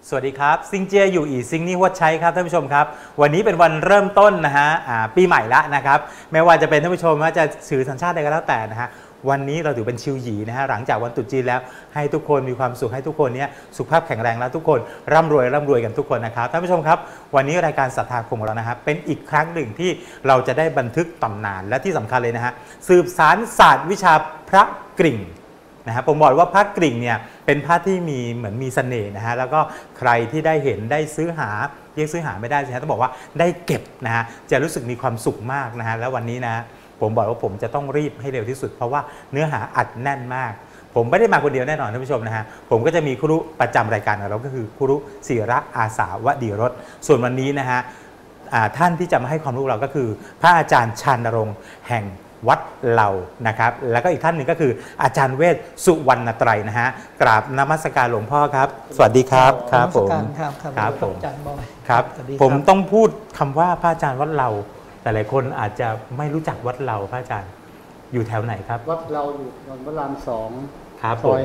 สวัสดีครับซิงเจียอยู่อีซิงนี่หัวใช้ครับท่านผู้ชมครับวันนี้เป็นวันเริ่มต้นนะฮะปีใหม่ละนะครับไม่ว่าจะเป็นท่านผู้ชมว่าจะสื่อสัญชาติใดก็แล้วแต่นะฮะวันนี้เราถือเป็นชิวหยีนะฮะหลังจากวันตรุษจีนแล้วให้ทุกคนมีความสุขให้ทุกคนเนี้ยสุขภาพแข็งแรงแล้วทุกคนร่ำรวยกันทุกคนนะครับท่านผู้ชมครับวันนี้รายการศรัทธาคมของเรานะฮะเป็นอีกครั้งหนึ่งที่เราจะได้บันทึกตำนานและที่สำคัญเลยนะฮะสืบสานศาสตร์วิชาพระกริ่งนะครับผมบอกว่าพระกริ่งเนี่ยเป็นพระที่มีเหมือนมีเสน่ห์นะฮะแล้วก็ใครที่ได้เห็นได้ซื้อหายังซื้อหาไม่ได้ใช่ไหมต้องบอกว่าได้เก็บนะฮะจะรู้สึกมีความสุขมากนะฮะแล้ววันนี้นะผมบอกว่าผมจะต้องรีบให้เร็วที่สุดเพราะว่าเนื้อหาอัดแน่นมากผมไม่ได้มาคนเดียวแน่นอนท่านผู้ชมนะฮะผมก็จะมีครูประจำรายการของเราก็คือครูศิระอาสาวดีรสส่วนวันนี้นะฮะท่านที่จะมาให้ความรู้เราก็คือพระอาจารย์ชานรงค์แห่งวัดเหล่านะครับแล้วก็อีกท่านหนึ่งก็คืออาจารย์เวชสุวรรณไตรนะฮะกราบนมัสการหลวงพ่อครับสวัสดีครับครับผมครับผมอาจารย์บอยครับผมต้องพูดคำว่าพระอาจารย์วัดเหล่าแต่หลายคนอาจจะไม่รู้จักวัดเหล่าพระอาจารย์อยู่แถวไหนครับวัดเราอยู่ถนนพระราม2ซอย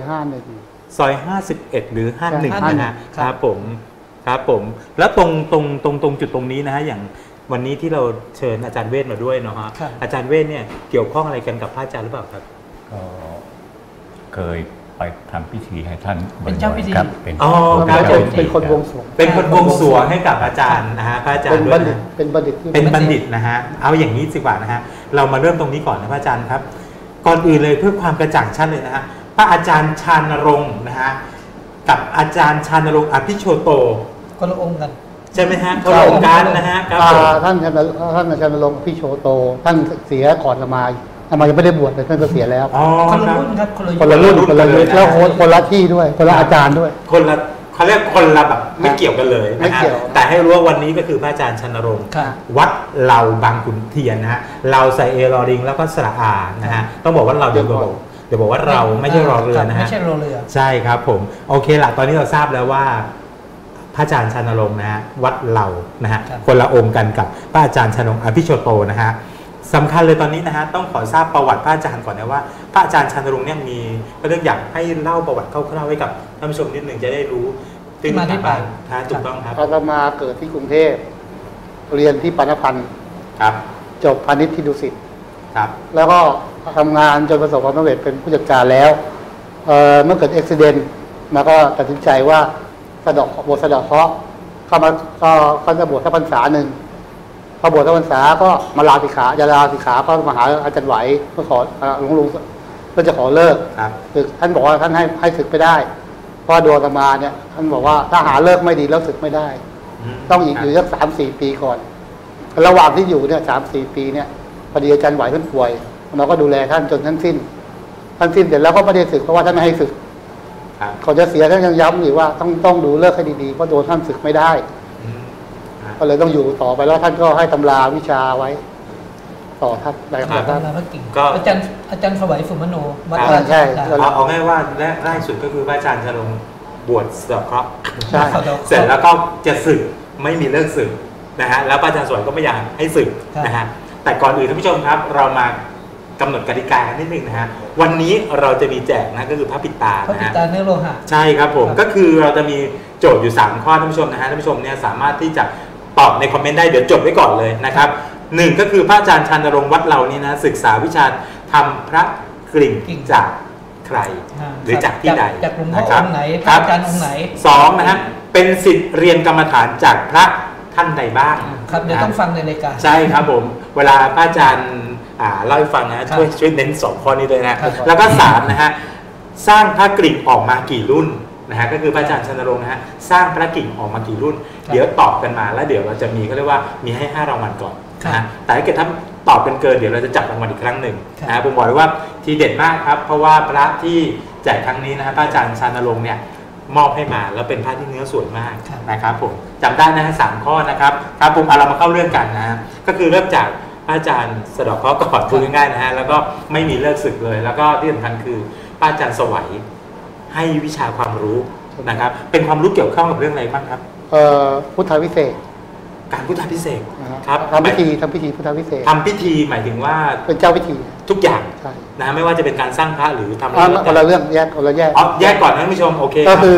51 ซอย51หรือ51นะฮะครับผมครับผมแล้วตรงจุดตรงนี้นะฮะอย่างวันนี้ที่เราเชิญอาจารย์เวชมาด้วยเนาะฮะอาจารย์เวชเนี่ยเกี่ยวข้องอะไรกันกับพระอาจารย์หรือเปล่าครับก็เคยไปทำพิธีให้ท่านเป็นเจ้าพิธีเป็นคนบวงสรวงเป็นคนบวงสรวงให้กับอาจารย์นะฮะพระอาจารย์ด้วยเป็นบัณฑิตนะฮะเอาอย่างนี้สิกว่านะฮะเรามาเริ่มตรงนี้ก่อนนะพระอาจารย์ครับก่อนอื่นเลยเพื่อความกระจ่างชัดเลยนะฮะพระอาจารย์ชานรงค์นะฮะกับอาจารย์ชานรงค์อภิโชโตคนละองค์กันใช่ไหมฮะคนละองค์การนะฮะท่านอาจารย์รงค์อภิโชโตท่านเสียก่อนอามายังไม่ได้บวชเลยท่านก็เสียแล้วคนละรุ่นครับคนละรุ่นแล้วคนละที่ด้วยคนละอาจารย์ด้วยคนละเขาเรียกคนละแบบไม่เกี่ยวกันเลยนะฮะแต่ให้รู้ว่าวันนี้ก็คือพระอาจารย์ชานรงค์วัดเหล่าบางขุนเทียนนะฮะเราใส่เอรอริงแล้วก็สระอานะฮะต้องบอกว่าเราเดี๋ยวบอกว่าเราไม่ใช่รอเรือนะฮะไม่ใช่รอเรือใช่ครับผมโอเคละตอนนี้เราทราบแล้วว่าพระอาจารย์ชานรงค์นะฮะวัดเหล่านะฮะคนละองค์กันกับพระอาจารย์ชานรงค์อภิโชโตนะฮะสำคัญเลยตอนนี้นะฮะต้องขอทราบประวัติพระอาจารย์ก่อนนะว่าพระอาจารย์ชานรงค์เนี่ยมีเรื่องอยากให้เล่าประวัติคร่าวๆให้กับท่านผู้ชมนิดหนึ่งจะได้รู้ที่มาที่ไปถูกต้องครับอาตมาเกิดที่กรุงเทพเรียนที่ปานพันธ์ครับจบพาณิชย์ที่ดุสิตครับแล้วก็ทำงานจนประสบความสำเร็จเป็นผู้จัดการแล้วเมื่อเกิดอุบัติเหตุมาก็ตัดสินใจว่าบวชสะเดาะเคราะห์เข้ามาก็จะบวชแค่พรรษาหนึ่งพอบวชแค่พรรษาก็มาลาสิกขาจะลาสิกขาก็มาหาอาจารย์ไหวเพื่อขอลุงเพื่อจะขอเลิกคือท่านบอกว่าท่านให้ศึกไปได้เพราะดวงอาตมาเนี่ยท่านบอกว่าถ้าหาเลิกไม่ดีแล้วศึกไม่ได้ต้องอยู่สัก3-4 ปีก่อนระหว่างที่อยู่เนี่ย3-4 ปีเนี่ยพอดีอาจารย์ไหวท่านป่วยเราก็ดูแลท่านจนท่านสิ้นเสร็จแล้วก็ไม่ได้ศึกเพราะว่าท่านไม่ให้ศึกเขาจะเสียท่านยังย้ำอีกว่าต้องดูเลิกให้ดีๆเพราะโดนท่านศึกไม่ได้ก็เลยต้องอยู่ต่อไปแล้วท่านก็ให้ตำราวิชาไว้ต่อท่านได้ครับท่านก็อาจารย์สวัยสุมโนวัดใช่เอาง่ายว่าแรกสุดก็คือพระอาจารย์จะลงบวชสะเดาะเคราะห์เสร็จแล้วก็จะศึกไม่มีเลิกศึกนะฮะแล้วพระอาจารย์สวยก็ไม่อยากให้ศึกนะฮะแต่ก่อนอื่นท่านผู้ชมครับเรามากำหนดกติกากันนิดนึงนะฮะวันนี้เราจะมีแจกนะก็คือพระปิตาพระปิตาเนื้อโลหะใช่ครับผมก็คือเราจะมีโจทย์อยู่3ข้อท่านผู้ชมนะฮะท่านผู้ชมเนี่ยสามารถที่จะตอบในคอมเมนต์ได้เดี๋ยวจดไว้ก่อนเลยนะครับ1ก็คือพระอาจารย์ชานรงค์วัดเรานี่นะศึกษาวิชาทำพระกริ่งจากใครหรือจากที่ใดจากหลวงพ่อองค์ไหนพระอาจารย์องค์ไหน 2นะฮะเป็นศิษย์เรียนกรรมฐานจากพระท่านใดบ้างครับเดี๋ยวต้องฟังในรายการใช่ครับผมเวลาพระอาจารย์เล่าให้ฟังนะช่วยเน้น2ข้อนี้ด้วยนะแล้วก็3นะฮะสร้างพระกริ่งออกมากี่รุ่นนะฮะก็คือพระอาจารย์ชานรงค์นะฮะสร้างพระกริ่งออกมากี่รุ่นเดี๋ยวตอบกันมาแล้วเดี๋ยวเราจะมีเขาเรียกว่ามีให้5รางวัลก่อนนะฮะแต่ถ้าเกิดถ้าตอบกันเกินเดี๋ยวเราจะจับรางวัลอีกครั้งหนึ่งนะผมบอกเลยว่าทีเด็ดมากครับเพราะว่าพระที่แจกครั้งนี้นะฮะพระอาจารย์ชานรงค์เนี่ยมอบให้มาแล้วเป็นพระที่เนื้อสวยมากนะครับผมจำได้นะฮะ3ข้อนะครับครับผมเรามาเข้าเรื่องกันนะฮะก็คือเริ่มจากพระอาจารย์สะเดาะเคราะห์ก่อนพูดง่ายๆนะฮะแล้วก็ไม่มีเลิกศึกเลยแล้วก็ที่สำคัญคือพระอาจารย์สวัยให้วิชาความรู้นะครับเป็นความรู้เกี่ยวข้องกับเรื่องอะไรบ้างครับพุทธวิเศษการพุทธวิเศษครับทำพิธีพุทธวิเศษทำพิธีหมายถึงว่าเป็นเจ้าพิธีทุกอย่างนะไม่ว่าจะเป็นการสร้างพระหรือทำอะไรคนละเรื่องแยกแยกก่อนนะท่านผู้ชมโอเคก็คือ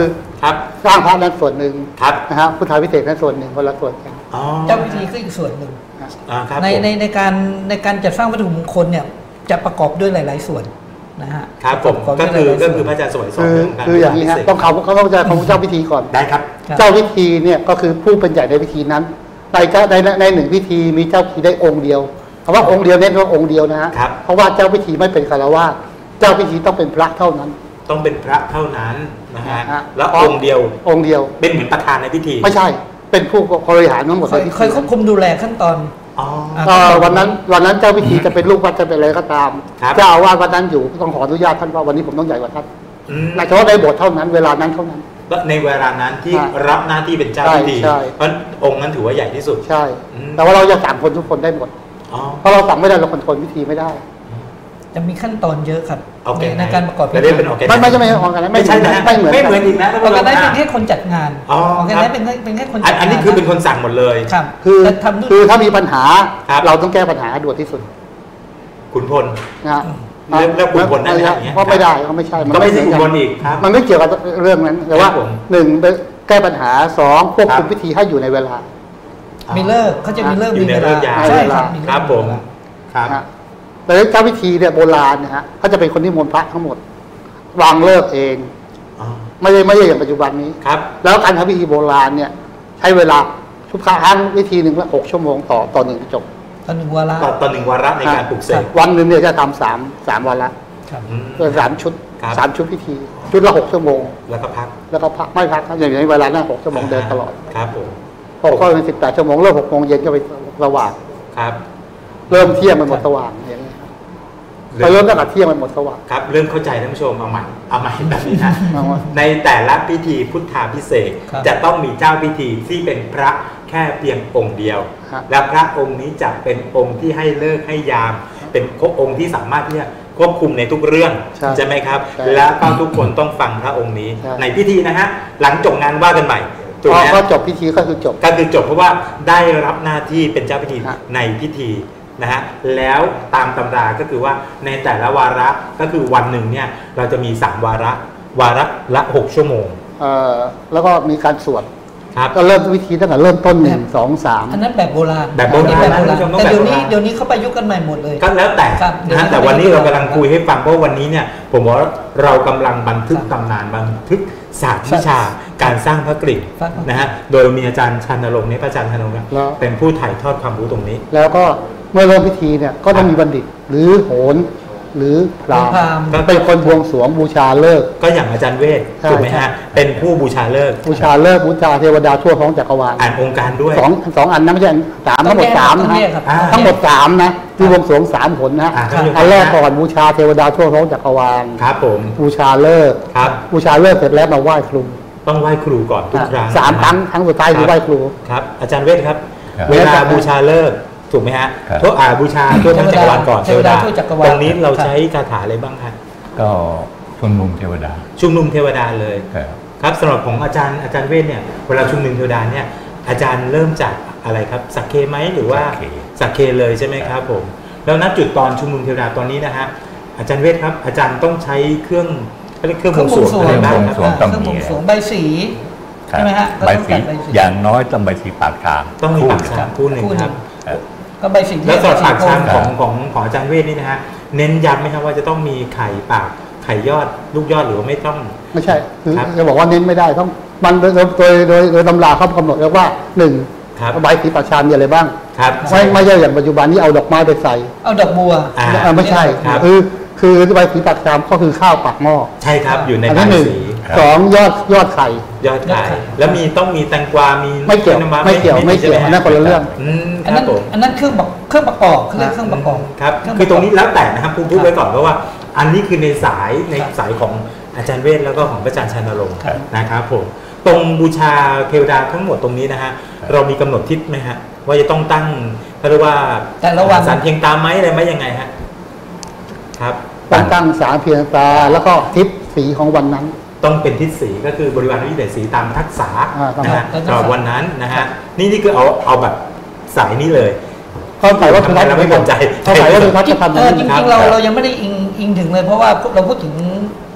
ครับสร้างพระนั้นส่วนหนึ่งครับนะฮะพุทธาพิเศษนั้นส่วนหนึ่งคนละส่วนกันอ๋อเจ้าพิธีก็อีกส่วนหนึ่งครับในผมในการจัดสร้างวัตถุมงคลเนี่ยจะประกอบด้วยหลาย ๆ ส่วนนะฮะครับผมประบก็ด้วยหลายๆก็ส่วนคือพระอาจารย์สวยสอนคือเรื่องการคืออย่างนี้ฮะพิเศษต้องเขาต้องจะของเจ้าพิธีก่อนได้ครับครับเจ้าพิธีเนี่ยก็คือผู้เป็นใหญ่ในพิธีนั้นในหนึ่งพิธีมีเจ้าพิธีได้องค์เดียวคำว่าองค์เดียวเน้นว่าองค์เดียวนะฮะครับเพราะว่าเจ้าพิธีไม่เป็นฆราวาสเจ้าพิธีต้องเป็นพระเท่านั้นต้องเป็นพระเท่านั้นนะฮะฮะแล้วองค์เดียวองค์เดียวเป็นเหมือนประธานในพิธีไม่ใช่เป็นผู้บริหารทั้งหมดคอยในพิคอยควบคุมดูแลขั้นตอนอ๋อวันนั้นเจ้าพิธีจะเป็นลูกวัดจะเป็นอะไรก็ตามครับเจ้าอาวาสวัดนั้นอยู่ต้องขออนุญาตท่านว่าวันนี้ผมต้องใหญ่กว่าท่านอืมเฉพาะในโบสถ์เท่านั้นเวลานั้นเท่านั้นแล้วในเวลานั้นที่ใช่รับหน้าที่เป็นเจ้าพิธีใช่เพราะองค์นั้นถือว่าใหญ่ที่สุดใช่อืมแต่ว่าเราจะสั่งคนทุกคนได้หมดอ๋อเพราะเราสั่งไม่ได้เราคอนโทรลพิธีไม่ได้จะมีขั้นตอนเยอะครับโอเคในการประกอบพิจะธีได้เป็นโอเคไม่ใช่ของกันนะไม่ใช่นะไม่เหมือนไม่เหมือนอีกนะออแกไนซ์เป็นแค่คนจัดงานอ๋อออแกคไนรับซ์เป็นแค่คนจัดงานอันนี้คือเป็นคนสั่งหมดเลยครับคือแต่ทำด้วยคือถ้ามีปัญหาครับเราต้องแก้ปัญหาให้ด่วนที่สุดขุนพลนะฮะแล้วขุนพลได้ไหมอย่างเงี้ยเพราะไม่ได้ก็ไม่ใช่ก็ไม่ใช่เหขุอนพกัลอีกครับมันไม่เกี่ยวกับเรื่องนั้นแต่ว่าครับผมหนึ่งแก้ปัญหาสองควบคุมครับพิธีให้อยู่ในเวลามีเลิกเขาจะมีเลิกอยู่มีในเวเลิลากยามใช่ครับเวลามีเลิกครับผมเวลาครับนะฮะแต่เจ้าพิธีเนี่ยโบราณนะฮะเขาจะเป็นคนนิมนต์พระทั้งหมด วางเลิกเองอ๋อไม่ใช่อย่างปัจจุบันนี้ครับแล้วการทำพิธีโบราณเนี่ย ใช้เวลาทุกครั้งวิธีหนึ่งละ6 ชั่วโมงต่อหนึ่งจบตอนหนึ่งวาระต่อหนึ่งวาระในการปลุกเสกวันหนึ่งเนี่ยจะทำสามวันละครับอืมสามชุดครับสามชุดพิธี ชุดละ6 ชั่วโมงแล้วก็พักแล้วก็พักไม่พักครับอย่างในเวลานั้น6 ชั่วโมงเดินตลอดครับผมพอก็เป็น18 ชั่วโมงเริ่ม6 โมงเย็นก็ไปสว่างครับเริ่มเที่ยงมันหมดสว่างอย่างนี้ครับพอเริ่มตั้งแต่เที่ยงมันหมดสว่างครับเริ่มเข้าใจท่านผู้ชมเอาใหม่แบบนี้นะเอาใหม่ในแต่ละพิธีพุทธาพิเศษกครับจะต้องมีเจ้าพิธีที่เป็นพระแค่เพียงองค์เดียวครับและพระองค์นี้จะเป็นองค์ที่ให้เลิกให้ยาม เป็นองค์ที่สามารถที่จะควบคุมในทุกเรื่องใช่ไหมครับใช่และก็ทุกคนต้องฟังพระองค์นี้ใช่ในพิธีนะฮะหลังจบงานว่ากันใหม่ถูกพไหอมก็จบพิธีก็คือจบก็คือจบเพราะว่าได้รับหน้าที่เป็นเจ้าพิธีครับในพิธีนะฮะแล้วตามตำราก็คือว่าในแต่ละวาระก็คือวันหนึ่งเนี่ยเราจะมี3วาระละ6 ชั่วโมงแล้วก็มีการสวดครับก็เริ่มวิธีตั้งแต่เริ่มต้น1 2 3 อันนั้นแบบโบราณแบบโบราณอันนี้แบบโบราณนะท่านผู้ชมต้องแต่แบบโบราณเดี๋ยวนี้เขาประยุกต์กันใหม่หมดเลยก็แล้วแต่ครับนะฮะเดี๋ยวแต่วันนี้เดี๋ยวเรากำลังคุยให้ฟังเพราะวันนี้เนี่ยผมว่าเรากำลังบันทึกตำนานบันทึกศาสตร์วิชาการสร้างพระกริ่งสร้างพระกริ่งนะฮะโดยมีอาจารย์ชันนรงค์เนี่ยพระอาจารย์ชันนรงค์เนี่ยแล้วเป็นผู้ถ่ายทอดความรู้ตรงนี้แล้วก็เมื่อเริ่มพิธีเนี่ยก็ต้องมีบัณฑิตหรือโหรหรือพราหมพราหมณ์ณ์เป็นคนบวงสรวงบูชาเลิกษ์ก็อย่างอาจารย์เวทใช่ถูกไหมใช่ฮะเป็นผู้บูชาเลิกษ์บูชาเลิกษ์บูชาเทวดาทั่วท้องจักรวาลอ่านองค์การด้วยสองอันนะไม่ใช่สามทั้งหมดสามนะต้องฮะแยกครับทั้งหมด3นะคือบวงสรวง3 หนนะฮะครับอันแรกก่อนบูชาเทวดาทั่วท้องจักรวาลครับผมบูชาเลิกษ์ครับบูชาเลิกษ์เสร็จแล้วมาไหว้ครูต้องไหว้ครูก่อนทุกครั้งสามครั้งครั้งสุดท้ายคือไหว้ครูครับ อาจารย์เวทครับครับเวลาบูชาเลิกษ์ถูกไหมฮะครับทั่วบูชาทั่วทั้งจักรวาลก่อนเทวดาทั่วจักรวาลตรงนี้เราครับใช้คาถาอะไรบ้างคะก็ชุมนุมเทวดาชุมนุมเทวดาเลยครับครับสำหรับของอาจารย์เวทเนี่ยเวลาชุมนุมเทวดาเนี่ยอาจารย์เริ่มจากอะไรครับสักเคไหมหรือว่าสักเคสักเคเลยใช่ไหมครับผมแล้วณจุดตอนชุมนุมเทวดาตอนนี้นะฮะอาจารย์เวทครับอาจารย์ต้องใช้เครื่องเขาเรียกเครื่องบวงสรวงอะไรบ้างครับเครื่องบวงสรวงเครื่องบวงสรวงใบสี ใช่ไหมฮะก็ใบต้องสีจัดใบสีอย่างน้อยต้องใบสีปากชามต้องมีปากคู่ชามคู่หนึ่งครับครับก็ใบสีเทพแล้วสำหรับปากชามใบสีโพของอาจารย์เวทนี่นะฮะเน้นย้ำไหมครับว่าจะต้องมีไข่ปากไข่ยอดลูกยอดหรือว่าไม่ต้องไม่ใช่คือครับจะบอกว่าเน้นไม่ได้ต้องมันโดยตำราเขากำหนดแล้วว่า1 ครับใบสีปากชามมีอะไรบ้างครับไม่ใช่อย่างปัจจุบันนี้เอาดอกไม้ไปใส่เอาดอกบัวไม่ใช่ครับคือใบสีปากชามก็คือข้าวปากหม้อใช่ครับอยู่ในอันใบที่หนึ่งสีครับสองยอดไข่ยอดไข่แล้วต้องมีแตงกวามีไม่เกี่ยวน้ำนไม่เกี่ยวอันนั้นคนละเรื่องคอันรันั้บนผมอันนั้นเครื่องประกอบเขาเรียกเครื่องประกอบครับเงคือตรงนี้ปะกบแล้วแต่นะครับพูดไว้ก่อนเพราะว่าอันนี้คือในสายของอาจารย์เวทแล้วก็ของพระอาจารย์ชันนรงค์ครับนะครับผมตรงบูชาเทวดาทั้งหมดตรงนี้นะฮะเรามีกำหนดทิศไหมฮะว่าจะต้องตั้งเขาเรียกว่าแต่ละวันสารเพียงตามไหมอะไรไหมยังไงฮะครับต้องตั้งสารเพียงตาแล้วก็ทิศสีของวันนั้นต้องเป็นทิศสีก็คือบริวารวิเศษสีตามทักษะตามนะฮะทักษะสำหรับวันนั้นนะฮะนี่คือเอาแบบสายนี้เลยเขาใส่ว่าคือทำไมเราไม่สนใจเขาใส่ว่าคือทัศนธรรมจริงครับๆเรายังไม่ได้อิงถึงเลย เพราะว่าเราพูดถึง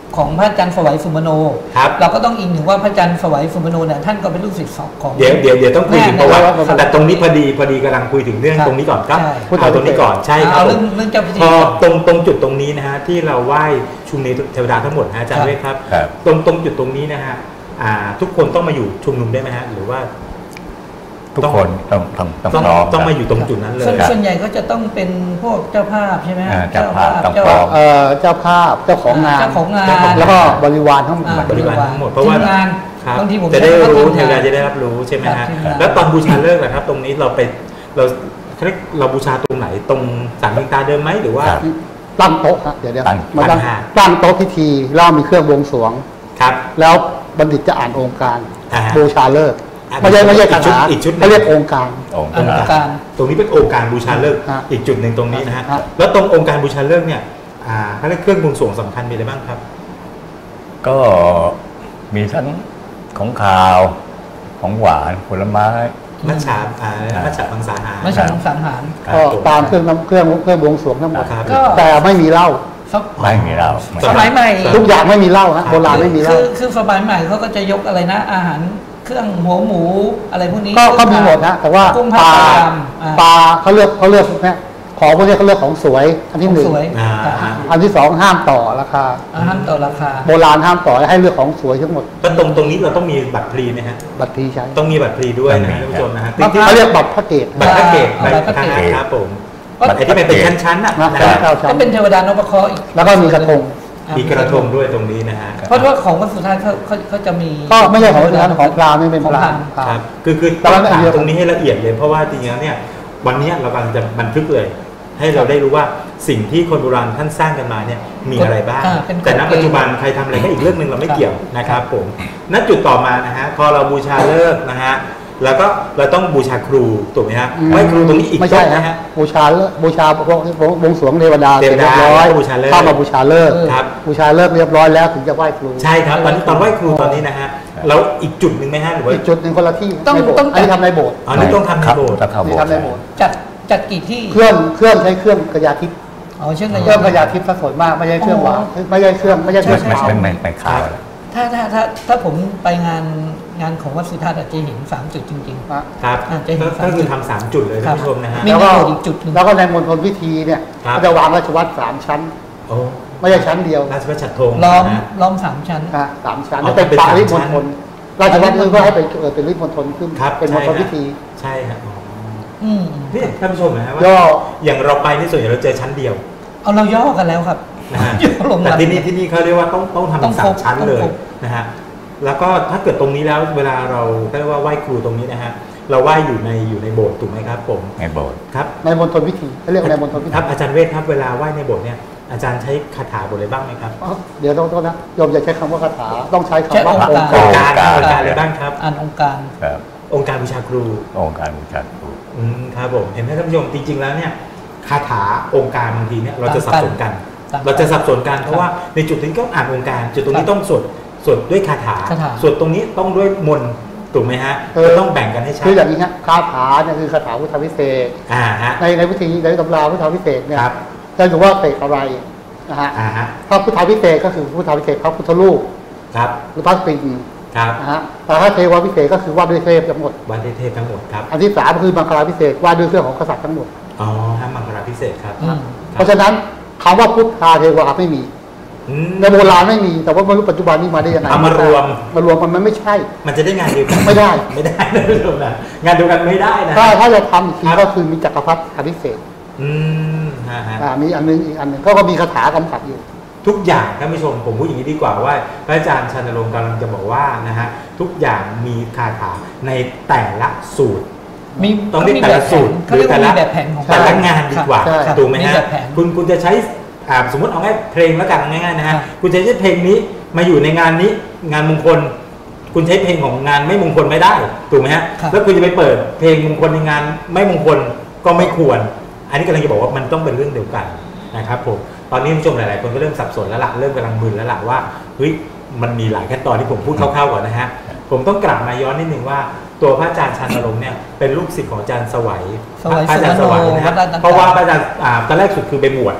ของพระอาจารย์สวัยสุมโนครับเราก็ต้องอิงถึงว่าพระอาจารย์สวัยสุมโนเนี่ยท่านก็เป็นลูกศิษย์ของเดี๋ยวต้องคุยถึงแม่ประวัติครับแต่ตรงนี้พอดีกำลังคุยถึงเรื่องครับตรงนี้ก่อนครับใช่เอาตรงนี้ก่อนใช่ครัเอาบเรื่องเจ้าพิธีพอตรงจุดตรงนี้นะฮะที่เราไหว้ชุมนุมเทวดาทั้งหมดนะฮะอาจารย์เวทครับครับตรงจุดตรงนี้นะฮะทุกคนต้องมาอยู่ชุมนุมได้ไหมฮะหรือว่าทุกคนต้องพร้อมต้องครับมาอยู่ตรงจุดนั้นเลยส่วนใหญ่ก็จะต้องเป็นพวกเจ้าภาพใช่ไหมเจ้าภาพต้องพร้อมเจ้าภาพเจ้าของงานเจ้าของงานแล้วก็บริวารทั้งหมดบริวารทั้งหมดเพราะว่าทีมงานครับบางทีผมจะได้รู้ใช้คำว่าเทวดาทีมงานจะได้รับรู้ใช่ไหมครัฮะบทีมงานแล้วตอนบูชาเลิกษ์นะครับ ตรงนี้เราบูชาตรงไหนตรงศาลเพียงตาเดิมไหมหรือว่าครับตั้งโต๊ะฮะเดี๋ยวตั้งมาตั้งตั้งตั้งโต๊ะพิธีแล้วมีเครื่องบวงสรวงครับแล้วบัณฑิตจะอ่านองค์การอ่าฮะบูชาเลิกษ์อ่าไม่ใช่คาถาอีกชุดหนึ่งเขาเรียกองค์การองค์องค์การตรงนี้เป็นองค์การบูชาเลิกษ์ฮะอีกจุดหนึ่งตรงนี้นะฮะฮะแล้วตรงองค์การบูชาเลิกษ์เนี่ยเขาเรียกเครื่องบวงสรวงสำคัญมีอะไรบ้างครับก็มีทั้งของขาวของหวานผลไม้มัจฉามัจฉาบางสาหารไม่ใช่สังหารครับก็ตามเครื่องบวงสรวงทั้งหมดครับก็แต่ไม่มีเหล้าสักไม่มีเราสมัยใหม่ทุกอย่างไม่มีเหล้าฮะโบราณไม่มีเหล้าคือสมัยใหม่เขาก็จะยกอะไรนะ อาหารเครื่องหัวหมูอะไรพวกนี้ก็มีหมดนะแต่ว่ากุ้งปผัดลาปลาดำปลาเขาเลือกพวกนี้ของพวกนี้เขาเลือกของสวยอันที่หนึ่งสวยอ่าอันที่สองห้ามต่อราคาอาหารต่อราคาโบราณห้ามต่อให้เลือกของสวยทั้งหมดแล้วตรงนี้เราต้องมีบัตรพลีไหมฮะบัตรทีใช้ต้องมีบัตรพลีด้วยนะฮะท่านผู้ชมนะฮะบัตรเขาเรียกบัตรพระเกตบัตรแพ็กเกจบัตรแพ็กเกจครับผมก็ไอ้ที่เป็นชั้นๆน่ะนะนะครัฮะบก็เป็นเทวดานพเคราะห์อีกแล้วก็มีกระทงมีกระทงด้วยตรงนี้นะฮะเพราะว่าของวันสุดท้ายเขาจะมีก็ไม่ใช่ของร้านของพราหมณ์ไม่เป็นพราหมณ์ครับคือแต่ต้องว่าถามอันเดียวตรงนี้ให้ละเอียดเลยเพราะว่าจริงๆแล้วเนี่ยวันนี้เรากำลังจะบันทึกเลย ให้เราได้รู้ว่าสิ่งที่คนโบราณท่านสร้างกันมาเนี่ยมีอะไรบ้างเป็นกฎแต่ณปัจจุบันใครทำอะไรก็อีกเรื่องหนึ่งเราไม่เกี่ยวนะครับผมณจุดต่อมานะฮะพอเราบูชาเลิกษ์นะฮะแล้วก็เราต้องบูชาครูถูกไหมฮะไหว้ครูตรงนี้อีกไม่โต๊ะใช่นะฮะฮะบูชาบวงสรวงเทวดาเทวดาเรียบร้อยบูชาเลิกษ์เข้ามาบูชาเลิกษ์ครับบูชาเลิกษ์เรียบร้อยแล้วถึงจะไหว้ครูใช่ครับตอนไหว้ครูตอนนี้นะฮะแล้วอีกจุดหนึ่งไหมฮะหรือว่าอีกจุดหนึ่งคนละที่ต้องในโบสถ์ต้องอันนี้ทำในโบสถ์อันนี้ต้องทำในโบสถ์ต้องเข้านี่โบสถ์ทำในโบสถ์จัดกี่ที่เครื่องใช้เครื่องกระยาทิพย์อ๋อเช่นเครื่องกระยาทิพย์ซะส่วนมากไม่ใช่เครื่องหวานไม่ใช่เครื่องขาวไม่ขาวถ้าผมไปงานของวัดสุทัศน์อาจจะเห็น3 จุดจริงนะครับจะเห็นก็คือทำ3จุดเลยครัท่าบนผู้ชมนะฮะมีแล้วก็โบสถ์อีกจุดหนึ่งแล้วก็ในมณฑลพิธีเนี่ยครับก็จะวางราชวัตร3 ชั้นโอ้ไม่ใช่ชั้นเดียวราชวัชรธงล้อมนะฮะ 3 ชั้นนะ3 ชั้นอ๋อเป็นเป็นปาสามริมชั้ณนฑลราชวัตรก็ให้ไปเป็นริมณฑลขึ้นครับเป็นมณฑลพิธีใช่ฮะอ๋ออืมนี่ท่านผู้ชมนะฮะว่าย่ออย่างเราไปนี่ส่วนใหญ่เราเจอชั้นเดียวเอาเราย่อกันแล้วครับนะฮะย่อลงแต่มาที่นี่เขาเรียกว่าต้องทำต้เป็องนครบ 3 ชั้นต้องเลยครบนะฮะแล้วก็ถ้าเกิดตรงนี้แล้วเวลาเราเรียกว่าไหว้ครูตรงนี้นะฮะเราไหว้อยู่ในโบสถ์ถูกไหมครับผมในโบสถ์ครับในมณฑลพิธีเขาเรียกว่าในมณฑลพิคธีรับอาจารย์เวทครับเวลาไหว้ในโบสถ์เนี่ยอาจารย์ใช้คาถาบทอะไรบ้างไหมครับเดี๋ยวต้องนะโยมอย่าใช้คำว่าคาถาต้องใช้คำว่าใช้ององค์ค์กาการ รองค์การอะไรบ้างครับอ่านองค์การครับองค์การบูชาครูองค์การบูชาครูครับผมเห็นไหมท่านผู้ชมจริงๆแล้วเนี่ยคาถาองค์การบางทีเนี่ยเราจะสับสนกันต่างกันเราจะสับสนกันเพราะว่าในจุดนี้ก็อ่านองค์การจุดตรงนี้ต้องสวดด้วยคาถาคาถาสวดตรงนี้ต้องด้วยมนต์ถูกไหมฮะก็ต้องแบ่งกันให้ชัดคืออย่างนี้ฮะคาถาเนี่ยคือคาถาพุทธวิเศษฮะในพิธีในตำราพุทธวิเศษเนี่ยครับจะดูว่าเสกอะไรนะฮะฮะพระพุทธวิเศษก็คือพุทธวิเศษพระพุทธรูปครับหรือพระปิ่นครับนะฮะแต่ถ้าเทววิเศษก็คือว่าด้วยเทพทั้งหมดวันเทพทั้งหมดครับอันที่3ก็คือมังคลาพิเศษว่าด้วยเรื่องของกษัตริย์ทั้งหมดอ๋อฮะมังคลาพิเศษครับอืมเพราะฉะนั้นคำว่าพุทธาเทวาไม่มีอืมในโบราณไม่มีแต่ว่าไม่รู้ปัจจุบันนี้มาได้ยังไงเอามารวมมันไม่ใช่มันจะได้งานเดียวกันไม่ได้ไม่ได้นะท่านผู้ชมนะงานเดียวกันไม่ได้นะถ้าจะทำอีกทีก็คือมีจักรพรรดิอภิเษกฮะมีอันนึงอีกอันหนึ่งก็มีคาถากำกับอยู่ทุกอย่างท่านผู้ชมผมพูดอย่างนี้ดีกว่าว่าพระอาจารย์ชันนรงค์กำลังจะบอกว่านะฮะทุกอย่างมีคาถาในแต่ละสูตรมีต้องเรียกแต่ละสูตรเขาเรียกว่ามีแบบแผนของแต่ละงานดีกว่าใช่ถูกไหมมีฮะแบบแผนคุณจะใช้สมมติเอาง่ายเพลงแล้วกันง่ายๆนะฮะครับคุณจะใช้เพลงนี้มาอยู่ในงานนี้งานมงคล คุณใช้เพลงของงานไม่มงคลไม่ได้ถูกไหมฮะครับแล้วคุณจะไปเปิดเพลงมงคลในงานไม่มงคลก็ไม่ควร อันนี้กำลังจะบอกว่ามันต้องเป็นเรื่องเดียวกันนะครับผมตอนนี้ผู้ชมหลายๆคนก็เริ่มสับสนแล้วล่ะเริ่มกำลังมึนแล้วล่ะว่าเฮ้ยมันมีหลายขั้นตอนที่ผมพูดคร่าวๆก่อนนะฮะผมต้องกลับมาย้อนนิดนึงว่าตัวพระอาจารย์ชันนรงค์เนี่ยเป็นลูกศิษย์ของอาจารย์สวัยสวัยพระอาจารย์สวัยนะฮะสุวรรณโนวัดราชต่างๆเพราะว่าพระอาจารย์ตอนแรกสุดคือไปบวช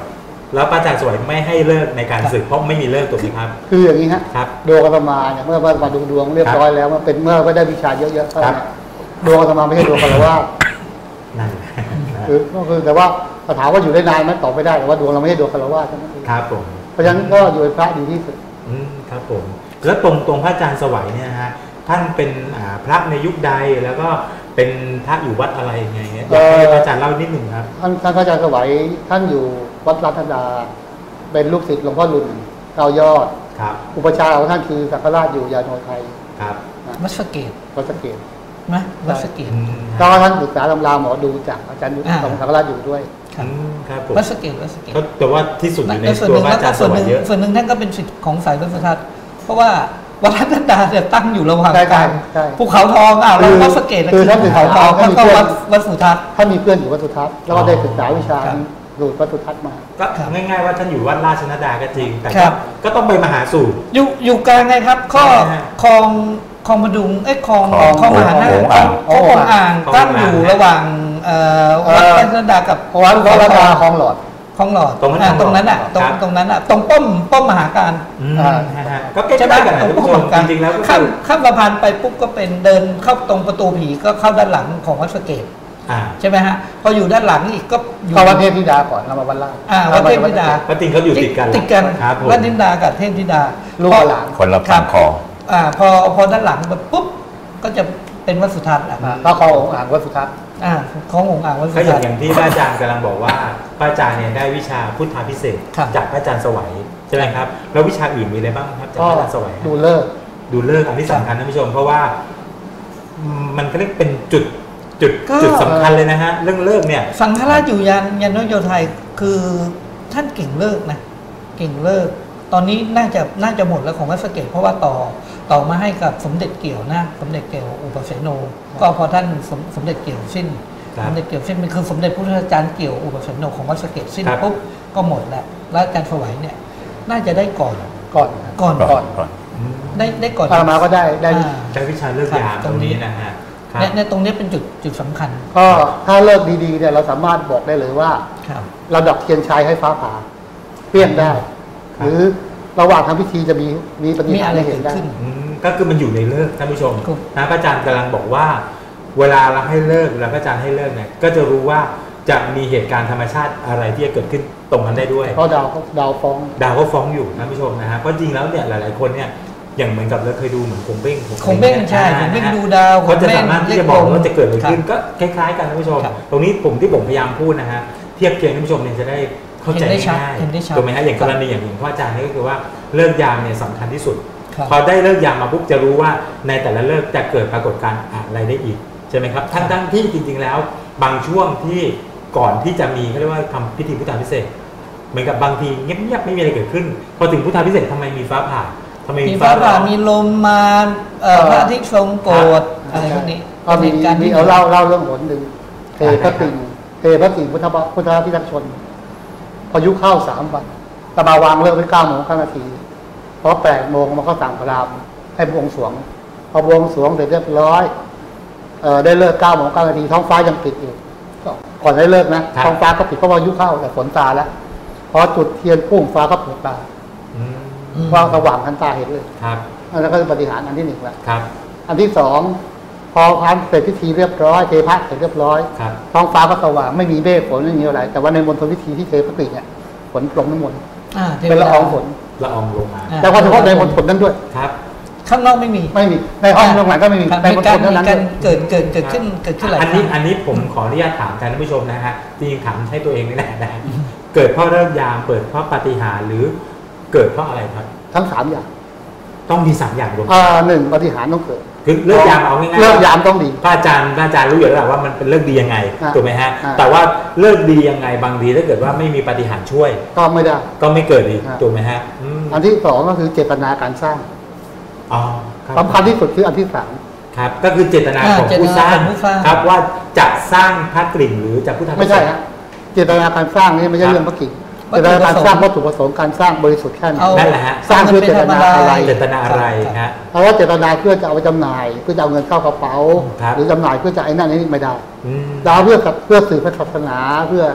แล้วพระอาจารย์สวยไม่ให้เลิกในการศึกเพราะไม่มีเลิกถูกไหมครับคืออย่างนี้ฮะครับดวงอาตมาเนี่ยเมื่อมาดูดวงเรียบร้อยแล้วมันเป็นเมื่อก็ได้วิชาเยอะๆครับดวงอาตมาไม่ใช่ดวงคารวะนั่นคือแต่ว่าถามว่าอยู่ได้นานไหมตอบไม่ได้แต่ว่าดวงเราไม่ใช่ดวงคารวะใช่ไหมครับผมเพราะฉะนั้นก็อยู่เป็นพระดีที่สุดครับผมแล้วตรงพระอาจารย์สวัยเนี่ยนะฮะท่านเป็นพระในยุคใดแล้วก็เป็นพระอยู่วัดอะไรยังไงเนี่ยอยากให้พระอาจารย์เล่านิดหนึ่งครับท่านพระอาจารย์สวัยท่านอยู่วัดรัตนดาเป็นลูกศิษย์หลวงพ่อรุ่นเก้ายอดครับอุปชฌาย์ของท่านคือสังฆราชอยู่ยาโนไทยครับวัดสะเกตวัดสะเกษไหมวัดสะเกตก็ท่านศึกษาตำราหมอดูจากอาจารย์ยุทธของสังฆราชอยู่ด้วยครับครับผมวัดสะเกตวัดสะเกตแต่ว่าที่สุดอยู่ในส่วนตัหวนึ่งพระแล้วอาจารย์สก็ส่วนหวัยนึ่งเยอะส่วนหนึ่งท่านก็เป็นศิษย์ของสายวัดสุทัศน์เพราะว่าวัดรัตนดาเนี่ยตั้งอยู่ระหว่างใช่กลางใช่ภูเขาทองแล้ววัดสะเกตคือท่านเป็นภูเขาทองท่านแล้วมีก็เพื่อนวัดสุทัศน์ท่านมีเพื่อนอยู่วัดสุทัศน์แล้วก็ได้ศึกษาวิชาดูวัดสุทัศน์มาก็ง่ายๆว่าท่านอยู่วัดราชนดาก็จริง แต่ครับก็ต้องไปมาหาสู่อยู่กลางไงครับข้อใช่ฮะคลองพดุงคลองคลองมหานาคโอ่งอ่างคลองโอ่งอ่างคลองตั้งโอ่งอ่างอยู่ระหว่างวัดรัตนดากับเพราะว่าวัดรัตนดาคลองหลอดคลองหลอดตรงนั้นตรงนั้นอ่ะครับตรงนั้นอ่ะตรงป้อมมหาการฮะก็ใกล้ๆกันนะท่านผู้ชมจริงๆแล้วก็ข้าคืมอข้ามสะพานไปปุ๊บก็เป็นเดินเข้าตรงประตูผีก็เข้าด้านหลังของวัดสะเกต ใช่ไหมฮะพออยู่ด้านหลังอีกก็อยู่เข้าวัดเทพธิดาก่อนเรามาวัดล่างวัดเทพธิดาพระจริงเขาอยู่ติดกันติดกันครับผมวัดเทพธิดากับเทพธิดาลูกกับหลานคนละครัฝั่บงคลองพอด้านหลังแบบปุ๊บก็จะเป็นวัดสุทัศน์ก็คลองอ่างวัดสุทัศน์ขององค์อ่างวัดสุก็อทัย่าศน์อย่างที่พระอาจารย์กำลังบอกว่าพระอาจารย์เนี่ยได้วิชาพุทธาพิเศษกครับจากพระอาจารย์สวัยใช่ไหมครับแล้ววิชาอื่นมีอะไรบ้างครับจากก็พระอาจารย์สวัยดูเลิกษ์ดูเลิกษ์อันที่สำคัญท่านผู้ชม เพราะว่ามันก็เรียกเป็นจุดสำคัญเลยนะฮะเรื่องเลิกษ์เนี่ยสังฆราชอยู่ยันโยไทยคือท่านเก่งเลิกนะเก่งเลิกตอนนี้น่าจะหมดแล้วของวัดสะเกตเพราะว่าต่อมาให้กับสมเด็จเกี่ยวนะสมเด็จเกี่ยวอุปเสโนก็พอท่านสมเด็จเกี่ยวสิ้นครับสมเด็จเกี่ยวสิ้นมันคือสมเด็จพุทธาจารย์เกี่ยวอุปเสโนของวัดสะเกตสิ้นครับปุ๊บก็หมดแล้วแล้วอาจารย์ถวายเนี่ยน่าจะได้ก่อนก่อนได้ก่อนอาตมาก็ได้อ่าได้วิชาเลิกษ์ยามตรงนี้นะฮะครับเนี่ยตรงนี้เป็นจุดสำคัญก็ถ้าเลิกดีๆเนี่ยเราสามารถบอกได้เลยว่าครับเราดับเทียนชัยให้ฟ้าผ่าเปรี้ยงได้ หรือระหว่างทำพิธีจะมีปฏิมีหารอะไรย์ให้เห็เกินดได้ขึ้นก็คือมันอยู่ในเลิกษ์ท่านผู้ชมครับนะพระอาจารย์กำลังบอกว่า เวลาเราให้เลิกแล้วพระอาจารย์ให้เลิกเนี่ยก็จะรู้ว่าจะมีเหตุการณ์ธรรมชาติอะไรที่จะเกิดขึ้นตรงนั้นได้ด้วยเพราะดาวฟ้องดาวก็ฟ้องอยู่ท่านผู้ชมนะฮะเพราะจริงแล้วเนี่ยหลายๆคนเนี่ยอย่างเหมือนกับเราเคยดูเหมือนคงเบ้งคงเบ้งใช่คงเบ้งดูดาวเขาจะสามารถที่จะบอกว่าจะเกิดอะไรขึ้นครับก็คล้ายๆกันท่านผู้ชมครับตรงนี้ที่ผมพยายามพูดนะฮะเทียบเคียงท่านผู้ชมเนี่ยจะได้เข้าใจเห็นได้ชัดง่ายเห็นได้ชัดถูกไหมฮะอย่างกรณีอย่างพระอาจารย์นี่ก็คือว่าเลิกยามเนี่ยสำคัญที่สุดครับพอได้เลิกยามมาปุ๊บจะรู้ว่าในแต่ละเลิกจะเกิดปรากฏการณ์อะไรได้อีกใช่ไหมครับทั้งที่จริงๆแล้ว บางช่วงที่ก่อนที่จะมีเขาเรียกว่าทำพิธีพุทธาพิเศษกเหมือนกับบางทีเงียบๆไม่มีอะไรเกิดขึ้น พอถึงพุทธาพิเศษกทำไมมีฟ้าผ่าทำไมมีมีฟ้าฟ้าผ่าร้องมีลมมาพระอาทิตย์ทรงโกรธอะไรพวกนี้ก็มีเป็นเหตุการณ์ที่เอาเล่าเรื่องหนหนึ่งเทพระติ่งพุทธพิทักษ์ชน พอยุเข้า3 วันตะบาวางเลิกไว้9 โมง 9 นาทีพอ8 โมงมันก็สั่งพระรามให้บวงสรวงพอบวงสรวงเสร็จเรียบร้อยได้เลิก9 โมง 9 นาทีท้องฟ้ายังปิดอยู่ก่อนได้เลิกนะท้องฟ้าก็ปิดเพราะว่ายุเข้าแต่ฝนตาแล้วพอจุดเทียนพุ่งฟ้าก็เปิดตาอืมว่าสว่างทันตาเห็นเลยครับอันนั้นก็เป็นปฏิหารย์อันที่1แล้วครับอันที่2พอพานเสร็จพิธีเรียบร้อยเทพระเสร็จเรียบร้อยครับท้องฟ้าก็สว่างไม่มีเมฆฝนไม่มีอะไรแต่ว่าในมณฑลพิธีที่เทพระติเนี่ยฝนลงน้ำมนต์ทวเป็นดาละอองฝนละอองลงมาอ่าแต่ว่าเฉพาะในมณฑลนั้นด้วยครับข้างนอกไม่มีไม่มีในห้องตรงไหนก็ไม่มีครับในมณฑลเท่านั้นมีด้กาว รยเกิดขึ้นหลายอันครั้นี้งอันนี้ผมขออนุญาตถามแทนท่านผู้ชมนะฮะจริงๆถามให้ตัวเองนี่แหละนะฮะเกิดเพราะเลิกยามเปิดเพราะปาฏิหาริย์หรือเกิดเพราะอะไรครับทั้ง3 อย่างต้องมี3อย่างรวมหนึ่งปฏิหารย์ต้องเกิดคือเลิกยามเอาง่ายๆเลิกยามต้องดีพระอาจารย์รู้อยู่แล้วแหละว่ามันเป็นเลิกดียังไงอ่าถูกไหมฮะอ่าแต่ว่าเลิกดียังไงบางทีถ้าเกิดว่าไม่มีปาฏิหาริย์ช่วยก็ไม่ได้ก็ไม่เกิดอีกอ่าถูกไหมฮะอืมอันที่2ก็คือเจตนาการสร้างอ๋อรับสำคัญที่สุดคืออันที่ครับก็คือเจตนาของเจตผู้นาสร้างของผู้สร้างครับว่าจะสร้างพระกลิ่งหรือจะพุทธ 3ไม่ใช่ฮะเจตนาการสร้างนี่ไม่ใช่เรื่องพระกิจวัเจตถุตนาประสงค์การสร้างวัตถุประสงค์การสร้างบริสุทธิ์แค่นั้นเอานั่นแหละฮะสร้างเพื่อเจตนาอะไรเจตนาอะไรฮะเพราะว่าเจตนาเพื่อจะเอาไปจำหน่ายเพื่อจะเอาเงินเข้ากระเป๋าครับหรือจำหน่ายเพื่อจะไอ้นั่นไอ้นี่ไม่ได้อืมดาวเพื่อสื่อพระศาสนาเพื่อ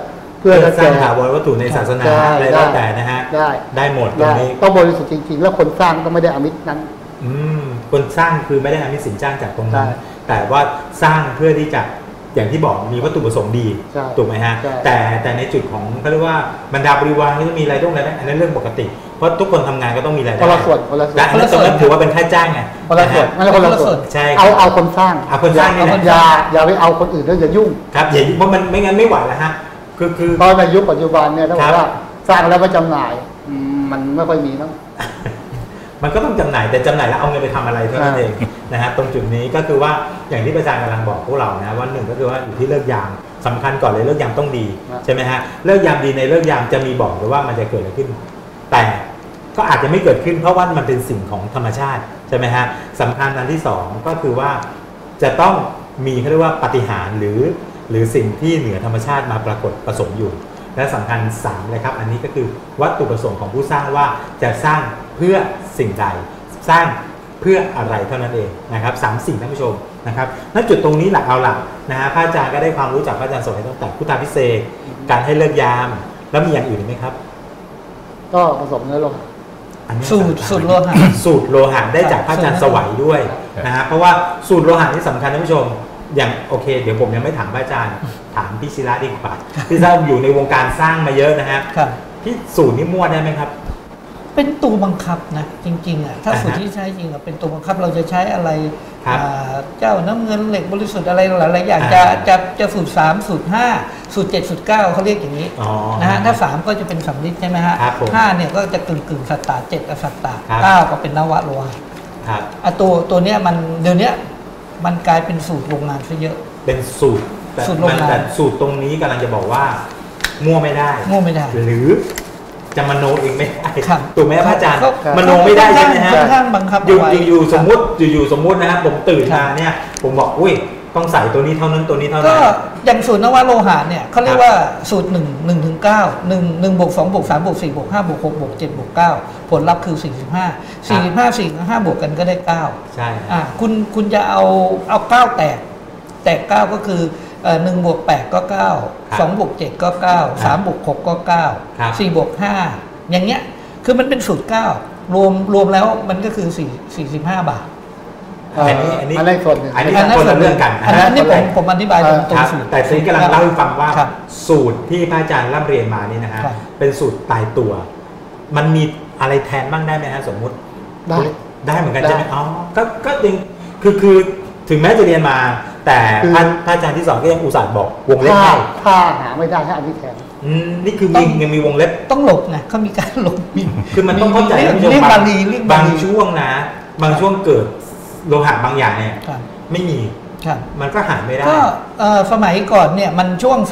พื่อสร้างถาวรวัตถุในศาสนาอะไรแล้วแต่นะฮะได้หมดตรงนี้ต้องบริสุทธิ์จริงๆแล้วคนสร้างก็ไม่ได้อามิตรนั้นคนสร้างคือไม่ได้อามิตรสินจ้างจากตรงนั้นแต่ว่าสร้างเพื่อที่จะอย่างที่บอกมีวัตถุประสงค์ดีถูกไหมฮะแต่ในจุดของเขาเรียกว่าบรรดาบริวารที่ต้องมีรายได้อันนั้นเรื่องปกติเพราะทุกคนทำงานก็ต้องมีรายได้คนละส่วนแต่อันนั้นตรงนั้นถือว่าเป็นค่าจ้างไงคนละส่วนคนละส่วนใช่เอาคนสร้างนี่แหละอย่าไปเอาคนอื่นแล้วอย่ายุ่งครับอย่าเพราะมันไม่งั้นไม่ไหวแล้วฮะคือตอนในยุคปัจจุบันเนี่ยถ้าบอกว่าสร้างแล้วก็จำหน่ายมันไม่ค่อยมีนะมันก็ต้องจำหน่ายแต่จำหน่ายแล้วเอาเงินไปทำอะไรเท่านั้นเองนะฮะตรงจุดนี้ก็คือว่าอย่างที่อาจารย์กำลังบอกพวกเรานะว่าหนึ่งก็คือว่าอยู่ที่เลิกยามสำคัญก่อนเลยเลิกยามต้องดีใช่ไหมฮะเลิกยามดีในเลิกยามจะมีบอกหรือว่ามันจะเกิดอะไรขึ้นแต่ก็อาจจะไม่เกิดขึ้นเพราะว่ามันเป็นสิ่งของธรรมชาติใช่ไหมฮะสำคัญอันที่สองก็คือว่าจะต้องมีเขาเรียกว่าปาฏิหาริย์หรือสิ่งที่เหนือธรรมชาติมาปรากฏผสมอยู่และสำคัญ3เลยครับอันนี้ก็คือวัตถุประสงค์ของผู้สร้างว่าจะสร้างเพื่อสิ่งใดสร้างเพื่ออะไรเท่านั้นเองนะครับ3 สิ่งท่านผู้ชมนะครับณจุดตรงนี้แหละเอาล่ะนะฮะพระอาจารย์ก็ได้ความรู้จากพระอาจารย์สมัยตั้งแต่พุทธาภิเษกการให้เลิกยามแล้วมีอย่างอื่นไหมครับก็ผสมเนื้อโลหะสูตรโลหะสูตรโลหะได้จากพระอาจารย์สวัยด้วยนะฮะเพราะว่าสูตรโลหะนี่สำคัญท่านผู้ชมอย่างโอเคเดี๋ยวผมยังไม่ถามพระอาจารย์ถามพี่ศิระดีกว่าพี่ศิระอยู่ในวงการสร้างมาเยอะนะฮะพี่สูตรนี้มั่วได้ไหมครับเป็นตัวบังคับนะจริงๆอ่ะถ้าสูตรที่ใช้จริงอ่ะเป็นตัวบังคับเราจะใช้อะไรเจ้าน้ำเงินเหล็กบริสุทธิ์อะไรหลายๆอย่างจะสูตร3สูตร5สูตร7สูตร9เขาเรียกอย่างนี้นะฮะถ้า3ก็จะเป็นสำริดใช่ไหมฮะ5เนี่ยก็จะกึ่งสัตตา7กับสัตตา9ก็เป็นนวโลหะตัวเนี้ยมันเดี๋ยวนี้มันกลายเป็นสูตรโรงงานซะเยอะเป็นสูตรโรงงานแต่สูตรตรงนี้กำลังจะบอกว่ามั่วไม่ได้หรือจะมโนเองไม่ได้ถูกไหมพระอาจารย์มโนไม่ได้ใช่ไหมฮะอยู่สมมุตินะฮะผมตื่นมาเนี่ยผมบอกอุ้ยต้องใส่ตัวนี้เท่านั้นตัวนี้เท่านั้นก็อย่างสูตรนวโลหะเนี่ยเขาเรียกว่าสูตร1 ถึง 9 1 บวก 2 บวก 3 บวก 4 บวก 5 บวก 6 บวก 7 บวก 9ผลลัพธ์คือ45 4 กับ5บวกกันก็ได้9 ใช่คุณจะเอา9แตก9ก็คือ1 บวก 8 ก็ 9 2 บวก 7 ก็ 9 3 บวก 6 ก็ 9 4 บวก 5อย่างเงี้ยคือมันเป็นสูตร9รวมแล้วมันก็คือ45 บาทอันนี้ส่วนหนึ่งอันนี้คนละเรื่องกันอันนี้ผมอธิบายตรงสูตรแต่สิ่งกำลังเล่าให้ฟังว่าสูตรที่พระอาจารย์ร่ำเรียนมานี่นะฮะเป็นสูตรตายตัวมันมีอะไรแทนบ้างได้ไหมฮะสมมุติได้เหมือนกันใช่ไหมอ๋อก็จริงคือถึงแม้จะเรียนมาแต่พระอาจารย์ที่สอนก็ยังอุตส่าห์บอกวงเล็บให้ถ้าหาไม่ได้ให้อันนี้แทนนี่คือยังมีวงเล็บต้องหลบไงเขามีการหลบคือมันต้องเข้าใจเรื่องบาลีบางช่วงนะบางช่วงเกิดโลหะบางอย่างเนี่ยไม่มีมันก็หาไม่ได้ก็สมัยก่อนเนี่ยมันช่วง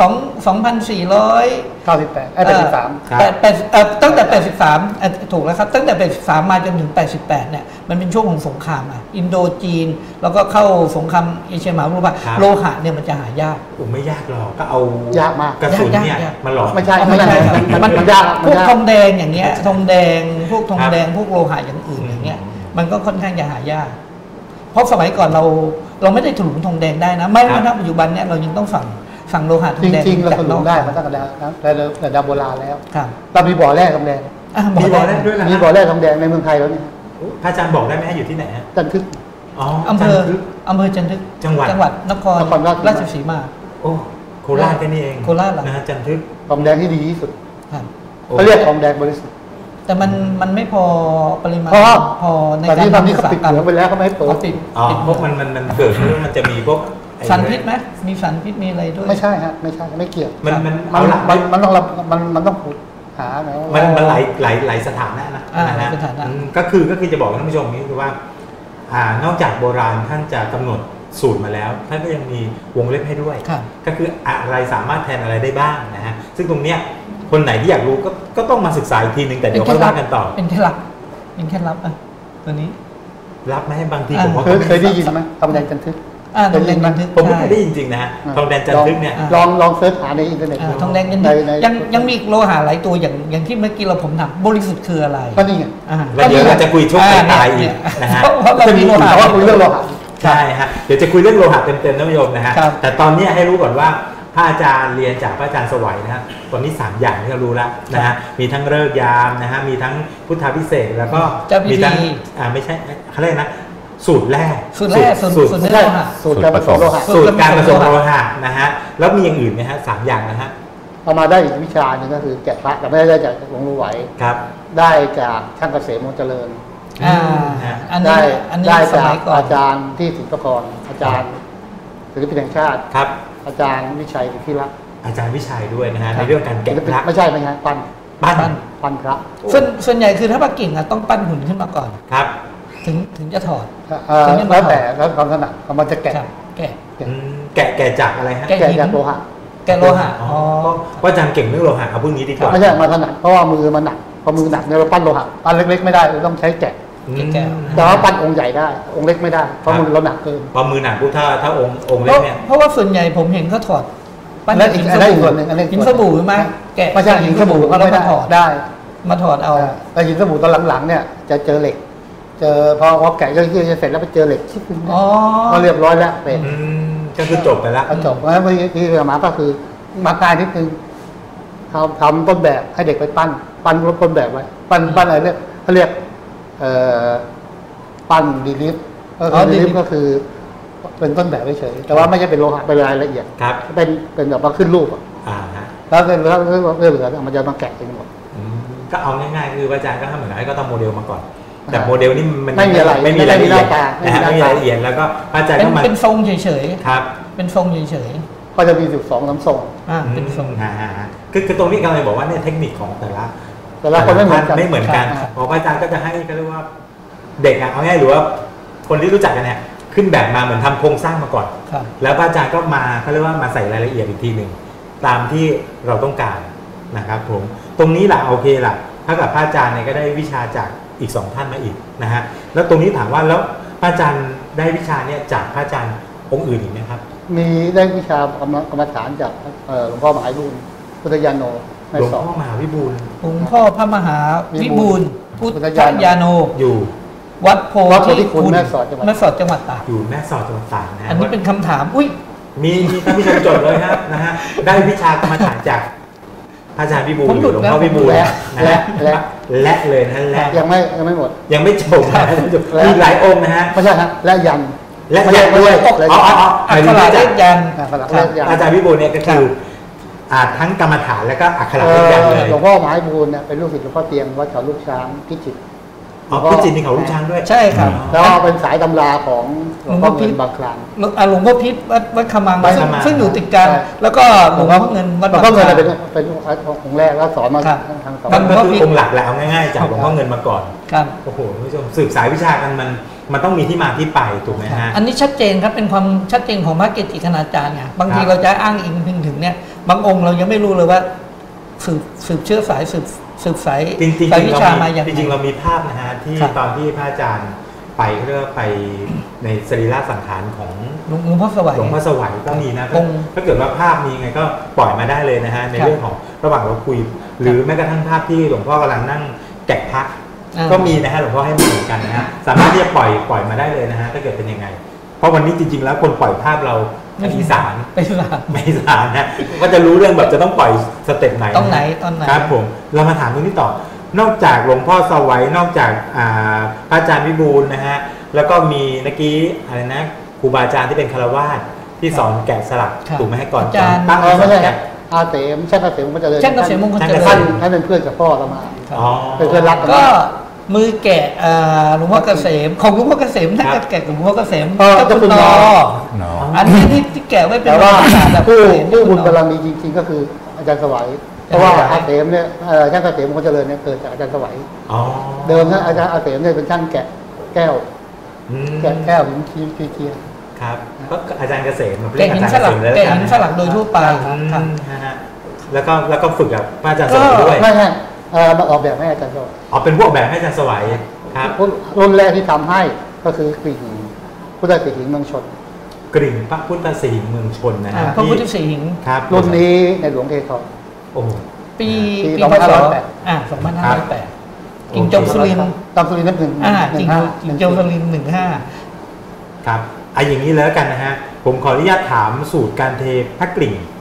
ตั้งแต่83ถูกแล้วครับตั้งแต่83มาจนถึง88เนี่ยมันเป็นช่วงของสงครามอินโดจีนแล้วก็เข้าสงครามเอเชียมหาสมุทรโลหะเนี่ยมันจะหายากไม่ยากหรอกก็เอายากมากกระสุนเนี่ยมันหลอกไม่ใช่มันยากพวกทองแดงอย่างเงี้ยทองแดงพวกทองแดงพวกโลหะอย่างอื่นอย่างเงี้ยมันก็ค่อนข้างจะหายากเพราะสมัยก่อนเราไม่ได้ถลุงทองแดงได้นะไม่ว่าณปัจจุบันเนี่ยเรายังต้องสั่งโลหะทองแดงจริงๆเราถลุงได้มาตั้งแต่แต่โบราณแล้วเรามีบ่อแร่ทองแดงมีบ่อแร่ด้วยนะมีบ่อแร่ทองแดงในเมืองไทยแล้วนี่พระอาจารย์บอกได้ไหมอยู่ที่ไหนจันทึกอำเภอจันทึกจังหวัดนครราชสีมาโอ้โคราชแค่นี้เองโคราชนะจันทึกทองแดงที่ดีที่สุดเขาเรียกทองแดงบริสุทธิ์แต่มันไม่พอปริมาณพอในการทำนี่เขาปิดเหลืองไปแล้วเขาไม่ให้เปิดพวกมันเกิดขึ้นมันจะมีพวกสารพิษไหมมีสารพิษมีอะไรด้วยไม่ใช่ฮะไม่ใช่ไม่เกี่ยวมันต้องขุดหาแล้วมันหลายสถานะนะก็คือจะบอกท่านผู้ชมนี้คือว่านอกจากโบราณท่านจะกำหนดสูตรมาแล้วท่านก็ยังมีวงเล็บให้ด้วยก็คืออะไรสามารถแทนอะไรได้บ้างนะฮะซึ่งตรงเนี้ยคนไหนที่อยากรู้ก็ต้องมาศึกษาอีกทีหนึ่งแต่เดี๋ยวค่อยว่ากันต่อเป็นแค่ลับตัวนี้รับไหมบางทีผมว่าเคยได้ยินไหมทองแดงจันทึกทองแดงจันทึกผมไม่เคยได้ยินจริงนะฮะทองแดงจันทึกเนี่ยลองเสิร์ชหาในอินเทอร์เน็ตทองแดงจันทึกยังมีโลหะหลายตัวอย่างที่เมื่อกี้เราผมถามบริสุทธิ์คืออะไรก็นี่ไงแล้วเดี๋ยวเราจะคุยช่วงตายอีกนะฮะเพราะเรามีโลหะว่าคุยเรื่องโลหะใช่ฮะเดี๋ยวจะคุยเรื่องโลหะเต็มๆท่านผู้ชมนะฮะแต่ตอนนี้ให้รู้ก่อนว่าพระอาจารย์เรียนจากพระอาจารย์สวัยนะฮะตอนนี้3อย่างที่เรารู้แล้วนะฮะมีทั้งฤกษ์ยามนะฮะมีทั้งพุทธาพิเศษกแล้วก็มีทั้งไม่ใช่เขาเรียกนะสูตรแรกสูตรเนื้อโลหะสูตรการผสมโลหะสูตรการผสมโลหะนะฮะแล้วมีอย่างอื่นไหมฮะ3อย่างนะฮะเอามาได้อีกวิชาหนึ่งก็คือแกะพระแต่ไม่ได้จากหลวงปู่ไหวครับได้จากช่างเกษมมงเจริญอันนี้ได้สจากมัยก่อนอาจารย์ที่ศิลปากรอาจารย์ศิลปินแห่งชาติครับอาจารย์วิชัยที่รักอาจารย์วิชัยด้วยนะฮะในเรื่องการแกะพระไม่ใช่ปั้นพระส่วนใหญ่คือถ้าพระกิ่งต้องปั้นหุ่นขึ้นมาก่อนครับถึงจะถอดแล้วแต่แล้วความถนัดมันจะแกะจากอะไรฮะแกะจากโลหะแกะโลหะว่าอาจารย์เก่งเรื่องโลหะเอาพวกนี้ดีกว่าไม่ใช่มาถนัดเพราะว่ามือมันหนักพอมือหนักเนี่ยเราปั้นโลหะปั้นเล็กๆไม่ได้เราต้องใช้แกะแต่ว่าปั้นองค์ใหญ่ได้องค์เล็กไม่ได้เพราะมือเราหนักเกินพอมือหนักปุ๊บถ้าองค์เล็กเนี่ยเพราะว่าส่วนใหญ่ผมเห็นเขาถอดปั้นหินส่วนหนึ่งหินสบู่ใช่ไหมแกะไม่ใช่หินสบู่ก็แล้วมาถอดได้มาถอดเอาแต่หินสบู่ตอนหลังๆเนี่ยจะเจอเหล็กพอแกะเยอะๆเสร็จแล้วไปเจอเหล็กชิบนึงก็เรียบร้อยแล้วเป็นก็คือจบไปแล้วจบแล้วที่มาก็คือมาง่ายนิดนึงทำต้นแบบให้เด็กไปปั้นรถต้นแบบไว้ปั้นอะไรเนี่ยเขาเรียกปั้นดีลิฟดีลิฟก็คือเป็นต้นแบบเฉยแต่ว่าไม่ใช่เป็นโลหะเป็นรายละเอียดเป็นแบบว่าขึ้นรูปแล้วเรื่องมันจะมาแกะเองหมดก็เอาง่ายๆคืออาจารย์ก็ทำเหมือนให้ก็ทำโมเดลมาก่อนแต่โมเดลนี่มันไม่มีอะไรไม่มีรายละเอียดไม่มีรายละเอียดแล้วก็อาจารย์ก็มาเป็นทรงเฉยๆครับเป็นทรงเฉยๆก็จะมี12 น้ำทรงเป็นทรงคือตรงนี้กำลังบอกว่าเนี่ยเทคนิคของแต่ละคนไม่เหมือนกันพออาจารย์ก็จะให้เขาเรียกว่าเด็กเอาง่ายหรือว่าคนที่รู้จักกันเนี่ยขึ้นแบบมาเหมือนทำโครงสร้างมาก่อนแล้วอาจารย์ก็มาเขาเรียกว่ามาใส่รายละเอียดอีกทีหนึ่งตามที่เราต้องการนะครับผมตรงนี้แหละโอเคล่ะถ้ากับพระอาจารย์เนี่ยก็ได้วิชาจากอีก2ท่านมาอีกนะฮะแล้วตรงนี้ถามว่าแล้วพระอาจารย์ได้วิชาเนี่ยจากพระอาจารย์องค์อื่นอีกไหมครับมีได้วิชากรรมฐานจากหลวงพ่อมหาวิบูลย์พุทธญาโนหลวงพ่อมหาวิบูลย์หลวงพ่อพระมหาวิบูลย์พุทธญาโนอยู่วัดโพธิคุณแม่สอดจังหวัดตากอยู่แม่สอดจังหวัดตากนะอันนี้เป็นคำถามอุ้ยมีท่านผู้ชมจดเลยครับนะฮะได้วิชากรรมฐานจากพระอาจารย์วิบูลย์หลวงพ่อวิบูลย์และเลยนะและยังไม่หมดยังไม่จบมีหลายองค์นะฮะไม่ใช่ฮะและยันด้วยอักขระเลขยันอาจารย์วิบูลย์เนี่ยก็คือทั้งกรรมฐานและก็อักขระเลขยันเลยหลวงพ่อมหาวิบูลย์เนี่ยเป็นลูกศิษย์หลวงพ่อเตียงวัดเขาลูกช้างพิจิตรพิจิตรนี่เขาลูกช้างด้วยใช่ครับแล้วเป็นสายตำราของหลวงพ่อเงินบางคลานหลวงพ่อพิษวัดขมังซึ่งอยู่ติดกันแล้วก็หลวงพ่อเงินวัดหลวงพ่อเงินเป็นองค์แรกแล้วสอนมาทางสอนก็คือองค์หลักแล้วง่ายๆจากหลวงพ่อเงินมาก่อนโอ้โหผู้ชมสืบสายวิชากันมันต้องมีที่มาที่ไปถูกไหมฮะอันนี้ชัดเจนครับเป็นความชัดเจนของพระเกจิคณาจารย์ไงบางทีเราจะอ้างอิงถึงเนี่ยบางองค์เรายังไม่รู้เลยว่าสืบเชื้อสายสืบสายวิชามาอย่างจริงๆเรามีภาพนะฮะที่ตอนที่พระอาจารย์ไปเรียกว่าไปในสรีระสังขารของหลวงพ่อสวัยก็มีนะถ้าเกิดว่าภาพมีไงก็ปล่อยมาได้เลยนะฮะในเรื่องของระหว่างเราคุยหรือแม้กระทั่งภาพที่หลวงพ่อกำลังนั่งแกะพระก็มีนะฮะหลวงพ่อให้มาเหมือนกันนะฮะสามารถที่จะปล่อยมาได้เลยนะฮะถ้าเกิดเป็นยังไงเพราะวันนี้จริงๆแล้วคนปล่อยภาพเราอีสานไม่สานนะก็จะรู้เรื่องแบบจะต้องปล่อยสเต็ปไหนตอนไหนครับผมเรามาถามตรงนี้ต่อนอกจากหลวงพ่อสวัยนอกจากพระอาจารย์วิบูลย์นะฮะแล้วก็มีเมื่อกี้อะไรนะครูบาอาจารย์ที่เป็นคฤหัสถ์ที่สอนแกะสลักถูกไหมให้ก่อนตั้งไม่ใช่อาเสมช่างเกษมมงคลเจริญช่างเกษมมงคลเจริญท่านเป็นเพื่อนกับพ่อเรามาเป็นเพื่อนรักกันก็มือแกะหลวงพ่อเกษมของหลวงพ่อเกษมท่านแกะของหลวงพ่อเกษมเจ้าคุณนออันนี้ที่แกะไว้เป็นผู้บุญบารมีจริงๆก็คืออาจารย์สวัยเพราะว่าอาเสมเนี่ยช่างเกษมมงคลเจริญเนี่ยเกิดจากอาจารย์สวัยเดิมนะอาจารย์อาเสมเนี่ยเป็นช่างแกะแก้วหินเทียนครับก็อาจารย์เกษมแกะหินสลักโดยทั่วไปแล้วก็ฝึกกับอาจารย์สวัยด้วยไม่มาออกแบบให้อาจารย์สวัยเป็นพวกแบบให้อาจารย์สวัยครับรุ่นแรกที่ทำให้ก็คือกริ่งพุทธสิหิงเมืองชนกริ่งพระพุทธสิหิงเมืองชนนะพระพุทธสิหิงครับรุ่นนี้ในหลวงเททองปี2508กิ่งจงสุรินทร์นั่นกิ่งจงสุรินทร์ 15ครับอย่างนี้แล้วกันนะฮะผมขออนุญาตถามสูตรการเทพระกริ่ง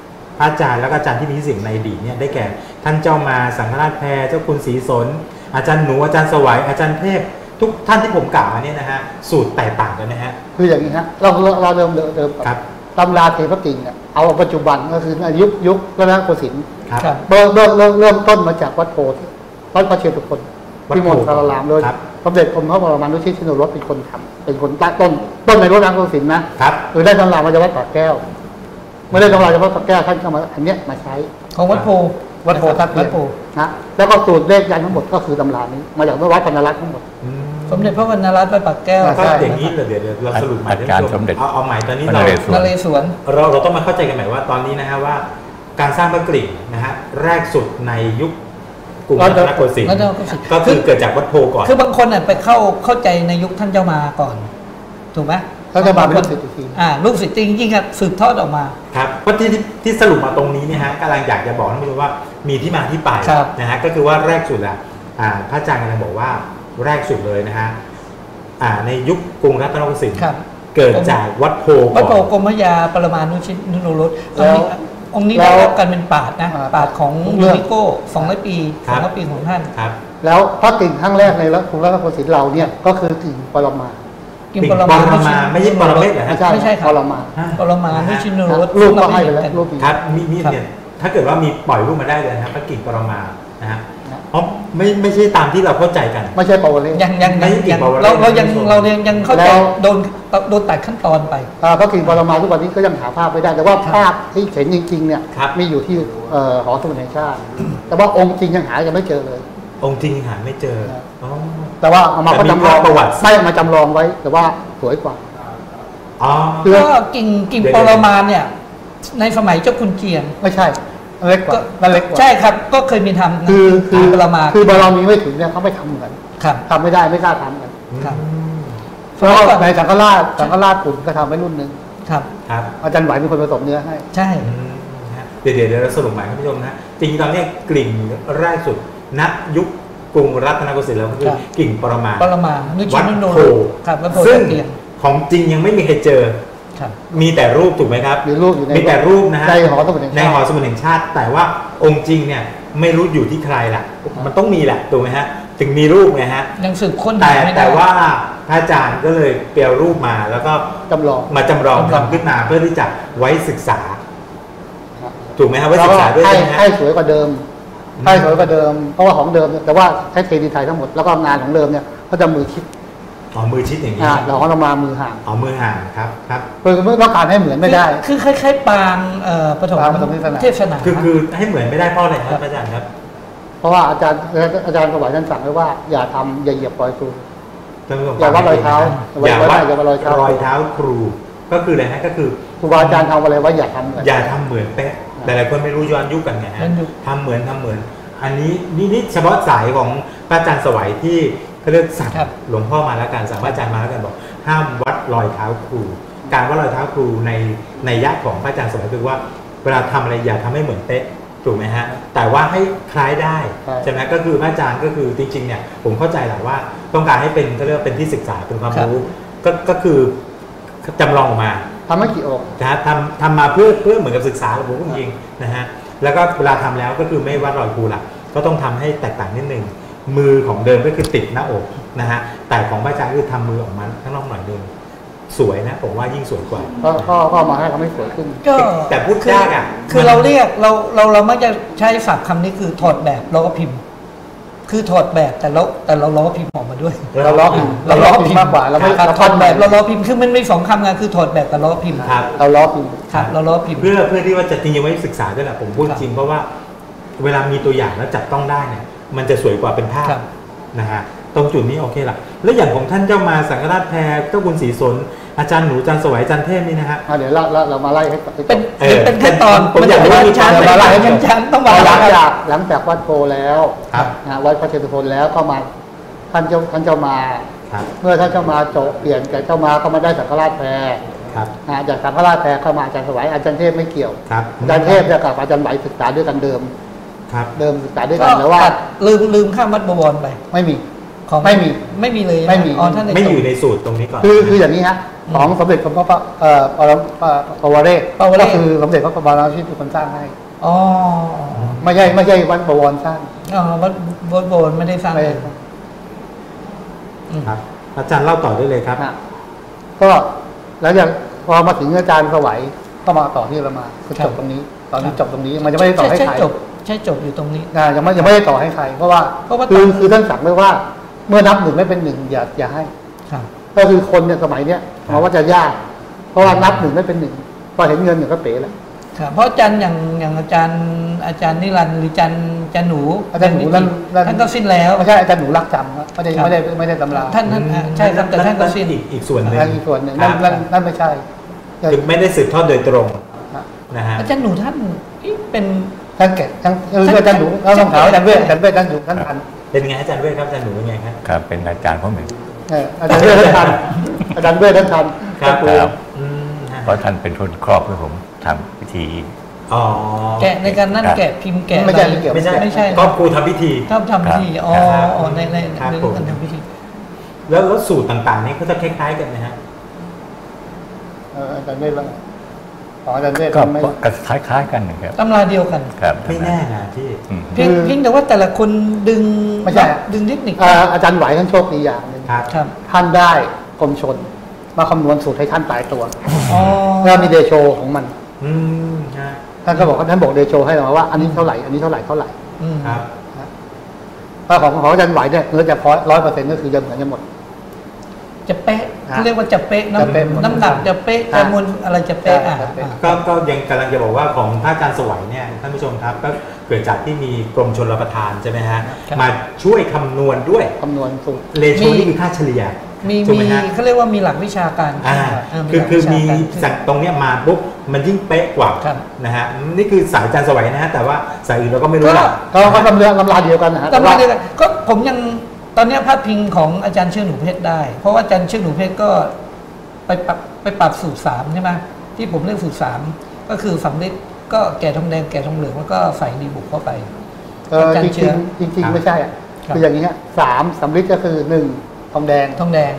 ระอาจารย์แล้วก็อาจารย์ที่มีสิ่งในอดีตเนี่ยได้แก่ท่านเจ้ามาสังฆราชแพรเจ้าคุณศรีสนอาจารย์หนูอาจารย์สวัยอาจารย์เทพทุกท่านที่ผมกล่าวมาเนี่ยนะฮะสูตรแตกต่างกันนะฮะคืออย่างนี้ฮะเราเดิมครับตำราเทพกิ่งเนี่ยเอาปัจจุบันก็คือยุครัตนโกสินทร์ครับเริ่มต้นมาจากวัดโพธิวัดพระเชตุพนพิมลสารารามโดยสมเด็จกรมพระบรมราชินีรสเป็นคนทำเป็นคนตั้งต้นในรัตนโกสินทร์นะครับคือได้ตำรามาจากวัดปากแก้วไม่ได้ตำราจากวัดปากแก้วท่านก็มาอันเนี้ยมาใช้ของวัดโพทับเทียนนะแล้วก็สูตรเลขยันทั้งหมดก็คือตำรานี้มาจากวัดพนรัตน์ทั้งหมดสมเด็จพระวรรณรัตน์วัดปากแก้วก็อย่างนี้เดี๋ยวเราสรุปใหม่อาจารย์สมเด็จเอาใหม่ตอนนี้นเราเรศวรเราต้องมาเข้าใจกันใหม่ว่าตอนนี้นะฮะว่าการสร้างพระกริ่งนะฮะแรกสุดในยุคกรุงรัตนโกสินทร์ก็คือเกิดจากวัดโพก่อนคือบางคนไปเข้าใจในยุคท่านเจ้ามาก่อนถูกไหมท่านเจ้ามาเป็นลูกศิษย์จริงลูกศิษย์จริงๆครับสืบทอดออกมาครับเพราะที่สรุปมาตรงนี้เนี่ยฮะกำลังอยากจะบอกท่านผู้ชมว่ามีที่มาที่ไปนะฮะก็คือว่าแรกสุดอะพระอาจารย์กำลังบอกว่าแรกสุดเลยนะฮะในยุคกรุงรัตนโกสินทร์เกิดจากวัดโพกรมยาปรมานุชินุโนรสองค์นี้ได้รับการเป็นปาฏนะปาฏของยูนิโก้200 ปี200 ปีของท่านแล้วพระกิ่งครั้งแรกในกรุงรัตนโกสินทร์เราเนี่ยก็คือกิ่งปรมากิ่งปรมาไม่ใช่ปรเมศเหรอฮะไม่ใช่ครับปรมานุชินุโนรสรูปก็ให้ไปแล้วรูปครับมีเนี่ยถ้าเกิดว่ามีปล่อยรูปมาได้เลยนะครับพระกิ่งปรมานะฮะเพราะไม่ใช่ตามที่เราเข้าใจกันไม่ใช่ปวเรศยังเรายังเข้าใจโดนตัดขั้นตอนไปพระกิ่งปรมาทุกวันนี้ก็ยังหาภาพไม่ได้แต่ว่าภาพที่เห็นจริงๆเนี่ยมีอยู่ที่หอสมุดแห่งชาติแต่ว่าองค์จริงยังหายังไม่เจอเลยองค์จริงหาไม่เจอแต่ว่าเอามาจำลองประวัติไม่มาจำลองไว้แต่ว่าสวยกว่าก็กิ่งปรมาเนี่ยในสมัยเจ้าคุณเจียงไม่ใช่เล็กกว่าใช่ครับก็เคยมีทำคือปรมาคือบารมีไม่ถึงเนี่ยเขาไม่ทำกันทำไม่ได้ไม่กล้าทำกันแล้วในสังฆราชปุ่นก็ทำไว้รุ่นนึงครับอาจารย์ไหวเป็นคนผสมเนื้อให้ใช่เดี๋ยวเราสรุปใหม่ท่านผู้ชมนะจริงๆตอนนี้กลิ่นแรกสุดณยุคกรุงรัตนโกสินทร์แล้วก็คือกลิ่นปรมาวัดโพซึ่งของจริงยังไม่มีใครเจอมีแต่รูปถูกไหมครับมีแต่รูปนะฮะในหอสมุดแห่งชาติแต่ว่าองค์จริงเนี่ยไม่รู้อยู่ที่ใครล่ะมันต้องมีแหละถูกไหมฮะถึงมีรูปไงฮะยังสืบค้นแต่ว่าพระอาจารย์ก็เลยเปลี่ยนรูปมาแล้วก็จำลองทำขึ้นมาเพื่อที่จะไว้ศึกษาถูกไหมครับไว้ศึกษาด้วยให้สวยกว่าเดิมให้สวยกว่าเดิมเพราะว่าของเดิมแต่ว่าใช้เทดีไทยทั้งหมดแล้วก็งานของเดิมเนี่ยเขาจะมือชิดมือชิดอย่างนี้เราก็มามือห่างมือห่างครับคือต้องการให้เหมือนไม่ได้คือคล้ายๆปางปฐมเทศนาคือให้เหมือนไม่ได้เพราะอะไรครับอาจารย์ครับเพราะว่าอาจารย์สวัยท่านสั่งไว้ว่าอย่าทำอย่าเหยียบรอยครูอย่าวัดรอยเท้าอย่าวัดรอยเท้าครูก็คืออะไรฮะก็คือครูบาอาจารย์ทำอะไรว่าอย่าทำเหมือนเป๊ะแต่หลายคนไม่รู้ย้อนยุคกันไงฮะทำเหมือนอันนี้นี่เฉพาะสายของพระอาจารย์สวัยที่เขาเรียกสั่งหลวงพ่อมาแล้วกันสั่งพระอาจารย์มาแล้วกันบอกห้ามวัดรอยเท้าครูการวัดรอยเท้าครูในยะของพระอาจารย์สวัยคือว่าเวลาทำอะไรอย่าทำให้เหมือนเป๊ะถูกไหมฮะแต่ว่าให้คล้ายได้ใช่ไหมก็คือพระอาจารย์ก็คือจริงๆเนี่ยผมเข้าใจแหละว่าต้องการให้เป็นเขาเรียกเป็นที่ศึกษาเป็นความรู้ก็คือจำลองมาทำไม่กี่องค์นะทำมาเพื่อเหมือนกับศึกษาผมจริงๆนะฮะแล้วก็เวลาทำแล้วก็คือไม่วัดรอยครูหลักก็ต้องทำให้แตกต่างนิดนึงมือของเดิมก็คือติดหน้าอกนะฮะแต่ของพระอาจารย์คือทำมือออกมาข้างนอกหน่อยนึงสวยนะผมว่ายิ่งสวยกว่าก็มาให้ทำให้สวยขึ้นแต่พูดยากอ่ะคือเราเรียกเรามักจะใช้ศัพท์คำนี้คือถอดแบบล้อพิมพ์คือถอดแบบแต่เราล้อพิมพ์ออกมาด้วยเราล้อพิมพ์มากกว่าเราไม่ถอดแบบเราล้อพิมพ์คือมันไม่2 คำไงคือถอดแบบกับล้อพิมพ์เราล้อพิมพ์เราล้อพิมพ์เพื่อที่ว่าจะจริงๆไว้ศึกษาด้วยแหละผมพูดจริงเพราะว่าเวลามีตัวอย่างแล้วจับต้องได้เนี่ยมันจะสวยกว่าเป็นภาพนะฮะตรงจุดนี้โอเคละแล้วอย่างของท่านเจ้ามาสังฆราชแพรเจ้าคุณศรีสนอาจารย์หนูอาจารย์สวัยอาจารย์เทพนี่นะฮะเดี๋ยวเรามาไล่ให้เป็นขั้นตอนผมอยากรู้ชั้นมาไล่ให้ชั้นต้องมาหลังจากวัดโพแล้ววัดพระเชตุพนแล้วก็มาท่านเจ้ามาเมื่อท่านเจ้ามาโจเปลี่ยนจากเจ้ามาก็มาได้สังฆราชแพรจากสังฆราชแพรเข้ามาอาจารย์สวัยอาจารย์เทพไม่เกี่ยวอาจารย์เทพจะกับอาจารย์ไหวศึกษาด้วยกันเดิมศึกษาด้วยกันแล้วว่าลืมข้ามวัดบวรไปไม่มีไม่มีเลยไม่มีไม่อยู่ในสูตรตรงนี้ก่อนคืออย่างนี้ฮะของสมเด็จพระปวเรศก็คือสมเด็จพระบรมราชินีเป็นคนสร้างให้อ๋อไม่ใช่วัดบวรสร้างอ๋อวัดโบนไม่ได้สร้างไม่ครับอาจารย์เล่าต่อได้เลยครับก็แล้วอย่างพอมาถึงอาจารย์สวัยก็มาต่อที่เรามาคือจบตรงนี้ ตอนนี้จบตรงนี้มันจะไม่ได้ต่อให้ใครใช่จบอยู่ตรงนี้ยังไม่ได้ต่อให้ใครเพราะว่าคือท่านสั่งไว้ว่าเมื่อนับหนึ่งไม่เป็นหนึ่งอย่าให้ครับก็คือคนเนี่ยสมัยเนี้ยมาว่าจะยากเพราะว่านับหนึ่งไม่เป็นหนึ่งพอเห็นเงินเนี่ยก็เป๋แล้วครับเพราะอาจารย์อย่างอาจารย์นิรันดร์หรืออาจารย์หนูอาจารย์หนูท่านก็สิ้นแล้วไม่ใช่อาจารย์หนูรักจำครับไม่ได้ตำราท่านใช่ครับแต่ท่านก็สิ้นอีกส่วนหนึ่งอีกส่วนหนึ่งนั่นไม่ใช่คือไม่ได้สืบทอดโดยตรงนะฮะอาจารย์หนูท่านเป็นท่านแก่ทั้งอาจารย์หนูเราต้องถามอาจารย์เวทท่านอยู่ท่านทันเป็นไงอาจารย์เวทครับอาจารย์หนูเป็นไงครับครับเป็นอาจารย์ผมเองอาจารย์เวทท่านทันอาจารย์เวทท่านทันครับครับฮะเพราะท่านเป็นคนครอบให้ผมทำพิธีอ๋อแกะในการนั่นแกะพิมพ์แกะไม่ใช่เกี่ยวไม่ใช่ไม่ใช่ครอบครูทำพิธีทำพิธีอ๋อครับในครับเรื่องการทำพิธีแล้วสูตรต่างๆนี่ก็จะคล้ายๆกันนะฮะอาจารย์เวทว่าของอาจารย์เวทก็ไม่คล้ายๆกันนะครับตำราเดียวกันครับไม่แน่นะพี่อืมเพียงแต่ว่าแต่ละคนดึงไม่ใช่ดึงเทคนิคอาจารย์ไหวท่านโชคดีอย่างหนึ่งครับครับท่านได้กรมชนมาคำนวณสูตรให้ท่านตายตัวอ๋อแล้วมีเดโชของมันอืมฮะท่านก็บอกท่านบอกเดโชให้เราว่าอันนี้เท่าไหร่อันนี้เท่าไหร่อืมครับเพราะของอาจารย์ไหวเนี่ยเนื้อจะพอ100%ก็คือจะเหมือนกันหมดจะเป๊ะฮะเขาเรียกว่าจะเป๊ะจะเป๊ะน้ำหนักจะเป๊ะฮะจำนวนอะไรจะเป๊ะอ่ะจะเป๊ะก็ยังกำลังจะบอกว่าของพระอาจารย์สวัยเนี่ยท่านผู้ชมครับก็เกิดจากที่มีกรมชลประทานใช่ไหมฮะครับมาช่วยคำนวณด้วยคำนวณสูตรเรโชนี่คือค่าเฉลี่ยมีถูกไหมฮะเขาเรียกว่ามีหลักวิชาการอ่าาคือหลักมีวิชาการสั่งตรงเนี้ยมาปุ๊บมันยิ่งเป๊ะกว่าครับนะฮะนี่คือสายอาจารย์สวัยนะฮะแต่ว่าสายอื่นเราก็ไม่รู้ละก็ตำราเดียวกันนะฮะตำราเดียวกันก็ผมยังตอนเนี้ยพาดพิงของอาจารย์เชื่อหนูเพชรได้ เพราะว่าอาจารย์เชื่อหนูเพชรก็ไปปรับสูตร3ใช่ไหมที่ผมเรียกสูตร3ก็คือสำลิดก็แก่ทองแดงแก่ทองเหลืองแล้วก็ใส่ดีบุกเข้าไป อาจารย์เชื่อจริงๆไม่ใช่อ่ะครับคืออย่างนี้ฮะ3สำลิดก็คือ1ทองแดงทองแดง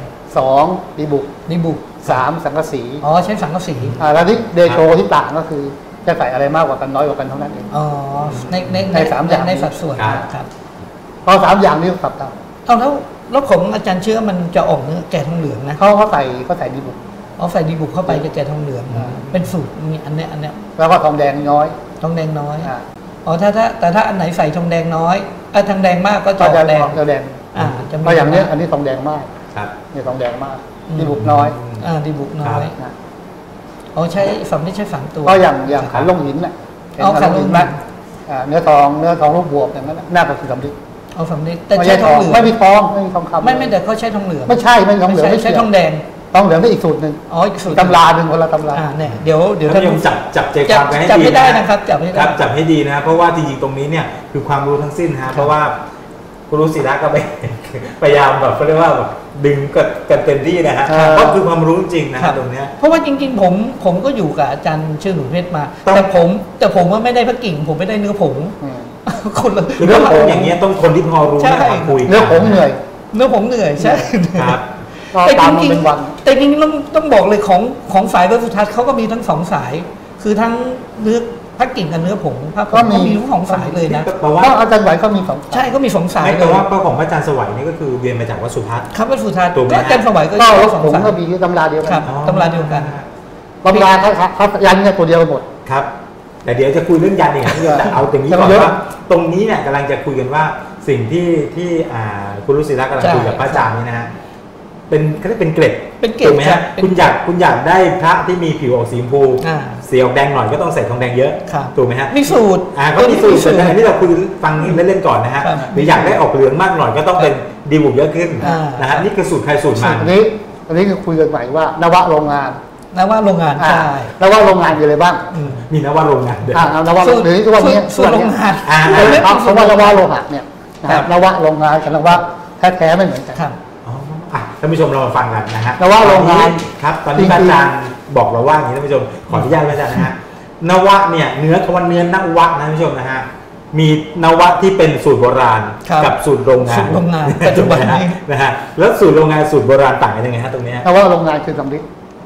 2ดีบุกดีบุก 3สังกะสีอ๋อใช้สังกะสีแล้วนี่เดโชที่ต่างก็คือจะใส่อะไรมากกว่ากันน้อยกว่ากันเท่านั้นเองอ๋อในในสามอย่างในสัดส่วนครับครับเพราะ3อย่างนี้สับตามเอาแล้วของอาจารย์เชื่อมันจะออกเนื้อแก่ทองเหลืองนะเขาใส่ดีบุกเอาใส่ดีบุกเข้าไปจะแก่ทองเหลืองอ่าเป็นสูตรมีอันเนี้ยแล้วก็ทองแดงน้อยทองแดงน้อยอ่าอ๋อแต่ถ้าอันไหนใส่ทองแดงน้อยทองแดงมากก็จะก็ออกจะแดงจะแดงจะมีเพราะอย่างเนี้ยอันนี้ทองแดงมากครับเนี่ยทองแดงมากดีบุกน้อยดีบุกน้อยนะอ๋อใช้สำลิดใช้3ตัวก็อย่างขันลงหินน่ะเห็นเอาขันลงหินไหมเนื้อทองรูปบวกอย่างนั้นน่ะน่าจะคือสำลิดเอาสำลิดแต่ไม่ใช้ใช่ททออง งเหลืองไม่มีทองไม่มีทองคำไม่แต่เขาใช้ทองเหลืองไม่ใช่ไม่ทองเหลืองไม่ใช้เกี่ยวทองแดงทองเหลืองนี่อีกสูตรหนึ่งอ๋ออีกสูตรตำราหนึ่งคนละตำราเนี่ยเดี๋ยวท่านผู้ชมจับใจความกันให้จับดีให้ได้นะครับจับให้คได้รับจับให้ดีนะเพราะว่าจริงๆตรงนี้เนี่ยคือความรู้ทั้งสิ้นฮะเพราะว่าครูศิระก็ไป พยายามแบบเขาเรียกว่าแบบดึงกันเต็มที่นะฮะเพราะคือความรู้จริงนะฮะตรงเนี้ยเพราะว่าจริงๆผมก็อยู่กับอาจารย์เชื่อหนูเพชรมาต้องแต่ผมว่าไม่ได้พระกิ่ง ผมไม่ได้เนื้อผงอืมคนละคือเรื่องของอย่างเงี้ยต้องคนที่พอรู้ใช่เนี่ยมาคุยกัเนื้อผงเหนื่อยเนื้อผงเหนื่อยใช่ครับก็แต่ตามจมาริงเป็นวันๆแต่จริงๆต้องบอกเลยของสายวัดสุทัศน์เขาก็มีทั้ง2สาย คือทั้งเนื้อพระกิ่งกับเนื้อผงพระผงก็มีทั้ง2สายเลยนะแต่ว่าก็อาจารย์ไหวก็มีสองใช่ก็มี2สายไม่เลแต่ยว่าของพระอาจารย์สวัยนี่ก็คือเรียนมาจากวัดสุทัศน์ครับวัดสุทัศน์ถูกไหมก็อาจารย์สวัยก็ก็ใช้รถสองผงสายก็มีตำราเดียวคกัรันบตำราเดียวกันตำราเขายันเนี่ยตัวเดียวกันหมดครับ แต่เดี๋ยวจะคุยเรื่องยันอีกนะแต่เอาตรงนี้ก่อนเยอะว่าตรงนี้เนี่ยกำลังจะคุยกันว่าสิ่งที่คุณรุศิระกำลังคุยกับพระอาจารย์นี่นะฮะเป็นเขาเรียกเป็นเกล็ดเป็นเกล็ดถูกไหมครัฮะบคุณอยากได้พระที่มีผิวออกสีชมพูอ่าสีออกแดงหน่อยก็ต้องใส่ทองแดงเยอะครับถูกไหมฮะมีสูตรก็มีสูตรแต่อันนี้เราคุยฟังเล่นๆก่อนนะฮะครับหรืออยากได้ออกเหลืองมากหน่อยก็ต้องเป็นดีบุกเยอะขึ้นอ่านะฮะนี่คือสูตรใครสูตรมันอันนี้คือคุยกันใหม่ว่านวะโรงงานนะว่าโรงงานใช่นวะโรงงานอยู่อะไรบ้างมีนะว่าโรงงานเด็ดเอานวะหรือทุกวันนี้สูตรโรงงานเขาว่านวะโลหะเนี่ยนะครับนวะโรงงานกับนวะแท้ๆไม่เหมือนกันครับอ๋อท่านผู้ชมเรามาฟังกันนะฮะนวะโรงงานครับตอนนี้พระอาจารย์บอกเราว่าอย่างนี้ท่านผู้ชมขออนุญาตพระอาจารย์นะฮะนวะเนี่ยเนื้อคำว่าเนื้อนวะนะท่านผู้ชมนะฮะมีนวะที่เป็นสูตรโบราณครับกับสูตรโรงงานสูตรโรงงานปัจจุบันนี้นะฮะแล้วสูตรโรงงานสูตรโบราณต่างกันยังไงฮะตรงเนี้ยนวะโรงงานคือสำลิด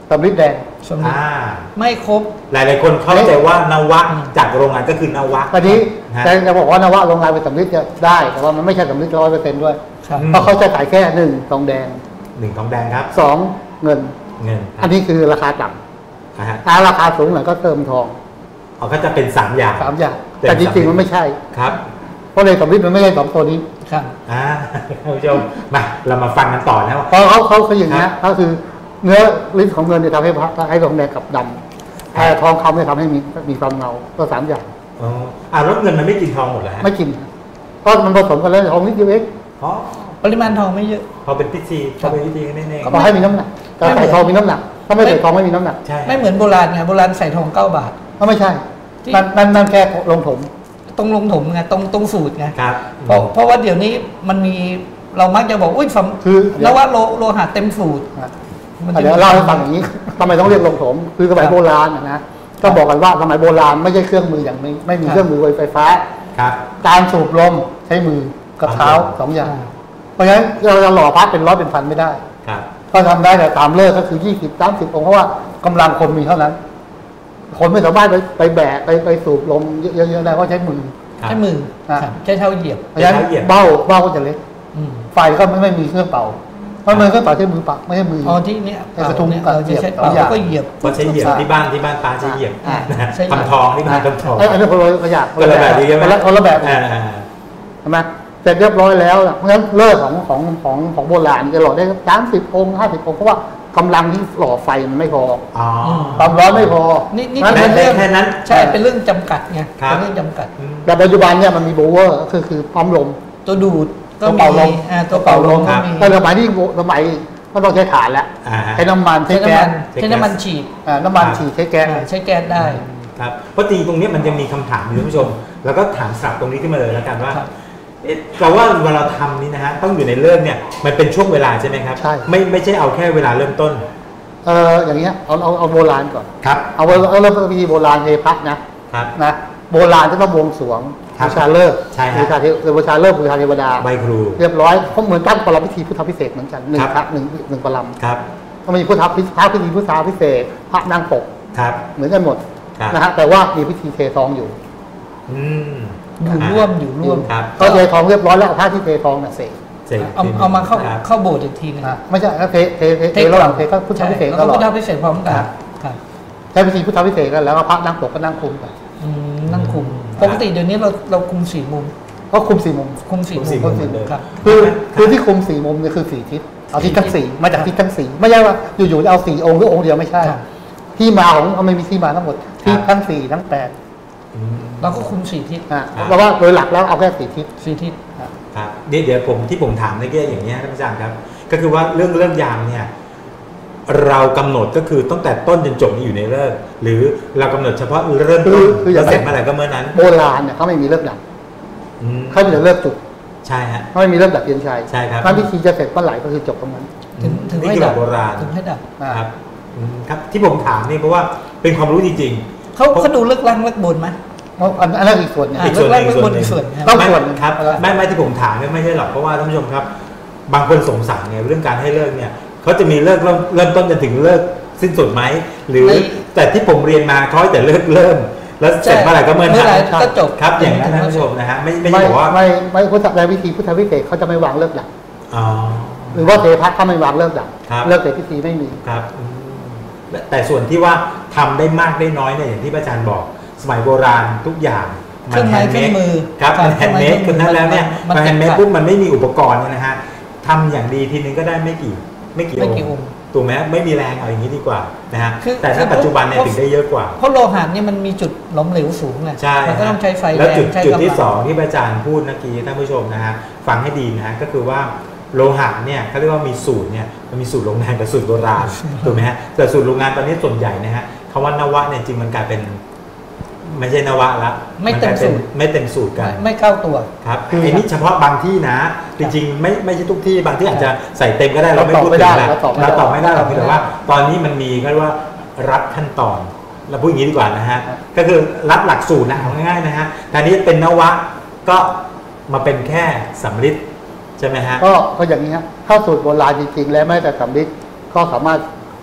สำริดแดงสำเร็จอ่าไม่ครบหลายๆคนเข้าใจว่านวะจากโรงงานก็คือนวะตอนนี้ฮะแต่จะบอกว่านวะโรงงานเป็นสำริดจะได้แต่ว่ามันไม่ใช่สำริด100%ด้วยครับเพราะเขาจะขายแค่1ทองแดง 1ทองแดงครับ 2เงินเงินอันนี้คือราคาต่ฮะำถ้าราคาสูงหน่อยก็เติมทองเอาก็จะเป็น3อย่าง 3 อย่างเติมแต่จริงสำริดๆมันไม่ใช่ครับเพราะในสำริดมันไม่ใช่2ตัวนี้ครับท่านผู้ชมมาเรามาฟังกันต่อนะว่าเพราะเขาอย่างนี้ยก็คือเนื้อลิ้นของเงินเนี่ยทำให้ทองแดงกับดำแต่ทองคำเนี่ยทำให้มีความเงาก็3 อย่างอ๋อรถเงินมันไม่กินทองหมดแล้วไม่กิน เพราะมันผสมกันแล้วทองนิดเดียวเองอ๋อปริมาณทองไม่เยอะพอเป็นพิธีพอเป็นพิธีแน่ก็ให้มีน้ำหนักแต่ใส่ทองมีน้ำหนักถ้าไม่ใส่ทองไม่มีน้ำหนักๆใช่ไม่เหมือนโบราณไงโบราณใส่ทอง9 บาทก็ไม่ใช่ที่นั่นแค่ลงถมต้องลงถมไงตรงสูตรไงครับเพราะว่าเดี๋ยวนี้มันมีเรามักจะบอกอุ้ยคือแล้วว่าโลหะเต็มสูตร มันจะเดี๋ยวเล่าให้ฟังอย่างนี้ทำไมต้องเรียกลงถมคือสมัยโบราณนะก็บอกกันว่าสมัยโบราณไม่ใช่เครื่องมืออย่างนี้ไม่มีเครื่องมือไฟฟ้าครับการสูบลมใช้มือกับเท้าครับ 2 อย่าง เพราะฉะนั้นเราจะหล่อพระเป็น100เป็นพันไม่ได้ครับก็ทำได้แต่ตามเลิกก็คือ20-30 องค์เพราะว่ากำลังคนมีเท่านั้น คนไม่สามารถไปแบกไปสูบลมเยอะๆได้เพราะใช้มือครับใช้มือครับครับใช้เท้าเหยียบเพราะฉะนั้นใช้เหยียบเบ้าก็จะเล็กอืมไฟก็ไม่มีเครื่องเป่า เพราะมันเครื่องเป่าใช้มือเป่าไม่ใช่มืออ๋อที่เนี้ยไอ้กระทุ้งเนี่ยกับเราจะใช้เหยียบเป่าสองอย่างแล้วก็เหยียบก็ใช้เหยียบที่บ้านป้าใช้เหยียบอ่านะฮะใช้เหยียบทำทองที่บ้านทำทองอันนี้คนละอย่างคนละแบบดีใช่ไหมคนละแบบอ่าใช่ไหมเสร็จเรียบร้อยแล้วเพราะฉะนั้นเลิกของโบราณจะหล่อได้30 องค์50 องค์เพราะว่ากำลังที่หล่อไฟมันไม่พออ๋อความร้อนไม่พอนี่เพราะฉะเป็นเรื่องแค่นั้นใช่เป็นเรื่องจำกัดไงครับเป็นเรื่องจำกัดแต่ปัจจุบันเนี่ยมันมีโบเวอร์คือปั๊มลมตัวดูดก็ตัวมีเป่าลมตัวเป่าลมครัก็บมีแต่สมัยที่ก็ต้องใช้ถ่านแล้วอ่าฮะใช้น้ำมันใช้ใช้แก๊น้ำมัสนใช้น้ำมันฉีดน้ำมันฉีดใช้แก๊สใช้แก๊สได้ครับเพราะจริงตรงนี้มันจะมีคำถามอยู่ท่านผู้ชม แล้วก็ถามสับตรงนี้ขึ้นมาเลยแล้วกันว่าครับแต่ว่าเวลาเราทำนี้นะฮะต้องอยู่ในเริ่มเนี่ยมันเป็นช่วงเวลาใช่ไหมครับใช่ไม่ใช่เอาแค่เวลาเริ่มต้นอย่างเงี้ยเอาโบราณก่อนครับเอาเริ่มพิธีโบราณเทพะนะครับ นะโบราณจะต้องบวงสรวงครับบูชาเลิกษ์ใช่ฮะบูชาเทวดาใบครูเรียบร้อยเขาเหมือนตั้งปรพิธีพุทธพิเศษกเหมือนกันหนึ่งครับพระหนึ่งปรำครับก็มีพระพิธีพุทธาพิเศษกพระนางปกครับเหมือนกันหมดครับนะฮะแต่ว่ามีพิธีเททองอยู่อืมอยู่ร่วมอยู่ร่วมครับก็เททองเรียบร้อยแล้วเอาพระที่เททองน่ะเสกเสร็จเอามาเข้าครับเข้าโบสถ์อีกทีหนึงไม่ใช่ก็เทระหว่างเทก็พุทธพิเศษกแล้วตก็ลอพุดทธพิเศษพร้อมกันครับครับใช้พิธีพุทธพิเศษกันแล้วก็พระนางปกก็นั่งคุมกันนั่งคุมปกติเดี๋ยวนี้เราคุม4 มุมก็คุม4 มุมคุม4 มุมคุม4 มุมครับคือที่คุม4 มุมเนี่ยคือ4 ทิศเอาทิศทั้ง4มาจากทิศทั้ง4ไม่ใช่ว่าอยู่ๆจะเอา4 องค์หรือองค์เดียวไม่ใช่ครับที่มาของมันมีที่มาทั้งหมดทิศทั้ง4ทั้ง8 อืมเราก็คุม4 ทิศเพราะว่าโดยหลักแล้วเอาแค่4 ทิศ 4 ทิศครับเดี๋ยวผมถามในแง่อย่างนี้ยท่านอาจารย์ครับ ก็คือว่าเรื่องยามเนี่ยเรากำหนดก็คือตั้งแต่ต้นจนจบนี่อยู่ในเลิกษ์หรือเรากำหนดเฉพาะเริ่มต้นคืออย่างแล้วเสร็จเมื่อไหร่ก็เมื่อนั้นโบราณเนี่ยเขาไม่มีเลิกดับอืมเขาจะเลิกจุดใช่ฮะเขาไม่มีเลิกดับเย็นชัยใช่ครับถ้าพิธีจะเสร็จเมื่อไหร่ก็คือจบตรงนั้นถึงนี่ให้คือดัแบบ บโบราณถึงให้ดับครับครับที่ผมถามนี่เพราะว่าเป็นความรู้จริงเขาดูเลิกล่างเลิกบนไหมเพราะอันนั้นอีกส่วนหนึงอีกส่วนหนึ่งเลิกล่างเลิกบนอีกส่วนหนึ่งต้องไม่ส่วนหนึ่งครับเออไม่ที่ผมถามเนี่ยไม่ใช่หรอกเพราะว่าท่านผู้ชมครับ บางคนสงสัยไงเรื่องการให้เลิกเนี่ยเขาจะมีเลิกเริ่มต้นจนถึงเลิกสิ้นสุดไหมหรือไม่แต่ที่ผมเรียนมาเขาให้แต่เริ่ม แล้วเสร็จเมื่อไหร่ก็เมื่อเมื่อไหร่นั้นก็จบครับอย่างนั้นท่านผู้ชมนะฮะไม่ใช่บอกว่าไม่พุทธในพิธีพุทธพิเศษเขาจะไม่วางเลิกดับอ๋อหรือว่าเทพะเขาไม่วางเลิกดับครับเลิกเสร็จพิธีไม่มีครับแต่ส่วนที่ว่าทำได้มากได้น้อยเนี่ยอย่างที่พระอาจารย์บอก สมัยโบราณทุกอย่างเครื่องไม้เครื่องมือครับมันแฮนด์เมดเครื่คือองไม้นั้นแล้วเนี่ยมันมันแฮนด์เมดจำกัดปุ๊บมันไม่มีอุปกรณ์เนี่ยนะฮะทำอย่างดีทีนึงก็ได้ไม่กี่ไม่กี่องค์ถูกไหมไม่มีแรงเอาอย่างนี้ดีกว่านะฮะคือแต่ถ้าปัจจุบันเนี่ยถึงได้เยอะกว่าเพราะโลหะเนี่ยมันมีจุดหลอมเหลวสูงไงใช่มันก็ต้องใช้ไฟแล้วแรงจุดใช้จุดกำที่ลังสองที่พระอาจารย์พูดเมื่อกี้ท่านผู้ชมนะฮะฟังให้ดีนะฮะก็คือว่าโลหะเนี่ยเขาเรียกว่ามีสูตรเนี่ยมันมีสูตรโรงงานกับสูตรโบราณถูกไหมฮะแต่สูตรโรงงานตอนนี้ส่วนใหญ่นะฮะคำว่านวะเนี่ยจริงมันกลายเป็นไม่ใช่นวะละไม่เต็มนกลายป็นสูตรไม่เต็มสูตรกันไม่เข้าตัวครับไอ้นี่เฉพาะบางที่นะ จริงๆไม่ใช่ทุกที่บางที่อาจจะใส่เต็มก็ได้เราไม่พูดถึงแหละเราตอบไม่ได้เราตอบไม่ได้หรอกเพียงแต่ว่า ตอนนี้มันมีก็เรียกว่ารัดขั้นตอนเราพูดอย่างนี้ดีกว่านะฮะก็คือรัดหลักสูตรนะเอาง่ายๆนะฮะแต่นี้เป็นนวะก็มาเป็นแค่สำริดใช่ไหมฮะก็อย่างนี้ฮะถ้าสูตรโบราณจริงๆ แล้วแม้แต่สำริดก็สามารถ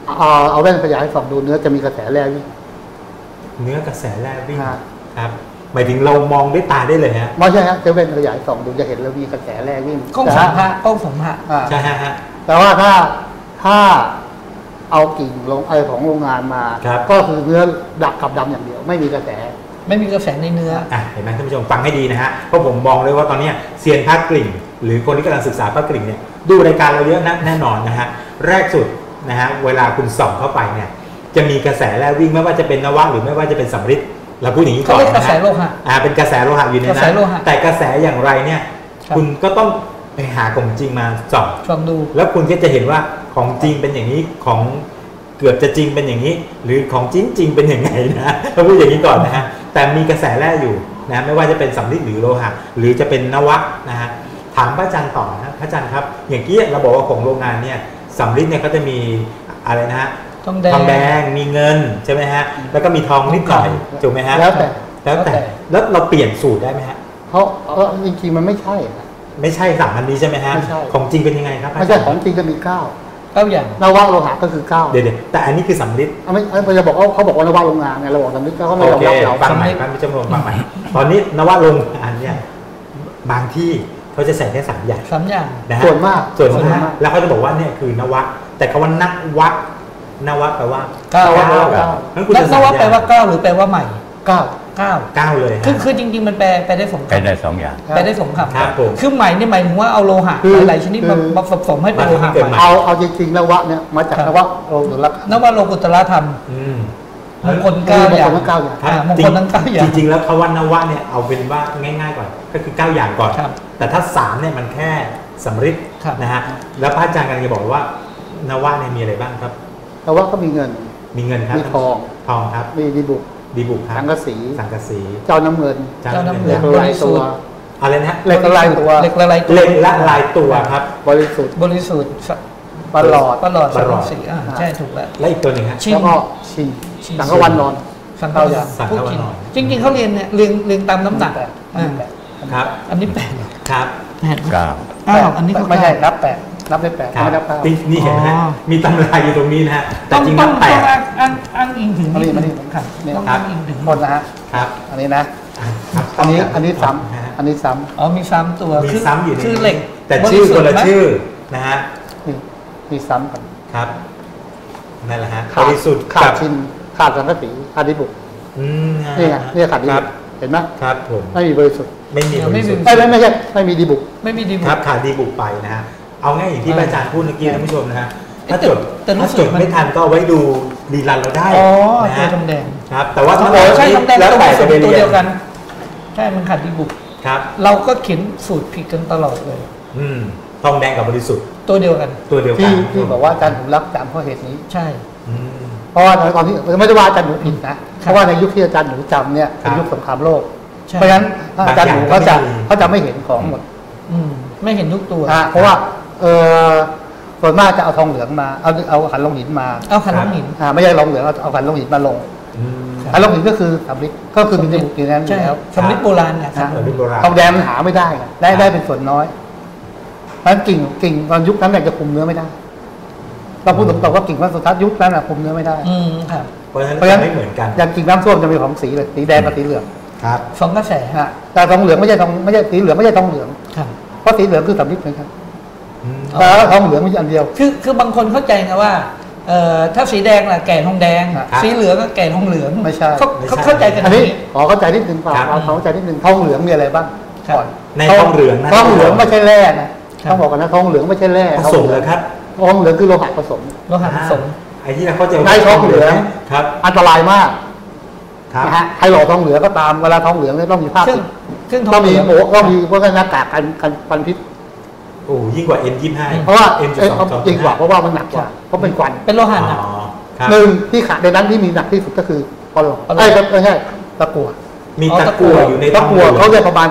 เอาแว่นขยายส่องดูเนื้อจะมีกระแสแร่วิ่งเนื้อกระแสแร่วิ่งครับครับหมายถึงเรามองด้วยตาได้เลยฮะไม่ใช่ฮะจะแว่นขยายส่องดูจะเห็นแล้วมีกระแสแร่วิ่งกล้องสัมภาระกล้องสัมภาระอ่าใช่ฮะแต่ว่าถ้าเอากิ่งลงของโรงงานมาครับก็คือเนื้อดักกับดำอย่างเดียว ไม่มีกระแสไม่มีกระแสในเนื้อเห็นไหมท่านผู้ชมฟังให้ดีนะฮะเพราะผมมองเลยว่าตอนเนี้ยเซียนภาคกลิ่ง หรือคนที่กำลังศึกษาภาคกลิ่งเนี่ยดูรายการเราเยอะนะแน่นอนนะฮะแรกสุดนะฮะเวลาคุณส่องเข้าไปเนี่ยจะมีกระแสแร่วิ่งไม่ว่าจะเป็นนวะหรือไม่ว่าจะเป็นสำริดเราพูดอย่างนี้ก่อนเขาเรียกกนะระแสฮะโลหะเป็นกระแสโลหะอยู่ในกระแสนั้นโลหะแต่กระแสอย่างไรเนี่ยครับคุณก็ต้องไปหาของจริงมาส่องลองดูแล้วคุณก็จะเห็นว่าของจริงเป็นอย่างนี้ของเกือบจะจริงเป็นอย่างนี้ หรือของจริงเป็นอย่างไงนะเราพูดอย่างนี้ก่อนนะฮะแต่มีกระแสแร่อยู่นะไม่ว่าจะเป็นสำริดหรือโลหะหรือจะเป็นนวะนะฮะถามพระอาจารย์ต่อนะพระอาจารย์ครับอย่างที่เราบอกว่าของโรงงานเนี่ยสำริดเนี่ยก็จะมีอะไรนะฮะทองแดงทองแดงมีเงินใช่ไหมฮะแล้วก็มีทองนิดหน่อยถูกไหมฮะแล้วแต่แล้วแต่แล้วเราเปลี่ยนสูตรได้ไหมฮะเพราะจริงๆมันไม่ใช่นะไม่ใช่สามอันนี้ใช่ไหมฮะไม่ใช่ของจริงเป็นยังไงครับไม่ใช่ของจริงจะมี9 เก้าอย่างนวะโลหะก็คือ9 เดี๋ยวแต่อันนี้คือสำริดไม่จะบอกว่าเขาบอกว่านวะโรงงานไงเราบอกสำนึกเขาไม่โอยอมเครับเราฟังใหม่ครับพี่จำลองฟังใหม่ตอนนี้นวะลงอันเนี่ยบางที่เขาจะใส่แค่3อย่างสามอย่างนะฮะส่วนมากส่วนส่วนมามาก กแล้วเขาจะบอกว่าเนี่ยคือนวะแต่คำว่านวะแปลว่าเก้างั้นคุณแล้วจะนวะแปลว่าเก้าหรือแปลว่าใหม่ 9 เก้าเก้าเลยฮะคือจริงๆมันแปลได้สองใช้คำได้2 อย่างแปลได้สองคำครับผมคือใหม่นี่หมายถึงว่าเอาโลหะคือหลายๆชนิดมาผสมให้เป็นโลหะมาทำให้เกิดใหใหม่ม่เอาจริงๆนวะเนี่ยมาจากนวะโลหะนวะโลกุตละธรรมอืมมงคลเก้าอย่างมงคลทั้ง9อย่างมงคลทั้งเก้าอย่างจริงๆแล้วคำว่านวะเนี่ยเอาเป็นว่าง่ายๆก่อนก็คือ9อย่างก่อนครับแต่ถ้า3เนี่ยมันแค่สำริดครับนะฮะแล้วพระอาจารย์กำลังจะบอกว่านวะเนี่ยมีอะไรบ้างครับนวะก็มีเงินมีเงินครับมีทองทองครับมีดีบุกดีบุกครับสังกะสีสังกะสีเจ้าน้ำเงินเจ้าเจ้าน้ำน้ำเงิเงิเหล็นกละลายตัวอะไรนะฮะเหล็กละลายตัวเหล็กละลายตัวเหล็กละลายตัวครับบริสุทธิ์บริสุทธิ์ปลอดประหลอดประหลอดสีใช่ถูกแล้วและอีกตัวหนึ่งฮะชิงแล้วก็ชิงชิงสังกวันนอนสังเก้าอย่างสังพวกกินสังฆวานอนจริงๆเขาเรียนเนี่ยเรียงตามน้ำหนักอ่าครับอันนี้แปดครับแปด 9 อ้าวอันนี้เขาไม่ใช่เก้านับ8นับได้8 ครับไม่นับ9 นี่เห็นไหมฮะอ๋อมีตำราอยู่ตรงนี้นะฮะแต่ต้องจริงต้นัองบแปต้อดงอ้างอิงถึงมานี่มานี่ครับนี่ต้องครับอ้างอิงถึงหมดนะฮะครับอันนี้นะครับอันนี้ซ้ฮะำอันนี้ซ้อ๋อมีซ้ำตัวมีคือซ้ำอยู่ในคือเหล็กแต่ชื่อคนละบริสุทธิ์ไหมชื่อนะฮะำนี่มีซ้ำกันครับนั่นแหละฮะขาบดริสุทธิ์ขากัดบชินขาดสังกะสีอาดิบุกอืมนี่ไงนี่ขาดดีคบุรับกเห็นไหมครับผมไม่มีบริสุทธิ์ไม่มีบริสุทธิ์ไม่ใช่ไม่มีดีบุกไม่มีดีบุกครับขาดดีบุกไปนะฮะเอาง่ายอย่างที่อาจารย์พูดเมื่อกี้ท่านผู้ชมนะฮะถ้าจดแต่รู้ถ้าสึกจดมันไม่ทันก็เอาไว้ดูรีรันเราได้อ๋อนะตัวฮะทองแดงครับ แต่ว่าโอ้ถ้าใช่ทองแดงแล้วตัวแต่ผสจะมไปตัวเรียเดีนยวกัน ใช่มันขาดดีบุกครับเราก็เขียนสูตรผิดกันตลอดเลยทองแดงกับบริสุทธิ์ตัวเดียวกันตัวเดียวกัที่บอกว่าอาจารย์หนูรักจำเพราะเหตุนี้ใช่อืมเพราะว่าตอนที่ไม่ได้ว่าอาจารย์หนูผิดนะเพราะว่าในยุคที่อาจารย์หนูจำเนี่ยเป็นครับยุคสงครามโลกใช่เพราะฉะนั้นอาจารย์หนูเขาจะบางอย่างก็ไม่มีเขาจะไม่เห็นของหมดไม่เห็นทุกตัวเพราะว่าส่วนมากจะเอาทองเหลืองมาเอาขันลงหินมาเอาขันน้ำหินไม่ใช่ลงเหลืองเอาขันลงหินมาลงอืมขันลงหินก็คือสำริดก็คือมีในบุกอยู่นั้นอใช่ยู่แล้วสำริดโบราณเนี่ยนะสำริดโบราณทองแดงมันหาไม่ได้ไงได้เป็นส่วนน้อยเพราะฉะนั้นกิ่งตอนยุคนั้นเนี่ยจะคุมเนื้อไม่ได้เราพูดตรงๆว่ากิ่งพระสุทัศน์ยุคนั้นคุมเนื้อไม่ได้ครับเพราะฉะนั้นเพราะฉะนั้นจะไม่เหมือนกันอย่างกิ่งน้ำส้มจะมีของสีเลยสีแดงกับสีเหลืองครับสองกระแสฮะแต่ทองเหลืองไม่ใช่สีเหลืองไม่ใช่ทองเหลืองครับเพราะสีเหลืองคือสำริดเหมือนกันอืมแต่ว่าทองเหลืองมีอันเดียวคือบางคนเข้าใจไงว่าถ้าสีแดงล่ะแก่ทองแดงครับสีเหลืองก็แก่ทองเหลืองไม่ใช่เขาเข้าใจกันอันย่างนี้ขอเข้าใจนิดนึงเปล่าเอาเข้าใจนิดนึงทองเหลืองมีอะไรบ้างครับก่อนในทองเหลืองนะทองเหลืองไม่ใช่แร่นะต้องบอกกันนะทองเหลืองไม่ใช่แร่ผสมเลยครับทองเหลืองคือโลหะผสมโลหะผสมไอ้ที่เราเข้าใจในทองเหลืองครับอันตรายมากครับนะฮะใครหล่อทองเหลืองก็ตามเวลาทองเหลืองเนี่ยต้องมีผ้าซึ่งปิดซึ่งทอต้อง งเหมีลืองโบต้องมีพวกหน้ากากกันฟันพิษโอ้ยิ่งกว่า N25 เพราะว่า N.2 จริงกว่าเพราะว่ามันหนักกว่าเพราะเป็นควันเป็นโลหะหนักอ๋อครับหนึ่งที่ขาดในนั้นที่มีหนักที่สุดก็คือปลอกปลอกไม่ใช่ตะกั่วมีตะกั่วอยู่ในทตะองกั่วหลืองเขาจะประมาณ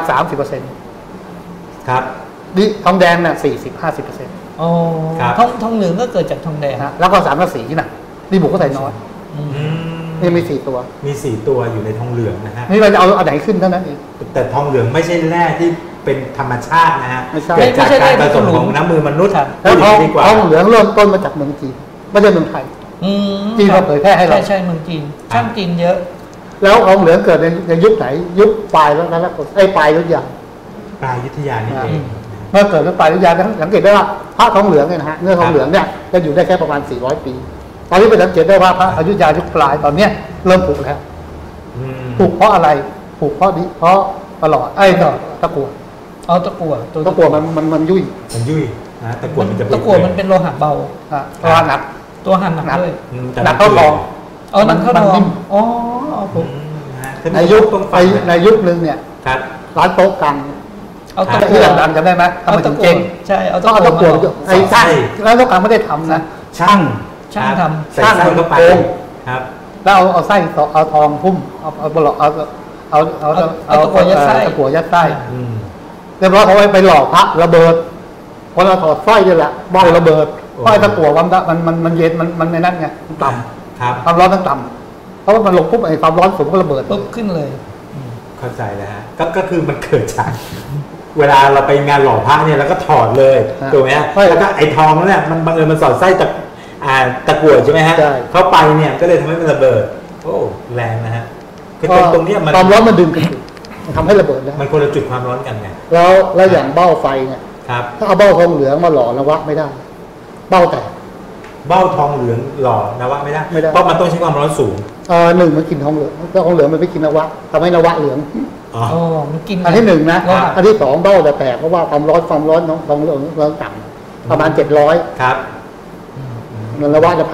30% ครับนี่ทองแดงน่ะ40-50% อ๋อครับทองเหลืองก็เกิดจากทองแดงนะฮะแล้วก็สังกะสีน่ะนี่บุกก็ใส่น้อยอืมอืมนี่มี4ตัวมี4ตัวอยู่ในทองเหลืองนะฮะนี่เราจะเอาอันไหนขึ้นเท่านั้นเองแต่ทองเหลืองไม่ใช่แร่ที่เป็นธรรมชาตินะฮะไม่ใช่เกิดจากการผสมของน้ำมือมนุษย์ครับแล้วพูดอย่างนี้ดีกว่าทองเหลืองเริ่มต้นมาจากเมืองจีนไม่ใช่เมืองไทยจีนมาเผยแพร่ให้เราใช่เมืองจีนช่างจีนเยอะแล้วทองเหลืองเกิดในยุคไหนยุคปลายแล้วนะปลายยุทธยาปลายอยุธยานี่เองเมื่อเกิดในปลายยุทธยาสังเกตได้ว่าพระทองเหลืองเนี่ยนะฮะเนื้อทองเหลืองเนี่ยจะอยู่ได้แค่ประมาณ400 ปีตอนนี้ไปสังเกตได้ว่าพระอยุธยายุคปลายตอนเนี้ยเริ่มผุแล้วผุเพราะอะไรผุเพราะตลอดตะกั่วเอาตะกั่วตะกั่วมันยุ่ยมันยุ่ยนะตะกั่วมันจะตะกั่วมันเป็นโลหะเบาตัวหนักตัวหั่นหนักด้วยหนักเท่าทองเอาหนักเท่าทองอ๋อผมในยุคนึงเนี่ยครับร้านโต๊ะกลางเอาตะที่กั่วดังๆจำได้ไหมทำเอาไมตะถึงกั่เก่วงใช่เอาต้ตะองเอากั่ตะกั่ววไอ้ช่างร้านโต๊ะกลางไม่ได้ทำนะช่างทำใส่ไส้เข้าไปครับแล้วเอาไส้เอาทองพุ่มเอาบล็อกเอาตะกั่วยัดไส้ เรียบร้อยเขาไปหลอกพระระเบิดพอเราถอดสร้อยนี่แหละเบ้าระเบิดสร้อยตะกั่วมันเย็นมันในนั้นไงมันต่ำความร้อนมันต่ำเพราะว่ามันลงปุ๊บไอ้ความร้อนสูงก็ระเบิดปุ๊บขึ้นเลยเข้าใจแล้วฮะก็คือมันเกิดจากเวลาเราไปงานหล่อพระเนี่ยแล้วก็ถอดเลยถูกไหมฮะแล้วก็ไอ้ทองนั่นแหละมันบังเอิญมันสอดไส้ตะกั่วใช่ไหมฮะเข้าไปเนี่ยก็เลยทำให้มันระเบิดโอ้แรงนะฮะคือตรงนี้มันความร้อนมันดึงกันมันทำให้ระเบิดได้มันคนละจุดความร้อนกันไงแล้วอย่างเบ้าไฟเนี่ยถ้าเอาเบ้าทองเหลืองมาหล่อนวะไม่ได้เบ้าแตกเบ้าทองเหลืองหล่อนวะไม่ได้เพราะมันต้องใช้ความร้อนสูงหนึ่งมันกินทองเหลืองทองเหลืองมันไม่กินนวะทำให้นวะเหลืองอ๋อมันกินอันที่หนึ่งนะอันที่สองเบ้าจะแตกเพราะว่าความร้อนของทองเหลืองต่ำประมาณ700 ครับเงินนวะจะ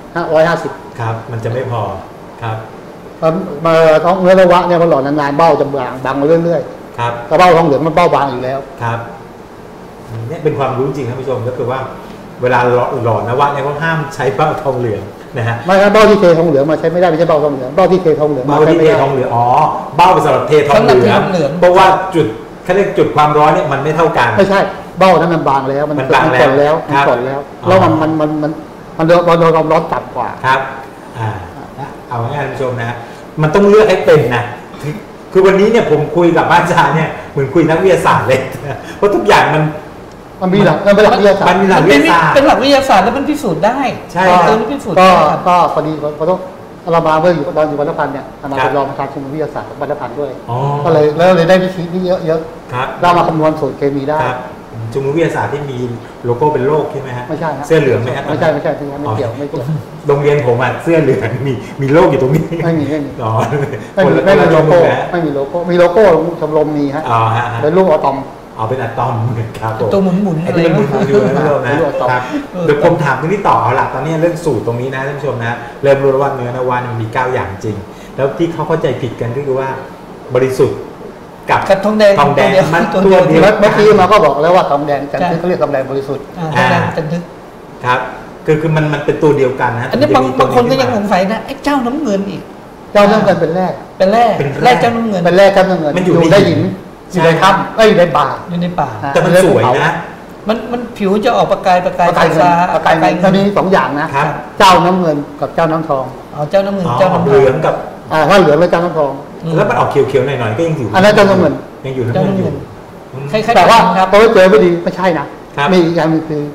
1,250 ครับมันจะไม่พอครับมาท้องเนื้อนวะเนี่ยมันหล่อนานๆเบ้าจะบางมาเรื่อยๆครับแต่เบ้าทองเหลืองมันเบ้าบางอยู่แล้วครับเนี่ยเป็นความรู้จริงท่านผู้ชมก็คือว่าเวลาหล่อนวะเนี่ยเขาห้ามใช้เบ้าทองเหลืองนะฮะไม่ครับเบ้าที่เททองเหลืองมาใช้ไม่ได้ไม่ใช่เบ้าทองเหลืองเบ้าที่เททองเหลืองเบ้าที่เททองเหลืองอ๋อเบ้าสำหรับเททองเหลืองเพราะว่าจุดเขาเรียกจุดความร้อนเนี่ยมันไม่เท่ากันไม่ใช่เบ้านั้นมันบางแล้วมันก่อนแล้วแล้วมันโดนความร้อนต่ำกว่าครับเอาง่ายๆท่านผู้ชมนะมันต้องเลือกให้เป็นนะคือวันนี้เนี่ยผมคุยกับอาจารย์เนี่ยเหมือนคุยนักวิทยาศาสตร์เลยเพราะทุกอย่างมันมีหลักเป็นหลักวิทยาศาสตร์มันมีหลักวิทยาศาสตร์เป็นหลักวิทยาศาสตร์แล้วมันพิสูจน์ได้ใช่พิสูจน์ก็พอดีเขาต้องเรามาเมื่ออยู่ตอนอยู่วัดพันเนี่ยมาเป็นรองประธานชุมชนวิทยาศาสตร์วัดพันด้วยก็เลยได้วิธีที่เยอะเรามาคำนวณสูตรเคมีได้ชุมชนวิทยาศาสตร์ที่มีโลโก้เป็นโลกใช่ไหมฮะไม่ใช่เสื้อเหลืองไหมฮะไม่ใช่ไม่เกี่ยวโรงเรียนผมอ่ะเสื้อเหลืองมีโลกอยู่ตรงนี้ไม่มีอ๋อไม่มีโลโก้มีโลโก้ชมรมมีฮะเป็นรูปอะตอมเป็นอะตอมครับผมตัวหมุนๆอะไรอยู่นะครับเดี๋ยวผมถามตรงนี้ต่อเอาละตอนนี้เรื่องสูตรตรงนี้นะท่านผู้ชมนะเริ่มรู้ว่าเนื้อนวะมันมี9อย่างจริงแล้วที่เขาเข้าใจผิดกันก็คือว่าบริสุทธิ์กับทองแดงมันตัวเดียวเมื่อกี้มาก็บอกแล้วว่าทองแดงจันทึกเขาเรียกทองแดงบริสุทธิ์ทองแดงจันทึกครับคือมันเป็นตัวเดียวกันนะอันนี้บางคนก็ยังสงสัยนะไอ้เจ้าน้ำเงินอีกเจ้าน้ำเงินเป็นแรกเจ้าน้ำเงินเป็นแรกเจ้าน้ำเงินมันอยู่ได้หินอยู่ในถ้ำอยู่ในป่าแต่มันสวยนะมันผิวจะออกประกายฟ้ามันมี2อย่างนะเจ้าน้ำเงินกับเจ้าน้ำทองเจ้าน้ำเงินเจ้าน้ำเหลืองกับถ้าเหลืองแล้วเจ้าน้ำทองแล้วมันออกเขียวๆหน่อยๆก็ยังอยู่อันนั้นเจ้าน้ำเงินยังอยู่เจ้าน้ำเงินแต่ว่าพอเจอไม่ดีไม่ใช่นะมีอีกอย่างนึงคือ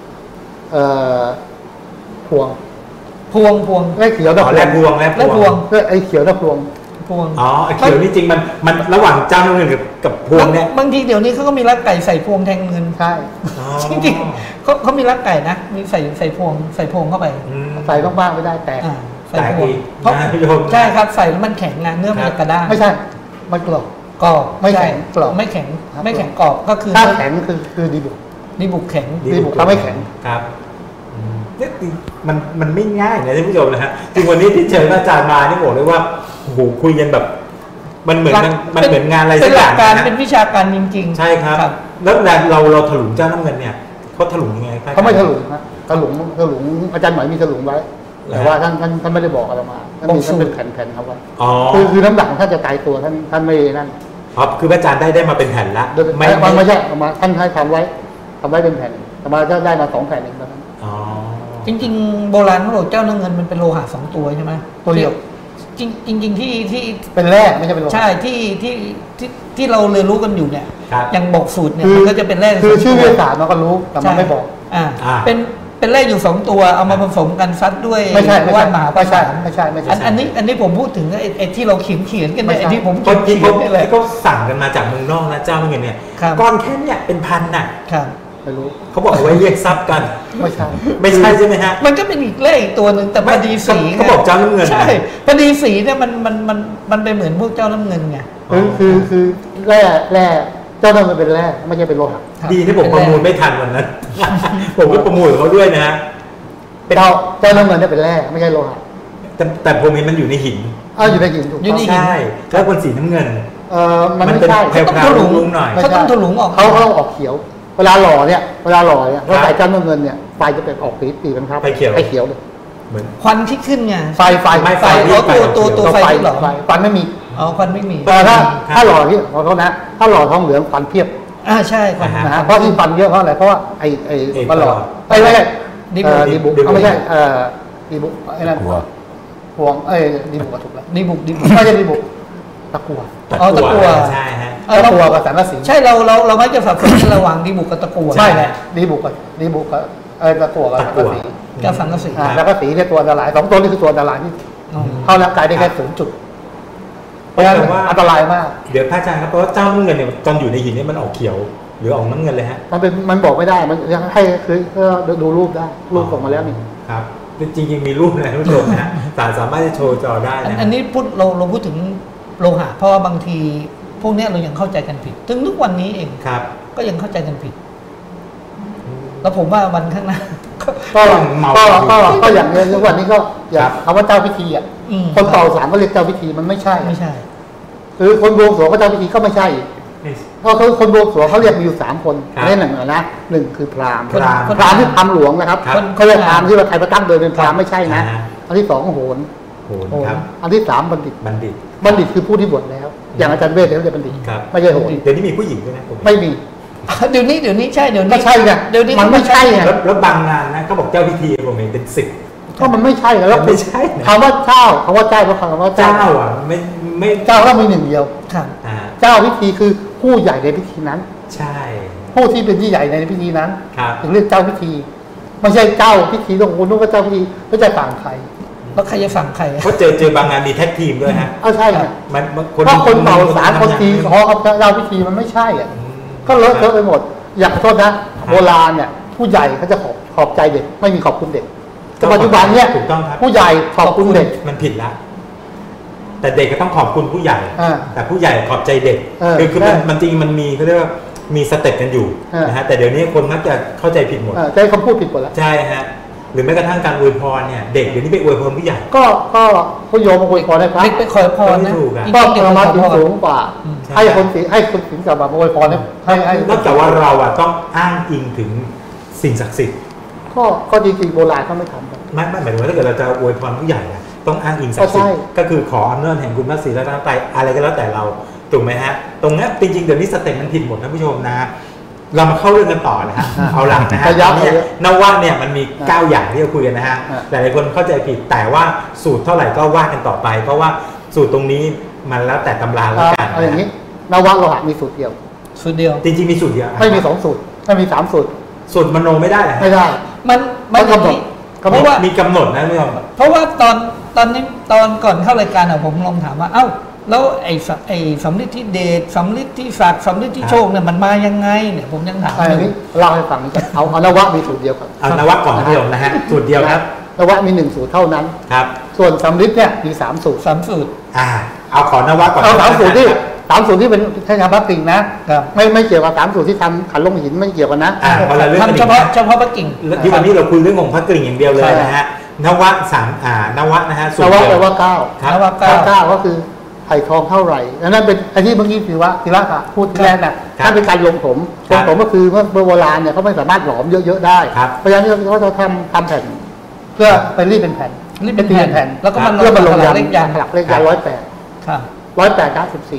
พวงไอ้เขียวดอกแลพวงไอ้เขียวดอกพวงอ๋อเขียวนี่จริงมันระหว่างเจ้าน้ำเงินกับพวงเนี่ยบางทีเดี๋ยวนี้เขาก็มีลักไก่ใส่พวงแทงเงินใช่จริงๆเขามีลักไก่นะมีใส่พวงเข้าไปใส่บ้างๆไม่ได้แต่ใส่พวงเพราะใช่ครับใส่แล้วมันแข็งนะเนื้อมันจะกระด้างไม่ใช่มันกรอบไม่แข็งกรอบไม่แข็งกรอบก็คือถ้าแข็งคือดีบุกแข็งดีบุกถ้าไม่แข็งครับเนี่ยมันไม่ง่ายนะท่านผู้ชมนะฮะจริงวันนี้ที่เชิญอาจารย์มานี่บอกเลยว่าโอ้โหคุยกันแบบมันเหมือนงานอะไรสักอย่างนะเป็นวิชาการจริงๆใช่ครับแล้วเราถลุงเจ้าน้ำเงินเนี่ยเขาถลุงยังไงเขาไม่ถลุงนะถลุงอาจารย์หมายมีถลุงไว้แต่ว่าท่านไม่ได้บอกอะไรมาท่านเป็นแผ่นๆครับว่าคือน้ำหนักท่านจะตายตัวท่านไม่นั่นคืออาจารย์ได้มาเป็นแผ่นละไม่ใช่มาท่านให้ทำไว้เป็นแผ่นมาจะได้มา2 แผ่นเองครับจริงๆโบราณเขาบอกเจ้าน้ำเงินมันเป็นโลหะ2 ตัวใช่ไหมตัวเดียวจริงที่เป็นแร่ไม่ใช่เป็นโลหะใช่ที่เราเรียนรู้กันอยู่เนี่ยอย่างบอกสูตรเนี่ยมันก็จะเป็นแร่คือชื่อวิทยาศาสตร์เราก็รู้แต่มันไม่บอกเป็นเป็นแร่อยู่2ตัวเอามาผสมกันซัดด้วยไม่ใช่ว่านมหาไม่ใช่ประสานไม่ใช่ไม่ใช่อันนี้ผมพูดถึงไอ้ที่เราเขียนกันเนี่ยไอ้ที่ผมคนที่เขียนนี่แหละเขาสั่งกันมาจากเมืองนอกนะเจ้าเงินเนี่ยครับก้อนแค่เนี่ยเป็นพันน่ะครับไม่รู้เขาบอกเอาไว้เรียกทรัพย์กันไม่ใช่ไม่ใช่ใช่ไหมฮะมันก็เป็นอีกแร่อีกตัวหนึ่งแต่พอดีสีเขาบอกเจ้าน้ำเงินใช่พอดีสีเนี่ยมันไปเหมือนพวกเจ้าน้ำเงินไงคือแร่เจ้านั่นมันเป็นแร่ไม่ใช่เป็นโลหะครับดีที่ผมประมูลไม่ทันวันนั้น ผมก็ประมูลกับเขาด้วยนะฮะเจ้าน้ำเงินเนี่ยเป็นแร่ไม่ใช่โลหะแต่ผมเห็นมันอยู่ในหินอยู่ในหินถูกอยู่ต้องในหินใช่แล้วคนสีน้ำเงินมันไม่ใช่มันเป็นเขาต้องถลุงลุงหน่อยเขาต้องถลุงออกเขาออกเขียว เวลาหล่อเนี่ยเราใส่เจ้าน้ำเงินเนี่ยไฟจะเป็นออกสีกันครับไฟเขียวไฟเขียวเลยเหมือนควันที่ขึ้นไงไฟไม่ไฟตัวไฟที่หล่อไฟไม่มีอ๋อควันไม่มีแต่ถ้าหล่อที่ขอโทษนะถ้าหล่อทองเหลืองฟันเพียบใช่ควันนะฮะเพราะที่ฟันเยอะเพราะอะไรเพราะว่าไอ้มันหล่อไม่ใช่ดีบุกดีบุกไม่ใช่ดีบุกไอ้นั่นตะกั่วพวงดีบุกถูกแล้วดีบุกไม่ใช่ดีบุกตะกั่วอ๋อตะกั่วใช่ฮะตะกั่วกับสังกะสีใช่เราไม่จะสับสนกันระหว่างดีบุกกับตะกั่วใช่แหละดีบุกกับตะกั่วกับสังกะสีกับสังกะสีสังกะสีเนี่ยตัวอันตราย2ตัวนี้คือตัวอันตรายที่อ๋อเข้าร่างกายได้แค่0 จุดเพราะฉะนั้นอันตรายมากเดี๋ยวพระอาจารย์ครับเพราะว่าเจ้าน้ำเงินเนี่ยตอนอยู่ในหินเนี่ยมันออกเขียว หรือออกน้ำเงินเลยฮะมันบอกไม่ได้มันยังให้คือดูรูปได้รูปส่งมาแล้วนี่ครับจริงๆมีรูปนะท่านผู้ชมนะสามารถจะโชว์จอได้นะอันนี้เราพูดถึงโลหะเพราะว่าบางทีพวกเนี้ยเรายังเข้าใจกันผิด ถึงทุกวันนี้เองครับก็ยังเข้าใจกันผิด แล้วผมว่าวันข้างหน้าก็อย่างนี้ทุกวันนี้ก็อย่างคำว่าเจ้าพิธีอ่ะอืมคนเป่าสารก็เรียกเจ้าพิธีมันไม่ใช่ไม่ใช่หรือคนบวงสรวงก็เจ้าพิธีก็ไม่ใช่เพราะคนบวงสรวงเขาเรียกมีอยู่3 คนนี่หนึ่งนะหนึ่งคือพราหมณ์พราหมณ์พราหมณ์ที่พราหมณ์หลวงนะครับครับเขาเรียกพราหมณ์ที่ว่าไทยประตั้งโดยเป็นพราหมณ์ไม่ใช่นะอ่าอันที่2โหนโหนครับอันที่3บัณฑิตบัณฑิตบัณฑิตคือผู้ที่บวชแล้ว อย่างอาจารย์เวทเขาเรียกบัณฑิตครับไม่ใช่โหนเดี๋ยวนี้มีผู้หญิงด้วยนะผมไม่มีเดี๋ยวนี้ใช่เดี๋ยวนี้ก็ใช่ไงเดี๋ยวนี้มันไม่ใช่ไงแล้วบางงานนะเขาบอกเจ้าพิธีผมเห็นเป็น10 ก็มันไม่ใช่แล้วไม่ใช่นะคำว่าเจ้าคำว่าเจ้าก็คำว่าเจ้าอ่ะไม่เจ้าก็มีหนึ่งเดียวครับเจ้าพิธีคือผู้ใหญ่ในพิธีนั้นใช่ผู้ที่เป็นที่ใหญ่ในพิธีนั้นครับถึงเรียกเจ้าพิธีไม่ใช่เจ้าพิธีต้องคนนู้นก็เจ้าพิธีก็จะต่างใครแล้วใครจะสั่งใครอะเพราะเจอบางงานมีแท็กทีมด้วยฮะใช่ไงมันเพราะคนเป่าสารคนตีขอกับเจ้าพิธีมันไม่ใช่อ่ะก็เลอะเทอะไปหมด อยากโทษนะโบราณเนี่ยผู้ใหญ่เขาจะขอบใจเด็กไม่มีขอบคุณเด็กแต่ปัจจุบันเนี่ยถูกต้องครับผู้ใหญ่ขอบคุณเด็กมันผิดละแต่เด็กก็ต้องขอบคุณผู้ใหญ่ แต่ผู้ใหญ่ขอบใจเด็ก คือใช่มันจริงมันมีเขาเรียกว่ามีสเต็ปกันอยู่นะฮะแต่เดี๋ยวนี้คนมักจะเข้าใจผิดหมดใช้คำพูดผิดหมดแล้วใช่ฮะหรือแม้กระทั่งการอวยพรเนี่ยเด็กเดี๋ยวนี้ไปอวยพรผู้ใหญ่ก็ผู้โยมมาคุยพรให้พระเด็กไปขอพรนะไม่ถูกอะจริงก็ๆเด็กปไประขมาณอถึพงรสูงกว่าใช่ให้คนศีลกับมาอวยพรให้นอกจากว่าเราอะต้องอ้างอิงถึงสิ่งศักดิ์สิทธิ์ก็จริงๆโบราณเขาไม่ทำกันไม่หมายถึงว่าถ้าเกิดเราจะอวยพรผู้ใหญ่อะต้องอ้างอิงศักดิ์สิทธิ์ใช่ก็คือขออำนาจแห่งคุณพระศรีรัตนตรัยอะไรก็แล้วแต่เราถูกไหมฮะตรงนี้จริงๆเดี๋ยวนี้สเต็ปมันผิดหมดท่านผู้ชมนะ เรามาเข้าเรื่องกันต่อนะฮะเอาหลักนะฮะระยะเนี่ยนวะเนี่ยมันมี 9 อย่างที่เราคุยกันนะฮะอ่าหลายๆคนเข้าใจผิดแต่ว่าสูตรเท่าไหร่ก็ว่ากันต่อไป เพราะว่าสูตรตรงนี้มันแล้วแต่ตำราแล้วกันเอาอย่างนี้นวะโลหะมีสูตรเดียวสุดเดียวจริงๆมีสูตรเดียวไม่มี2 สูตรไม่มี 3 สูตรสูตรมโนไม่ได้เหรอฮะไม่ได้มันต้องกำหนดเพราะว่ามีกำหนดนะท่านผู้ชมเพราะว่าตอนนี้ตอนก่อนเข้ารายการอะผมลองถามว่าเอ้าแล้วไอ้สำลิดที่เดชสำลิดที่ศักดิ์สำลิดที่โชคเนี่ยมันมายังไงเนี่ยผมยังถามอันอยู่นี้เล่าให้ฟังนี่ก่อนเอานวะมีสูตรเดียวครับเอานวะก่อนท่านผู้ชมนะฮะสูตรเดียวครับนวะมี1 สูตรเท่านั้นครับส่วนสำลิดเนี่ยมี3 สูตรสามสูตรเอาขอนวะก่อนเอา3 สูตรที่3 สูตรที่เป็นใช้ทำพระกิ่งนะครับ ไม่เกี่ยวกับ3 สูตรที่ทำขันลงหินไม่เกี่ยวกันนะคนละเรื่องกันทำอีเฉกพาะนะเฉพาะพระกิ่งแล้วที่วันนี้เราคุยเรื่องของพระกริ่งอย่างเดียวเลยนะฮะนวะนวะนะฮะสูนตรวะเดียวแปลว่าครับนวะ 9 9ก็คือไผ่ทองเท่าไหร่อันนั้นเป็นอันที่เมื่อกี้ศิระค่ะพูดที่แรกน่ะถ้าเป็นการลงผมก็คือเมื่อโบราณเนี่ยเขาไม่สามารถหลอมเยอะๆได้ครับเพราะฉะนั้นเขาจะทำแผ่นเพื่อไปรีดเป็นแผ่นรีดเป็นแผ่นแล้วก็มาเพื่อมาลงหลัยักนเลขยันหลักเลขยัน108 ครับ 108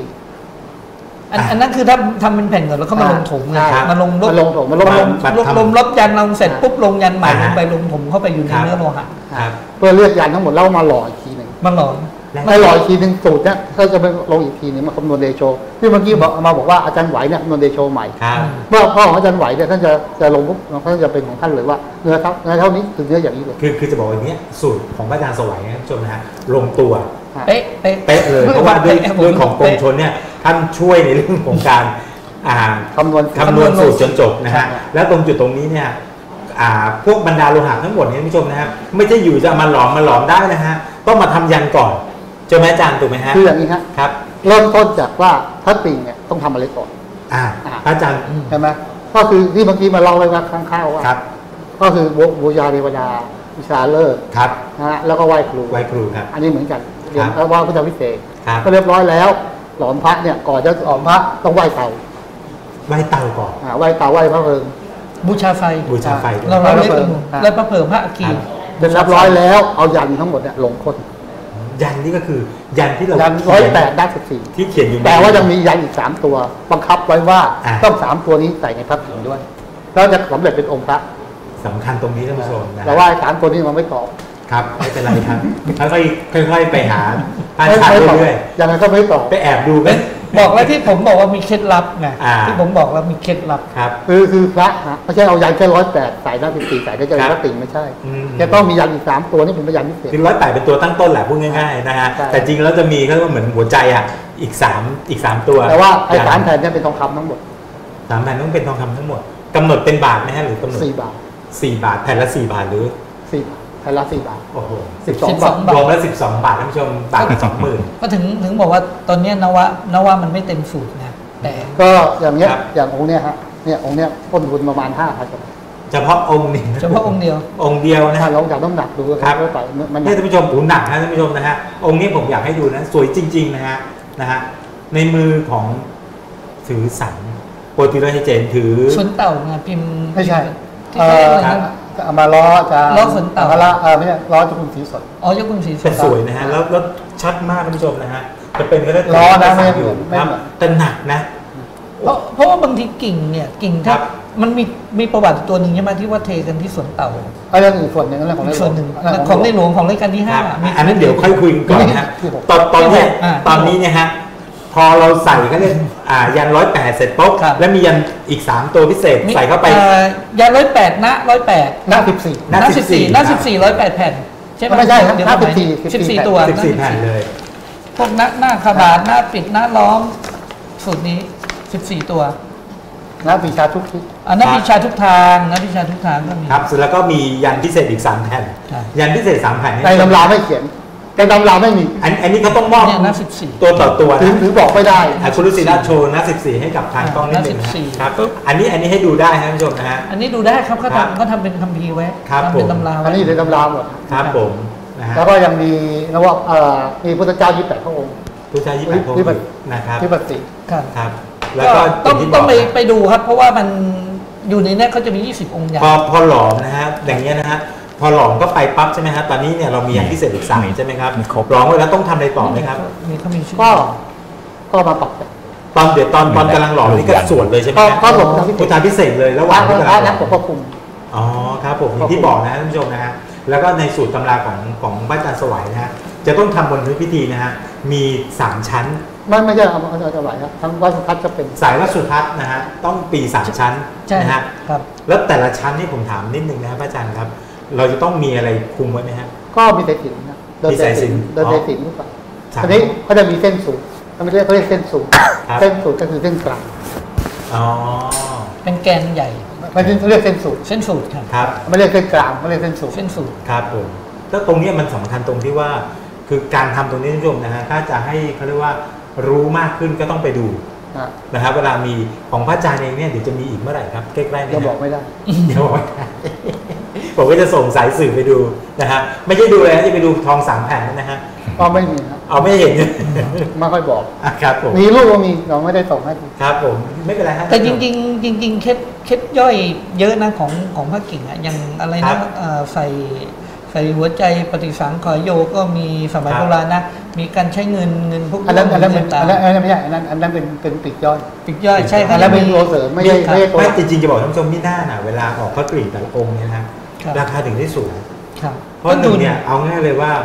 94 อันนั้นคือทำเป็นแผ่นก่อนแล้วก็มาลงถมไงครับมาลงมาลงถมมาลงลบยันลงเสร็จปุ๊บลงยันใหม่ลงไปลงถมเข้าไปอยู่ในเนื้อโลหะครับเพื่อเลือกยันทั้งหมดแล้วมาหล่ออีกทีหนึ่งมาหลอมให้รออีกทีหนึ่งสูตรเนี่ยก็จะไปลงอีกทีหนึงมาคำนวณเดโชที่เมื่อกี้บอกว่าอาจารย์ไหวเนี่ยคำนวณเดโชใหม่ครับเมื่อพ่อของอาจารย์ไหวเนี่ยท่านจะลงปุ๊บท่านจะเป็นของท่านเลยว่าเนื้อเท่านี้คือเนื้ออย่างนี้เลยคือจะบอกอย่างเนี้ยสูตรของพระอาจารย์สวัยนะท่านผู้ชมนะฮะลงตัวเป๊ะเป๊ะเป๊ะเลยเพราะว่าด้วยเรื่องของกรมชนเนี่ยท่านช่วยในเรื่องของการคำนวณสูตรจนจบนะใช่ฮะแล้วตรงจุดตรงนี้เนี่ยพวกบรรดาโลหะทั้งหมดเนี่ยท่านผู้ชมนะครับไม่ใช่อยู่จะมาหลอมได้นะฮะต้องมาทำยันก่อนใช่ไหมอาจารย์ถูกไหมฮะคืออย่างนี้ครับครับเริ่มต้นจากว่าพระปิ่งเนี่ยต้องทำอะไรก่อนพระอาจารย์ใช่ไหมก็คือที่เมื่อกี้มาเล่าไว้ว่าข้างๆว่าครับก็คือบูชาเทวดาบูชาเลิกษ์ครับนะฮะแล้วก็ไหว้ครูไหว้ครูครับอันนี้เหมือนกันเรียนครับไหว้พุทธวิเศษครับก็เรียบร้อยแล้วหลอมพระเนี่ยก่อนจะหลอมพระต้องไหว้เตาไหว้เตาก่อนไหว้เตาไหว้พระเพลิงบูชาไฟบูชาไฟด้วยเราเรียกกันครับแล้วพระเผยพระอัคคีเสร็จเรียบร้อยแล้วเอายันทั้งหมดเนี่ยลงคนยันนี่ก็คือยันที่เรายันเขีย 108ด้าน14 ที่เขียนอยู่ในแต่ว่ายังมียันอีก3ตัวบังคับไว้ว่าอ่าต้อง3ตัวนี้ใส่ในพระกิ่งด้วยแล้วจะสำเร็จเป็นองค์พระสำคัญตรงนี้ท่านผู้ชมนะแต่ว่า3ตัวนี้มันไม่ตอบครับไม่เป็นไรครับค่อยๆไปหาพระอาจารย์ตอบเรื่อยยังไงก็ไม่ตอบๆไปแอบดูกันบอกแล้วที่ผมบอกว่ามีเคล็ดลับไง ที่ผมบอกแล้วมีเคล็ดลับครับคือพระฮะไม่ใช่เอายันแค่108ใส่ด้าน14ใส่ได้จะเป็นพระกิ่งไม่ใช่อืมจะต้องมียันอีก3ตัวนี่เป็นพยันพิเศษคือ108เป็นตัวตั้งต้นแหละพูดง่ายๆนะฮะใช่แต่จริงแล้วจะมีเขาเรียกว่าเหมือนหัวใจอ่ะอีก3ตัวแต่ว่าไอ้3แผ่นเนี่ยเป็นทองคำทั้งหมดสามแผ่นต้องเป็นทองคำทั้งหมดกำหนดเป็นบาทไหมฮะหรือกำหนด 4 บาท 4 บาทแผ่นละ4 บาทหรือ 4 บาทแผ่นละ4 บาทโอ้โห 12 บาทรวมแล้ว12 บาทท่านผู้ชมบาทละ20,000 ก็ถึงบอกว่าตอนเนี้ยนวะมันไม่เต็มสูตรนะแต่ก็อย่างเงี้ยครับอย่างองค์เนี้ยฮะเนี่ยองค์เนี้ยต้นทุนประมาณ5,000 เฉพาะองค์นี้เฉพาะองค์เดียวองค์เดียวนะถ้าฮะลองจากน้ำหนักดูครับก็ไปมันหนัเนี่ยกท่านผู้ชมหูหนักนะท่านผู้ชมนะฮะองค์นี้ผมอยากให้ดูนะสวยจริง ๆ นะฮะในมือของถือสันโปรติโรให้เจนถือสวนเต่าไงพิมพ์ไม่ใช่ที่เขาเรียกอะไรครันะบเอามาล้อจะล้อฝนเต่าเอาละไม่ใช่ล้อจะคุณสีสดอ๋อยกคุณศรีสแต่ดสวยนะฮะแล้วชัดมากท่านผู้ชมนะฮะจะเป็นก็ได้ล้อนะไม่อยู่ไม่ครับเหมือนแต่หนักนะเพราะว่าบางทีกิ่งเนี่ยกิ่งครัถ้าบมันมีประวัติตัวหนึ่งใช่ไหมที่ว่าเทกันที่สวนเต่าเอาเรื่องอีกส่วนหนึ่งเรื่องของอีในกส่วนหนึ่งเรื่องของในหลวงของรัชกาลที่คห้ารับมีอันนั้นเดี๋ยวค่อยคุยกันก่อนนะฮะที่ผมตอนเนี้ยอ่าตอนนี้เนี่ยฮะพอเราใส่ก็เรียกยัน108เสร็จปุ๊บครับแล้วมียันอีก3ตัวพิเศษใส่เข้าไปยา108นะ108 หน้า14 หน้า 14หน้า14 108 แผ่นใช่ไหมไม่ใช่ครับเดี๋ยวหน้าก่อน 14 14 ตัว 14 แผ่นเลยพวกหน้าขบาดหน้าปิดหน้าล้อมสูตรนี้ 14 ตัวหน้าปีชาทุกทิศหน้าพิชาทุกทางหน้าพิชาทุกทางก็มีครับเสร็จแล้วก็มียันพิเศษอีก3แผ่นใช่ยันพิเศษ3แผ่นในตำราไม่เขียนในตำราไม่มีอันนี้เขาต้องมอบเนี่ยหน้า14 ตัวต่อตัวถือนะถือบอกไม่ได้คุณรุศิราชโชว์หน้า14ให้กับทางกล้องนิดนึงนะหน้า14 ครับอันนี้ให้ดูได้ครับท่านผู้ชมนะฮะอันนี้ดูได้ครับเขาครับทำเป็นคัมภีร์ไว้ครับทำเป็นผมตำราอัไว้นนี้อยู่ในตำราหมดครับผมนะฮะแล้วก็ยังมีนะว่ามีพุทธเจ้า28 พระองค์ผู้ชาย28พงศ์นะครับที่ปฏิครับครับ แล้วก็ต้องย่าที่บต้ออก งนะไปดูครับ เพราะว่ามันอยู่ในนี้เขาจะมี 20 องค์ใหญ่พอหลอมนะฮะอย่างเงี้ยนะฮะพอหลอมก็ไปปั๊บใช่ไหมฮะตอนนี้เนี่ยเรามียันพิเศษอีก3ใช่ไหมครับมีครบหลอมไว้แล้วต้องทำอะไรต่อไหมครับมีเขามีชื่อก็มาปรับแต่งเดี๋ยวตอนกำลังหลอมนี่ก็สวดเลยใช่ไหมฮะก็หลบพุทธาพิเศษเลยระหพว่าระงที่กำพลัระงหลนัอก มปกคุมอ๋อครับผมอย่างที่บอกนะท่านผู้ชมนะฮะแล้วก็ในสูตรตำราของพระอาจารย์สวัยนะฮะจะต้องทำบนพิธีนะฮะมี3ชั้นไม่ใช่เอาจะไหวครับทั้งวัดสุทัศน์ก็เป็นสายวัดสุทัศน์นะฮะต้องปี3ชั้นใช่นะฮะครับแล้วแต่ละชั้นนี่ผมถามนิดนึงนะครับอาจารย์ครับ เราจะต้องมีอะไรคุมไว้ไหมฮะก็มีสายสิญจน์นะเดินมีสายสิญจน์เดินสายสิญจน์หรือเปล่าครับอันนี้เขาจะมีเส้นสูงเขาเรียกเส้นสูงครับเส้นสูงก็คือเส้นกลางอ๋อเป็นแกนใหญ่ไม่ใช่เขาเรียกเส้นสูงเส้นสูตรครับครับไม่เรียกเส้นกลางไม่เรียกเส้นสูงเส้นสูตรครับผมแล้วตรงเนี้ยมันสำคัญตรงที่ว่า คือการทำตรงนี้ท่านผู้ชมนะฮะถ้าจะให้เขาเรียกว่ารู้มากขึ้นก็ต้องไปดูนะนะครับเวลามีของพระอาจารย์เองเนี่ยเดี๋ยวจะมีอีกเมื่อไหร่ครับใกล้ๆนี้จะบอกไม่ได้เดี๋ยวบอกไม่ได้ ผมก็จะส่งสายสื่อไปดูนะฮะไม่ใช่ดูเลยนะจะไปดูทอง3แผ่นนะฮะก็ไม่มีครับเอาไม่เห็นไม่ค่อยบอกอ่ะครับผมมีรูปก็มีเราไม่ได้ส่งให้ดูครับผมไม่เป็นไรฮะแต่จริงๆเคล็ดย่อยเยอะนะของพระกิ่งอะอย่างอะไรครันะบใส่หัวใจปฏิสังขารโยก็มีสมัยครับโบราณนะ มีการใช้เงินพวกอันนั้นเป็นต่างอันนั้นไม่ใช่อันนั้นเป็นปีกย่อยปิกย่อยใช่อันนั้นเป็นตัวเสริมไม่ใช่ตัวไม่จริงๆจะบอกท่านผู้ชมที่หน้าน่ะเวลาออกพระกริ่งแต่ละองค์เนี่ยนะราคาถึงได้สูงครับเพราะหนึ่งเนี่ยเอาง่ายเลยว่า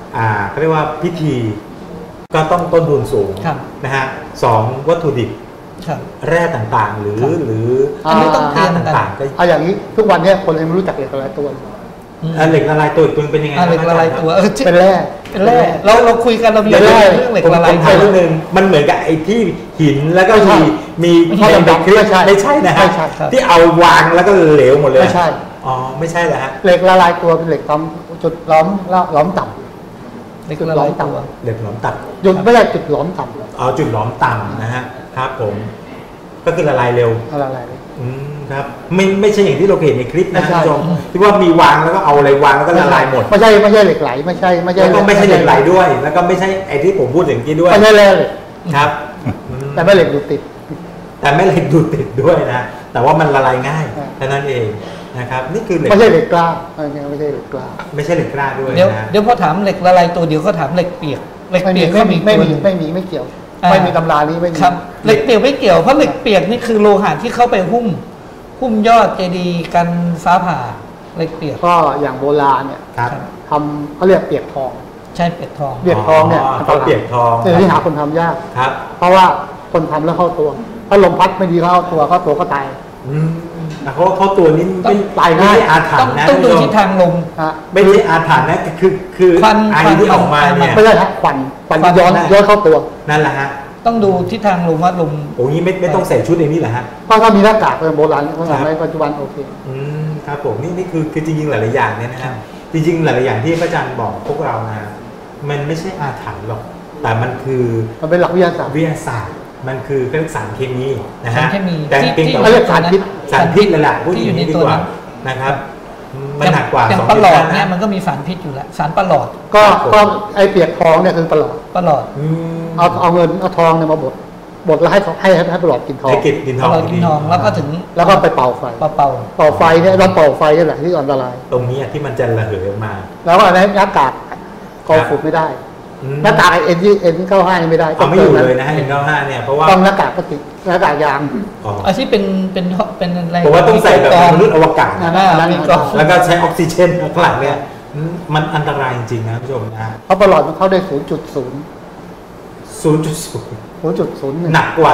เขาเรียกว่าพิธีก็ต้องต้นทุนสูงครับนะฮะสองวัตถุดิบครับแร่ต่างๆ หรือครับหรืออันนี้ต้องเตรียมกันต่างๆก็เอาอย่างนี้ทุกวันเนี้คนยังไม่รู้จักเหล็กละลายตัวเลยเหล็กละลายตัวอีกตัวเป็นยังไงเหล็กละลายตัวเป็นแร่เป็นแร่เราคุยกันเรามีเป็นแร่เรื่องเหล็กผมละลายใช้เรื่องนึงมันเหมือนกับไอ้ที่หินแล้วก็ไม่ใช่มีไม่ใช่เป็นเครื่องไม่ใช่ไม่ใช่นะฮะไม่ใช่ครับที่เอาวางแล้วก็เหลวหมดเลยไม่ใช่อ๋อไม่ใช่เหรอฮะเหล็กละลายตัวเป็นเหล็กจุดล้อมต่เหล็กละลายตัวเหล็กหลอมตัดำจุดไม่ใช่จุดล้อมต่ำเอาจุดหลอมต่ำนะฮะครับผมก็คือละลายเร็วละลายครับไม่ใช่อย่างที่เราเห็นในคลิปนะไม่ท่านใช่ผู้ชมที่ว่ามีวางแล้วก็เอาอะไรวางแล้วก็ละลายหมดไม่ใช่เหล็กไหลไม่ใช่แล้วก็ไม่ใช่เหล็กไหลด้วย แล้วก็ไม่ใช่ไอ้ที่ผมพูดถึงกี้ด้วยไม่ใช่แร่เหล็กครับแต่ไม่เหล็กดูดติดแต่ไม่เหล็กดูดติดด้วยนะแต่ว่ามันละลายง่ายใช่แค่นั้นเองนะครับนี่คือเหล็กไม่ใช่เหล็กกล้าไม่ใช่เหล็กกล้าไม่ใช่เหล็กกล้าด้วยเดี๋ยวนะเดี๋ยวพอถามเหล็กละลายตัวเดี๋ยวก็ถามเหล็กเปียกเหล็กเปียกก็มีไม่เกี่ยวไม่มีตำรานี้ไม่มีครับเหล็กเปียกไม่เกี่ยวเพราะเหล็กเปียกนี่คือโลหะที่เข้าไปหุ้มยอดเจดีย์กันฟ้าผ่าเหล็กเปียกก็อย่างโบราณเนี่ยครับทำเขาเรียกเปียกทองใช่เปียกทองเปียกทองเนี่ยเขาเปียกทองเดี๋ยวนี้หาคนทำยากครับเพราะว่าคนทำแล้วเข้าตัวถ้าลมพัดไม่ดีเข้าตัวก็ตายแต่เขาตัวนี้ไม่ตายง่ายไม่ใช่อาถรรต้องพ์นะต้องดูท่านผู้ชมทิศทางลมฮะไม่ใช่อาถรรพ์นะคือควันไอควันที่ออกมาเนี่ยไม่ใช่ฮะควันที่ย้อนเข้าตัวนั่นแหละฮะต้องดูทิศทางลมว่าลมโอ้ยไม่ต้องใส่ชุดเองนี่แหละฮะเพราะถ้ามีหน้ากากเป็นโบราณในปัจจุบันโอเคครับผมนี่คือจริงๆหลายๆอย่างเนี่ยนะฮะจริงๆหลายๆอย่างที่พระอาจารย์บอกพวกเรานะมันไม่ใช่อาถรรพ์หรอกแต่มันคือมันเป็นหลักวิทยาศาสตร์วิทยาศาสตร์มันคือเครื่องสารเคมีนะสารฮะเคมีแต่เพียงแต่เขาเรียกสารพิษสารพิษนั่นแหละพูดที่ออยู่ย่างในนี้ดีตัวกว่านั้นนะครับมันหนักกว่าอย่าง 2 ปลอดนะเนี่ยมันก็มีสารพิษอยู่แล้วสารปลอดก็ไอเปียกทองเนี่ยคือประหลอดปลอดเอาเงินเอาทองเนี่ยมาบดแล้วให้ประหลอดกินทองไอ้กินทปองลอดกินทองแล้วก็ถึงแล้วก็ไปเป่าไฟเป่าเป่าไฟเนี่ยเราเป่าไฟนี่แหละที่อันตรายตรงนี้ที่มันจะระเหยออกมาแล้วก็ในหน้ากากกองฝุ่นไม่ได้ หน้ากากเอ็นเข้าให้ไม่ได้เอาไม่อยู่เลยนะฮะN95เนี่ยเพราะว่าต้องหน้ากากพลาสติกหน้ากากยางอ๋อๆที่เป็นอะไรผมว่าต้องใส่แบบมนุษย์อวกาศมีกรอบแล้วก็ใช้ออกซิเจนข้างหลังเนี่ยมันอันตรายจริงๆนะผู้ชมนะเพราะประหลอดมันเข้าได้ 0.0 0.0 หนักกว่า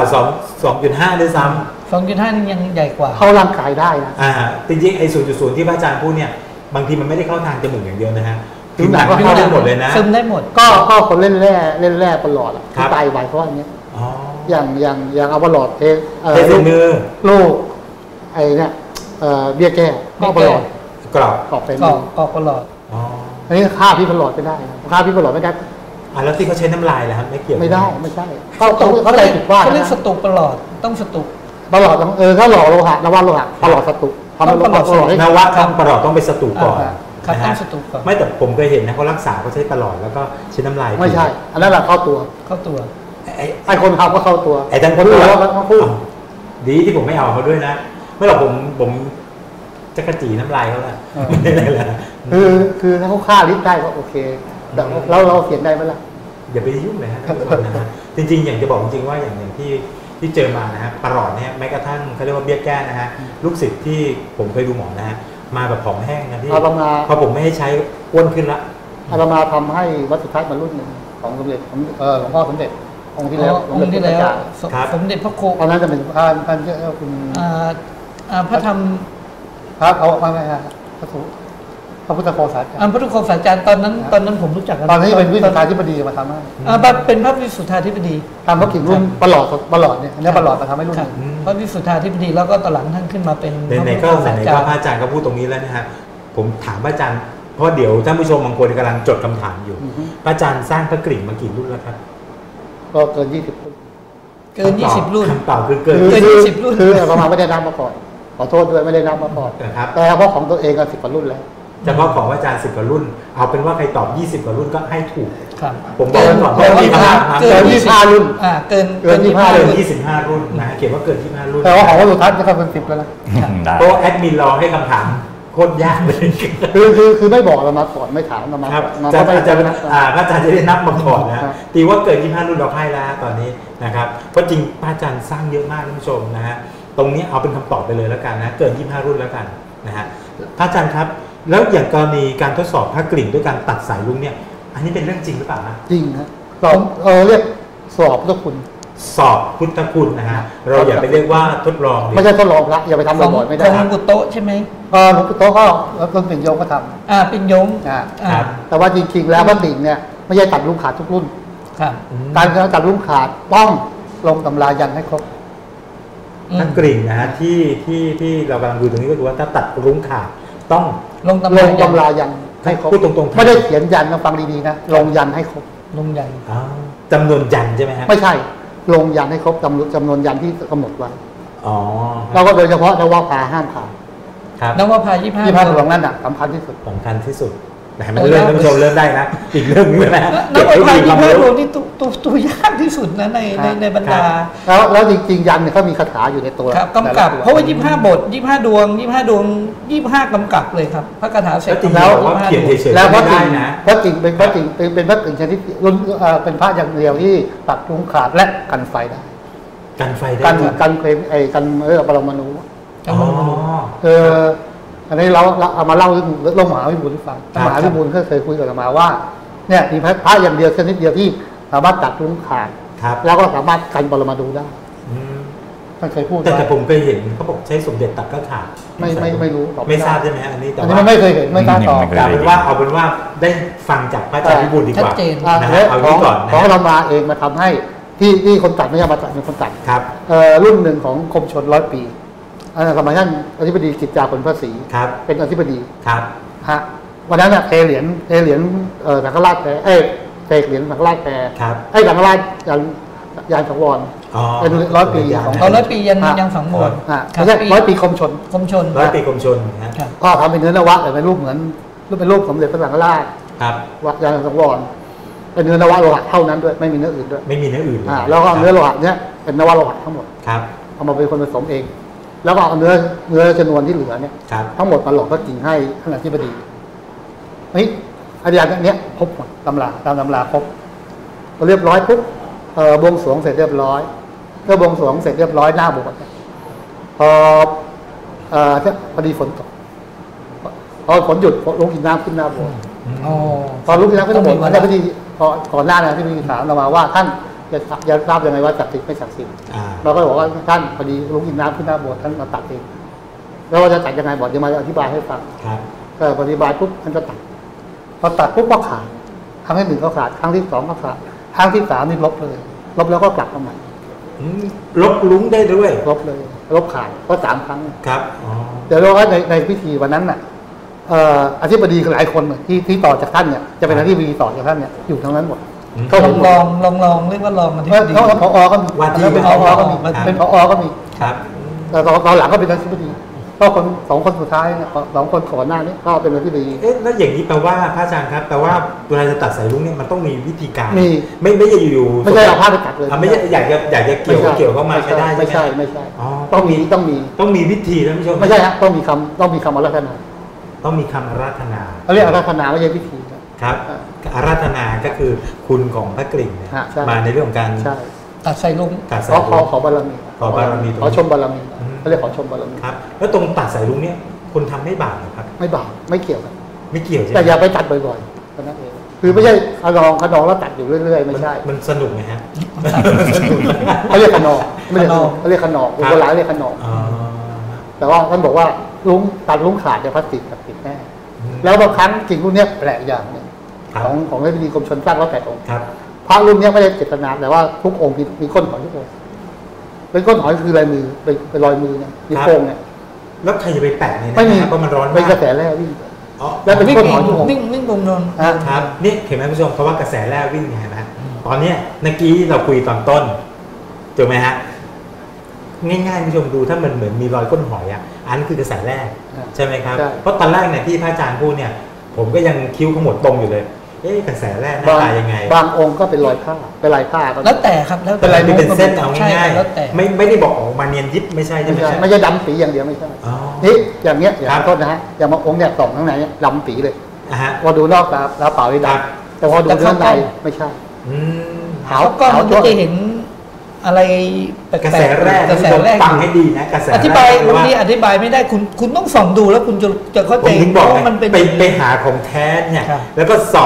2.5ด้วยซ้ 2.5 นี่ยังใหญ่กว่าเข้าร่างกายได้นะำจริงๆไอ้ 0.0 ที่พระอาจารย์พูดเนี่ยบางทีมันไม่ได้เข้าทางจมูกอย่างเดียวนะฮะผิผิววหหนันังงก็ก็เข้าได้หมดเลยนะซึมได้หมดก็คนเล่นแร่ประหลอดครัที่บตายไวเพราะอันเนี้ยอ๋ออย่างเอาประหลอดเทเทใส่มือลูกไอ้เนี่ยเบี้ยแก้ก็ประหลอดกรอบกรอบเป็นกรอบปลอดอ๋ออันนี้ฆ่าพี่ประหลอดไม่ได้นะฆ่าพี่ประหลอดไม่ได้แล้วที่เขาใช้น้ำลายแหละครับไม่เกี่ยวไม่ได้ไม่ใช่เขาใจผิดว่าเขาเรียกนะสตุกปลอดต้องสตุกประหลอดต้องถ้าหล่อโลหะนวัตโลหะประหลอดสตุทำให้ต้องประหลอดประหลอดให้นวัตต้องประหลอดต้องไปสตูก่อนครับนะต้อฮะงสตุกก่อนไม่แต่ผมเคยเห็นนะเขารักษาเขาใช้ประหลอดแล้วก็ใช้น้ำลายไม่ใช่ อันนั้นแหละเข้าตัวเข้าตัวไอ้คนทำก็เข้าตัวไอ้ท่านคนรู้ว่าเขาพูดดีที่ผมไม่เอาเขาด้วยนะไม่หรอกผมจะกระจีน้ำลายเขาแหละไม่ได้อะไรแล้วคือถ้าเขาฆ่าลิฟต์ได้ก็โอเคแต่เราเขียนได้ไหมล่ะอย่าไปยุ่งเลยฮะท่านผู้ชมนะฮะจริงๆอย่างจะบอกจริงๆว่าอย่างที่เจอมานะฮะประหลอดเนี่ยแม้กระทั่งเขาเรียกว่าเบี้ยแก้นะฮะลูกศิษย์ที่ผมเคยดูหมอนะฮะมาแบบผอมแห้งนะพี่อาตมาพอผมไม่ให้ใช้อ้วนขึ้นละอาตมาทำให้วัดสุทัศน์มารุ่นหนึ่งของสมเด็จหลวงพ่อสมเด็จองค์ที่แล้วองค์ที่แล้วครับสมเด็จพระโคตอนนั้นจะเป็นท่านเจ้าคุณพระธรรมพระเอาไม่ฮะพระพุทธโฆษาจารย์พระทุกขศาสตราจารย์ตอนนั้นผมรู้จักกันตอนนี้เป็นวิสุทธาธิบดีมาทำให้เป็นพระวิสุทธาธิบดีทำพระกิ่งรุ่นประหลอดเนี่ยอันนี้ประหลอดมาทำให้รุ่นครับหนึ่งพระวิสุทธาธิบดีแล้วก็ตอนหลังท่านขึ้นมาเป็นไหนๆก็ไหนๆก็พระอาจารย์ก็พูดตรงนี้แล้วนะฮะผมถามพระอาจารย์เพราะเดี๋ยวท่านผู้ชมบางคนกำลังจดคำถามอยู่พระอาจารย์สร้างพระกริ่งมากี่รุ่นแล้วครับก็เกิน 20 รุ่นเกิน 20 รุ่นคำตอบคือเกินเกิน20รุ่นคือประมาณไม่ได้นับมาก่อนขอโทษด้วยไม่ได้นับมาก่อนนะครับแต่เพราะของตัวเองก็10 กว่ารุ่นแล้วเฉพาะของพระอาจารย์10 กว่ารุ่น เอาเป็นว่าใครตอบ20 กว่ารุ่นก็ให้ถูกครับผมบอกไว้ก่อนว่ามีคำถามเกิน 25 รุ่นเกินเกิน 25 เกินรุ่น 25 รุ่นนะเขียนว่าเกิน 25 รุ่นแต่ว่าของวัดสุทัศน์ก็เป็น10แล้วนะได้เพราะแอดมินรอให้คำถามโคตรยากเลยคือไม่บอกเรามาก่อนไม่ถามเรามาครับมาจะไม่จะนะพระอาจารย์จะได้นับมาก่อนนะตีว่าเกิน 25 รุ่นเราให้แล้วตอนนี้นะครับเพราะจริงพระอาจารย์สร้างเยอะมากท่านผู้ชมนะฮะตรงนี้เอาเป็นคำตอบไปเลยแล้วกันนะเกิน 25 รุ่นแล้วกันนะฮะพระอาจารย์ครับแล้วอย่างกรณีการทดสอบพระกริ่งด้วยการตัดสายลุงเนี่ยอันนี้เป็นเรื่องจริงหรือเปล่าฮะจริงนะเรียกสอบพุทธคุณสอบพุทธคุณนะฮะเราอย่าไปเรียกว่าทดลองไม่ใช่ทดลองละอย่าไปทำบ่อยๆไม่ได้ของหลวงปู่โตะใช่ไหมหลวงปู่โตะก็แล้วต้นปิ่นโยมก็ทปิ่นยงำแต่ว่าจริงๆแล้วพระปิ่นเนี่ยไม่ใช่ตัดลุงขาดทุกรุ่นครับการตัดลุงขาดต้องลงตำรายันให้ครบนักกริ่งนะฮะที่เรากำลังดูตรงนี้ก็คือว่าถ้าตัดรุ้งขาดต้องลงตำลรางตำรายันให้ครบพูดตรงๆไม่ได้เขียนยันนะฟังดีๆนะลงยันให้ครบลงยันอ๋อจำนวนยันใช่ไหมฮะไม่ใช่ลงยันให้ครบจำนวนยันที่กำหนดไว้อ๋อเราก็โดยเฉพาะนวภาห้ามขาดครับนวพา25 ที่พระหลวงนั่นน่ะสำคัญที่สุดสำคัญที่สุดแต่มันเริ่มท่านผู้ชมเริ่มได้นะอีกเรื่องนึงนะฮะนวพาเก็บไว้ดี 25 รวมที่ตัวยากที่สุดนะในบรรดาแล้วจริงๆยันเนี่ยเขามีคาถาอยู่ในตัวครับกำกับ เพราะว่า25 บท 25 ดวง 25 ดวง 25 กำกับเลยครับ พระคาถาเสร็จแล้วจริงๆบอกว่าเขียนเฉยๆแล้วพระไม่กิ่ได้งนะพระกิ่งเป็นพระกิ่งเป็นพระกิ่งชนิดรุ่นเป็นพระอย่างเดียวที่ตัดลุงขาดและกันไฟได้กันไฟได้กันด้วยกันเคลมกันปรมาณูอ๋ออันนี้เราเอามาเล่าเรื่องมหาวิบูลย์ให้ฟังครับมหาวิบูลย์ก็เคยคุยกับอาตมาว่าเนี่ยมีพระอย่างเดียวชนิดเดียวที่สามารถตัดลุงขาดครับแล้วก็สามารถกันปรมาณูได้อืมท่านเคยพูดแต่ไว้ผมเคยเห็นเขาบอกใช้สมเด็จตัดก็ขาดไม่รู้ตอบไม่ทราบด้ใช่ไหมฮะอันนี้แต่อันนี้ว่าไม่เคยเห็นไม่กล้าตอบไม่เคยเอาเป็นว่าได้ฟังจากพระอาจารย์วิบูลย์ดีกว่าชัดเจนนะฮะเอางี้ก่อนนะของฮะเรามาเองมาทำให้ที่คนตัดไม่ใช่มาตัดเป็นคนตัดครับรุ่นหนึ่งของกรมชน100 ปีสมัยท่านอธิบดีกิจจาผลภาษีครับเป็นอธิบดีครับฮะวันนั้นเทเหรียญสังฆราชแพรเทเหรียญสังฆราชแพรครับสังฆราชยานสังวรอ๋อเป็น100 ปีของตอน100 ปียังสังวรไม่ใช่100 ปีกรมชนคมชนร้อยปีกรมชนนะฮะครับก็ทำเป็นเนื้อนวะแต่เป็นรูปเหมือนเป็นรูปสมเด็จพระสังฆราชครับยานสังวรเป็นเนื้อนวะโลหะเท่านั้นด้วยไม่มีเนื้ออื่นด้วยไม่มีเนื้ออื่นเลยแล้วก็เนื้อโลหะเนี้ยเป็นนวะโลหะทั้งหมดครับเอามาเป็นคนผสมเอง แล้วก็เอาเนื้อจำนวนที่เหลือเนี่ยครับทั้งหมดมาหลอกพระกิ่งให้ท่านอธิบดีอาจารย์เนี้ยครบหมดตำราครบพอเรียบร้อยปุ๊บบวงสรวงเสร็จเรียบร้อยเมื่อบวงสรวงเสร็จเรียบร้อยหน้าโบสถ์พอดีฝนตกพอฝนหยุดลงกินน้ำขึ้นหน้าโบสถ์อ๋อพอลุกขึ้นน้ำขึ้นหน้าโบสถ์อาจารย์พอดีก่อนหน้านั้นที่มีถามเรามาว่าท่านจะทราบยังไงว่าศักดิ์สิทธิ์ไม่ศักดิ์สิทธิ์อ่าเราก็บอกว่าท่านพอดีลุกกินน้ำขึ้นหน้าโบสถ์ท่านมาตัดเองแล้วว่าจะตัดยังไงบอกจะมาอธิบายให้ฟังครับก็ปฏิบัติปุ๊บมันจะตัดพอตัดปุ๊บก็ขาดครั้งที่ 1ก็ขาดครั้งที่ 2ก็ขาดครั้งที่ 3นี่ลบเลยลบแล้วก็กลับมาใหม่ลบลุ้งได้ด้วยลบเลยลบขาดก็3 ครั้งครับอ๋อเดี๋ยวเราว่าในพิธีวันนั้นน่ะอธิบดีหลายคนที่ต่อจากท่านเนี่ยจะเป็นอธิบดีต่อจากท่านเนี่ยอยู่ทั้งนั้นหมดเขาลเห็อน งหมลดองเรียกว่าลองมาที่ดีเขาผอก็มีว่าที่เป็นผอก็มีว่าที่เป็นผอก็มีครับแต่ตอนหลังก็เป็นอธิบดีก็คน2 คนสุดท้ายเนี่ย2 คนก่อนหน้านี้ก็เป็นอธิบดีเอ๊ะแล้วอย่างนี้แปลว่าพระอาจารย์ครับแปลว่าเวลาจะตัดสายลุ้งเนี่ยมันต้องมีวิธีการมีไม่ใช่อยู่ๆไม่ใช่เอาผ้าไปตัดเลยไม่ใช่อยากจะเกี่ยวเข้ามาไม่ได้ไม่ใช่ใช่ไหมไม่ใช่อ๋อต้องมีต้องมีวิธีท่านผู้ชมไม่ใช่ฮะต้องมีคำอารัธนาต้องมีคำอาราธนาเขาเรียกอารัธนาไม่ใช่พิธีนะครับอาราธนาก็คือคุณของพระกริ่งเนี่ยใช่มาในเรื่องของการใช่ตัดใส่ลุงตัดสายขลุ้งอบารมีขอบารมีขอชมบารมีอืมเขาเรียกขอชมบารมีครับ แล้วตรงตัดสายลุ้งเนี่ยคนทำไม่บาปเหรอครับไม่บาปไม่เกี่ยวกันไม่เกี่ยวใช่ไหมแต่อย่าไปตัดบ่อยๆแค่นั้นเองคือไม่ใช่ขนองแล้วตัดอยู่เรื่อยๆไม่ใช่มันสนุกไหมฮะเขาเรียกขนองไม่ใช่เขาเรียกขนองโบราณเรียกขนองอ๋อแต่ว่าท่านบอกว่าตัดลุงขาดจะพลาสติกกับติดแน่อืมแล้วบางครั้งจริงรุ่นเนี้ยแปลกอย่างหนึงครับของอธิบดีกรมชลสร้าง108 องค์ครับพระรุ่นเนี้ยไม่ได้เจตนาแต่ว่าทุกองค์มีก้นหอยทุกองค์เป็นก้นหอยคือลายมือเป็นรอยมือเนี่ยมีโครงเนี่ยแล้วใครจะไปแปะเนี่ยไม่มีนะเพราะมันร้อนเป็นมากระแสแร่วิ่งอ๋อแล้วเป็นวิ่งก้นหอยทุกองค์วิ่งลงนนท์ครับนี่เห็นไหมผู้ชมเพราะว่ากระแสแร่วิ่งเนี่ยเห็นไหมตอนเนี้ยเมื่อกี้เราคุยตอนต้นถูกไหมฮะง่ายๆผู้ชมดูถ้ามันเหมือนมีรอยก้นหอยอ่ะอันนนคือกระแสแร่ใช่ไหมครับใช่เพราะตอนแรกเนี่ยที่พระอาจารย์พูดเนี่ย ผมก็ยังคิ้วขมวดตรงอยู่เลยเอ๊ะกระแสแร่หน้าตายังไงบางองค์ก็เป็นรอยผ้าเป็นลายผ้าก็แล้วแต่ครับแล้วแต่เป็นอะไรเป็นเส้นเอาใช่ง่ายแล้วแต่ๆไม่ได้บอกออกมาเนียนยิบไม่ใช่ใช่ไม่ไหมใช่ไม่ใช่ดำปีอย่างเดียวไม่ใช่อ๋อนี่อย่างเงี้ยอย่าครับงโทษนะฮะอย่างบางองค์เนี่ยส่องข้างในเนี่ยดำปีเลยอ่ะฮะพอดูนอกตาเปล่านี่ครับดำแต่พอดูข้างในไม่ใช่อืมขาวก็มันจ้วจะเห็นอะไรแปลกๆกระแสแร่กระแสแรกฟังให้ดีนะกระแสแร่อธิบายเพระบางทีอธิบายไม่ได้คุณต้องส่องดูแล้วคุณจะเข้าผใจมถึงบอกว่ามันเป็นไปหาของแท้เนี่ยครับแล้วก็ส่อง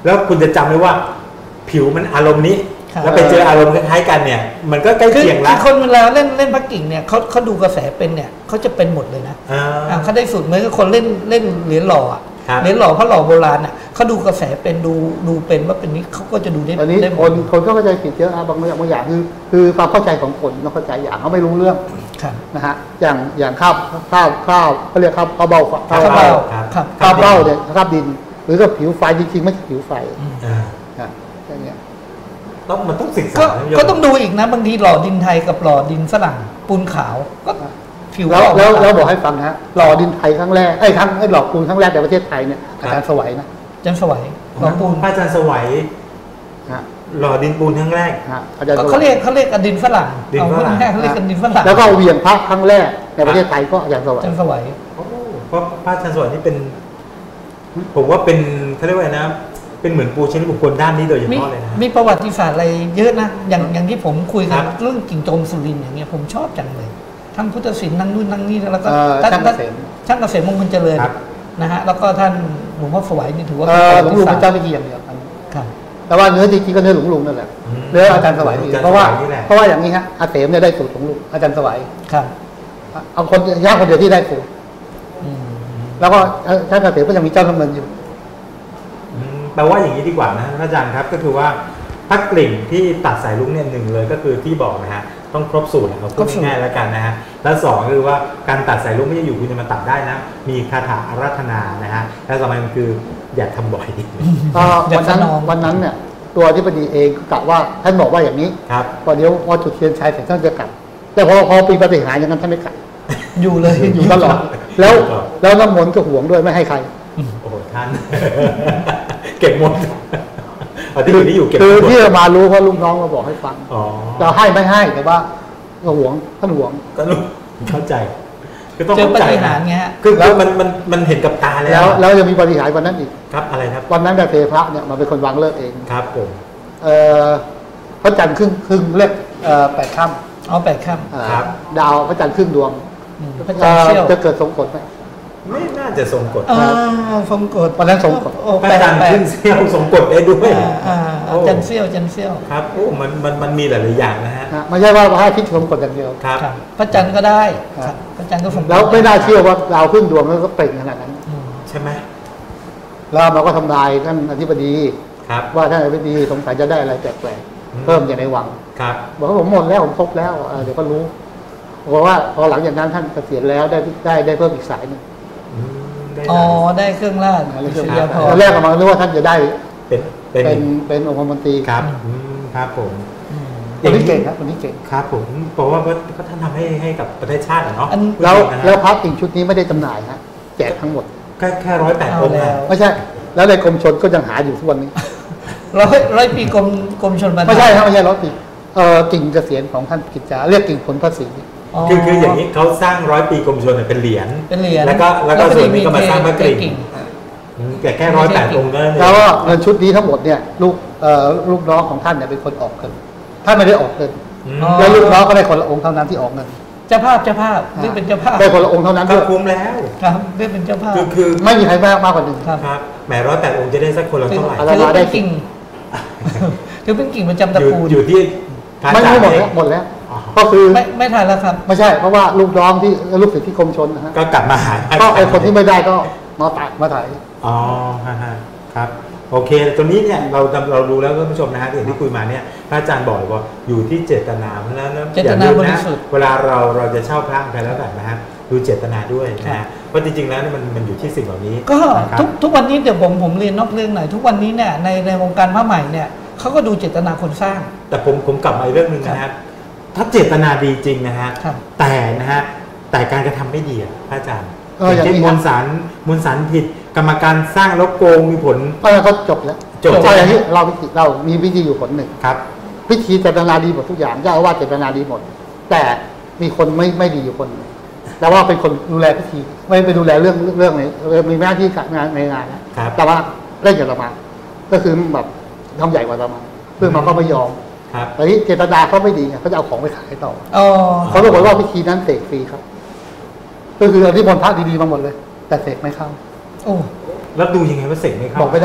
แล้วคุณจะจำได้ว่าผิวมันอารมณ์นี้ครับแล้วไปเจออารมณ์คล้ายๆกันเนี่ย มันก็ใกล้คือเคียงละคนเวลาเล่นพระกิ่งเนี่ยเขาดูกระแสเป็นเนี่ยเขาจะเป็นหมดเลยนะ เขาได้สูตรเหมือนกับคนเล่นเหรียญหล่ออะครับเหรียญหล่อพระหล่อโบราณอ่ะเขาดูกระแสเป็นดูเป็นว่าเป็นนี้เขาก็จะดูได้อันนี้ได้หมคดนก็เข้าใจผิดเยอะบางอย่างคือความเข้าใจของคนเราเข้าใจอย่างเขาไม่รู้เรื่องครับนะฮะอย่างข้าวเขาเรียกข้าวเบ้าข้าวเบ้าครับครับข้าวเบ้าเนี่ยข้าวดิน หรือก็ผิวไฟจริงๆไม่ใช่ผิวไฟอ่านะอย่างเงี้ยมันต้องศึกษาก็นะโยมก็ต้องดูอีกนะบางทีหล่อดินไทยกับหล่อดินฝรั่งปูนขาวก็ผิวแล้วออกมาแล้วบอกให้ฟังนะฮะหล่อดินไทยครั้งแรกหล่อปูนครั้งแรกในประเทศไทยเนี่ยอาจารย์สวัยนะจันทร์สวัยหล่อปูนพระอาจารย์สวัยฮะหล่อดินปูนครั้งแรกฮะอาจารย์สวัยเขาเรียกกันดินฝรั่งดินเอาฝรั่งง่ายๆเขาเรียกกันดินฝรั่งแล้วก็เหวี่ยงพระครั้งแรกในประเทศไทยก็อาจารย์สวัยจันทร์สวัยโอ้เพราะพระอาจารย์สวัยนี่เป็น ผมว่าเป็นเขาเรียกว่าไงนะ เป็นเหมือนปูชนียบุคคลด้านนี้โดยเฉมีพาะเลยนะมีประวัติศาสตร์อะไรเยอะนะอย่างที่ผมคุยกัครันบเรื่องกิ่งโจมสุรินทร์อย่างเงี้ยผมชอบจังเลยทั้งพุทธศิลป์ทั้งนู่นทั้งนี่แล้วก็ช่างเกษมช่างเกษมมงคลเจริญครับนะฮะแล้วก็ท่านหลวงพ่อสวัยนี่ถือว่าหลวงลุงเป็นเจ้าพิธีอย่างเดียวกันครับแต่ว่าเนื้อจริงๆก็เนื้อหลวงลุงนั่นแหละอืมเนื้ออาจารย์สวัยอาจารย์เพราะว่าสวัยนี่แหละเพราะว่าอย่างนี้ฮะอาเสมเนี่ยได้สูตรของลุงอาจารย์สวัยครับเอาคนยากคนเดียวที่ได้สูตรอืมแล้วก็ท่านอาเสมก็ยังมีเจ้าน้ำเงินอยู่แปลว่าอย่างนี้ดีกว่านะพระอาจารย์ครับก็คือว่าถ้ากลิ่งที่ตัดสายลุ้งเนี่ยหนึ่งเลยก็คือที่บอกนะฮะต้องครบสูตรเอาพูดง่ายๆแล้วกันนะฮะแล้วสองคือว่าการตัดสายลุ้งไม่ใช่อยู่คุณจะมาตัดได้นะ มีคาถาอาราธนานะฮะแล้วสำคัญคืออย่าทำบ่อยก็วันนั้นเนี่ยตัวที่ปดีเองก็กะว่าท่านบอกว่าอย่างนี้ครับพอเดี๋ยวพอจุดเทียนชัยเสร็จท่านจะกลับ แต่พอปีปฏิหารย์อย่างนั้นท่านไม่กลับอยู่เลยอยู่ตลอดแล้วน้ำมนต์ก็ห่วงด้วยไม่ให้ใครโอ้โหท่าน เก็บหมดเอาที่อยู่นี่อยู่เก็บคือหมดที่เรามารู้เพราะลูกน้องมาบอกให้ฟังอ๋อเราให้ไม่ให้แต่ว่าก็ห่วงท่านห่วงก็รู้เข้าใจคือต้องเจอเข้าปใจฏิหานะรย์ไงฮะคือแล้วมันเห็นกับตาแล้แล้วยังมีปฏิหารย์วันนั้นอีกครับอะไรครับวันนั้นแต่เทพระเนี่ยมาเป็นคนวางเลิกเองครับผมพระจันทร์ครึ่งเลิก8 ค่ำเอาแปดค่ำครับดาวพระจันทร์ครึ่งดวงพระจันทร์เสี้ยวจะเกิดทรงกฎไหมไม่น่าจะทรงกฎทรงกฎวันนั้นทรงกฎโอ้พระแปอาดจารย์แปดขึ้นเซี่ยวทรงกฎได้ด้วยจันทร์เสี้ยวจันทร์เสี้ยวครับโอ้มันมีหลายๆอย่างนะฮะนะไม่ใช่ว่าพระอาทิตย์ทรงกฎอย่างเดียวครับครับพระจันทร์ก็ได้ครับพระจันทร์ก็ทรงกฎแล้วไม่น่าเชื่อว่าดาวครึ่งดวงแล้วก็เปล่งขนาดนั้นอืมใช่ไหมแล้วเราก็ทำนายท่านอธิบดีครับว่าท่านอธิบดีสงสัยจะได้อะไรแปลกๆเพิ่มจากในวังครับบอกว่าผมหมดแล้วผมครบแล้วเดี๋ยวก็รู้บอกว่าพอหลังจากนั้นท่านเกษียณแล้วได้เพิ่มอีกสายหนึงอืมได้อ๋อได้ได้เครื่องราชอะไรอิเรื่องสริยาภตอนรแรกเราคิดว่าท่านจะได้เป็นเป็นองคมนตรีครับครับผมอืมคนที่เก่งครับคนที่เก่งครับผมเพราะว่าก็ท่านทำให้กับประเทศชาติอะเนาะอันแล้วนะฮะแล้วพระกิ่งชุดนี้ไม่ได้จำหน่ายฮะแจกทั้งหมดแค่108 องค์เอาแล้นะวไม่ใช่ แล้วในกรมชนก็ยังหาอยู่ทุกวันนี้ร้อยปีกรมชนประทานไม่ใช่ครับไม่ใช่ร้อยปีกิ่งเกษียณของท่านกิจจาเรียกกิ่งผลพระศรีคืออย่างนี้เขาสร้าง100 ปีกรมชลเนี่ยเป็นเหรียญเป็นเหรียญแล้วก็ส่วนนี้ก็มาสร้างพระกริ่งกิ่งแต่แค่108 องค์นั่นเองแล้วก็เงินชุดนี้ทั้งหมดเนี่ยลูกน้องของท่านเนี่ยเป็นคนออกเงินท่านไม่ได้ออกเงินอืมอ๋อแล้วลูกน้องก็ได้คนละองค์เท่านั้นที่ออกเงินเจ้าภาพเรียกเป็นเจ้าภาพได้คนละองค์เท่านั้นก็ด้วยคุ้มแล้วครับเรียกเป็นเจ้าภาพคือไม่มีใครมากกว่าหนึ่งครับครับแหม108 องค์จะได้สักคนละเท่าไหร่อะไรถือมาได้เป็นกิ่งถือเป็นกิ่งประจำตระกูลอยู่ที่พระไม่อาจารรู้ย์หมดเอแล้วงหมดแล้วอ๋อก็คือไม่ทันแล้วครับไม่ใช่เพราะว่าลูกน้องที่ลูกศิษย์ที่กรมชนนะฮะก็กลับมาหาก็ไอคนที่ไม่ได้ก็มาถ่ายอ๋อฮะครับโอเคตรงนี้เนี่ยเราดูแล้วท่านผู้ชมนะฮะอย่างที่คุยมาเนี่ยพระอาจารย์บอกว่าอยู่ที่เจตนาเพราะฉะนั้นเจตนาอย่ลืมบรินะสุทธิ์เวลาเราจะเช่าพระใครแล้วกันนะฮะดูเจตนาด้วยนะครัฮะบเพราะจริงๆแล้วเนี่ยมันอยู่ที่สิ่งเหล่านี้ก็นะครับทุกวันนี้เดี๋ยวผมเรียนนอกเรื่องหน่อยทุกวันนี้เนี่ยในวงการพระใหม่เนี่ยเขาก็ดูเจตนาคนสร้างแต่ผมกลับมาอีกเรื่องหนึ่งนะฮะถ้าเจตนาดีจริงนะฮะครับแต่นะฮะแต่การกระทำไม่ดีอะพระอาจารย์อย่างเช่นนี้มวลสารผิดกรรมการสร้างแล้วโกงมีผลเพราะฉะนั้นเขาจบแล้วจบเพราะอย่างนี้เรามีวิธีอยู่ผลหนึ่งครับพิธีเจตนาดีหมดทุกอย่างเจ้าอาวาสเจตนาดีหมด แต่มีคนไม่ดีอยู่คนหนึ่งแต่ว่าเป็นคนดูแลพิธีไม่ไปดูแลเรื่องนี้มีหน้าที่งานในงานนะครับ แต่ว่าเล่นกับเรามาก็คือแบบทำใหญ่กว่าเรามาเพื่อนมาก็ไม่ยอมครับแต่นี้เจตนาเขาไม่ดีไงเขาจะเอาของไปขายต่ออ๋อเขาบอกว่าพิธีนั้นเสกฟรีครับก็คืออธิมนต์พระดีๆมาหมดเลย แต่เสกไม่เข้าโอ้แล้วดูยังไงว่าเสกไม่เข้าบอกไม่ได้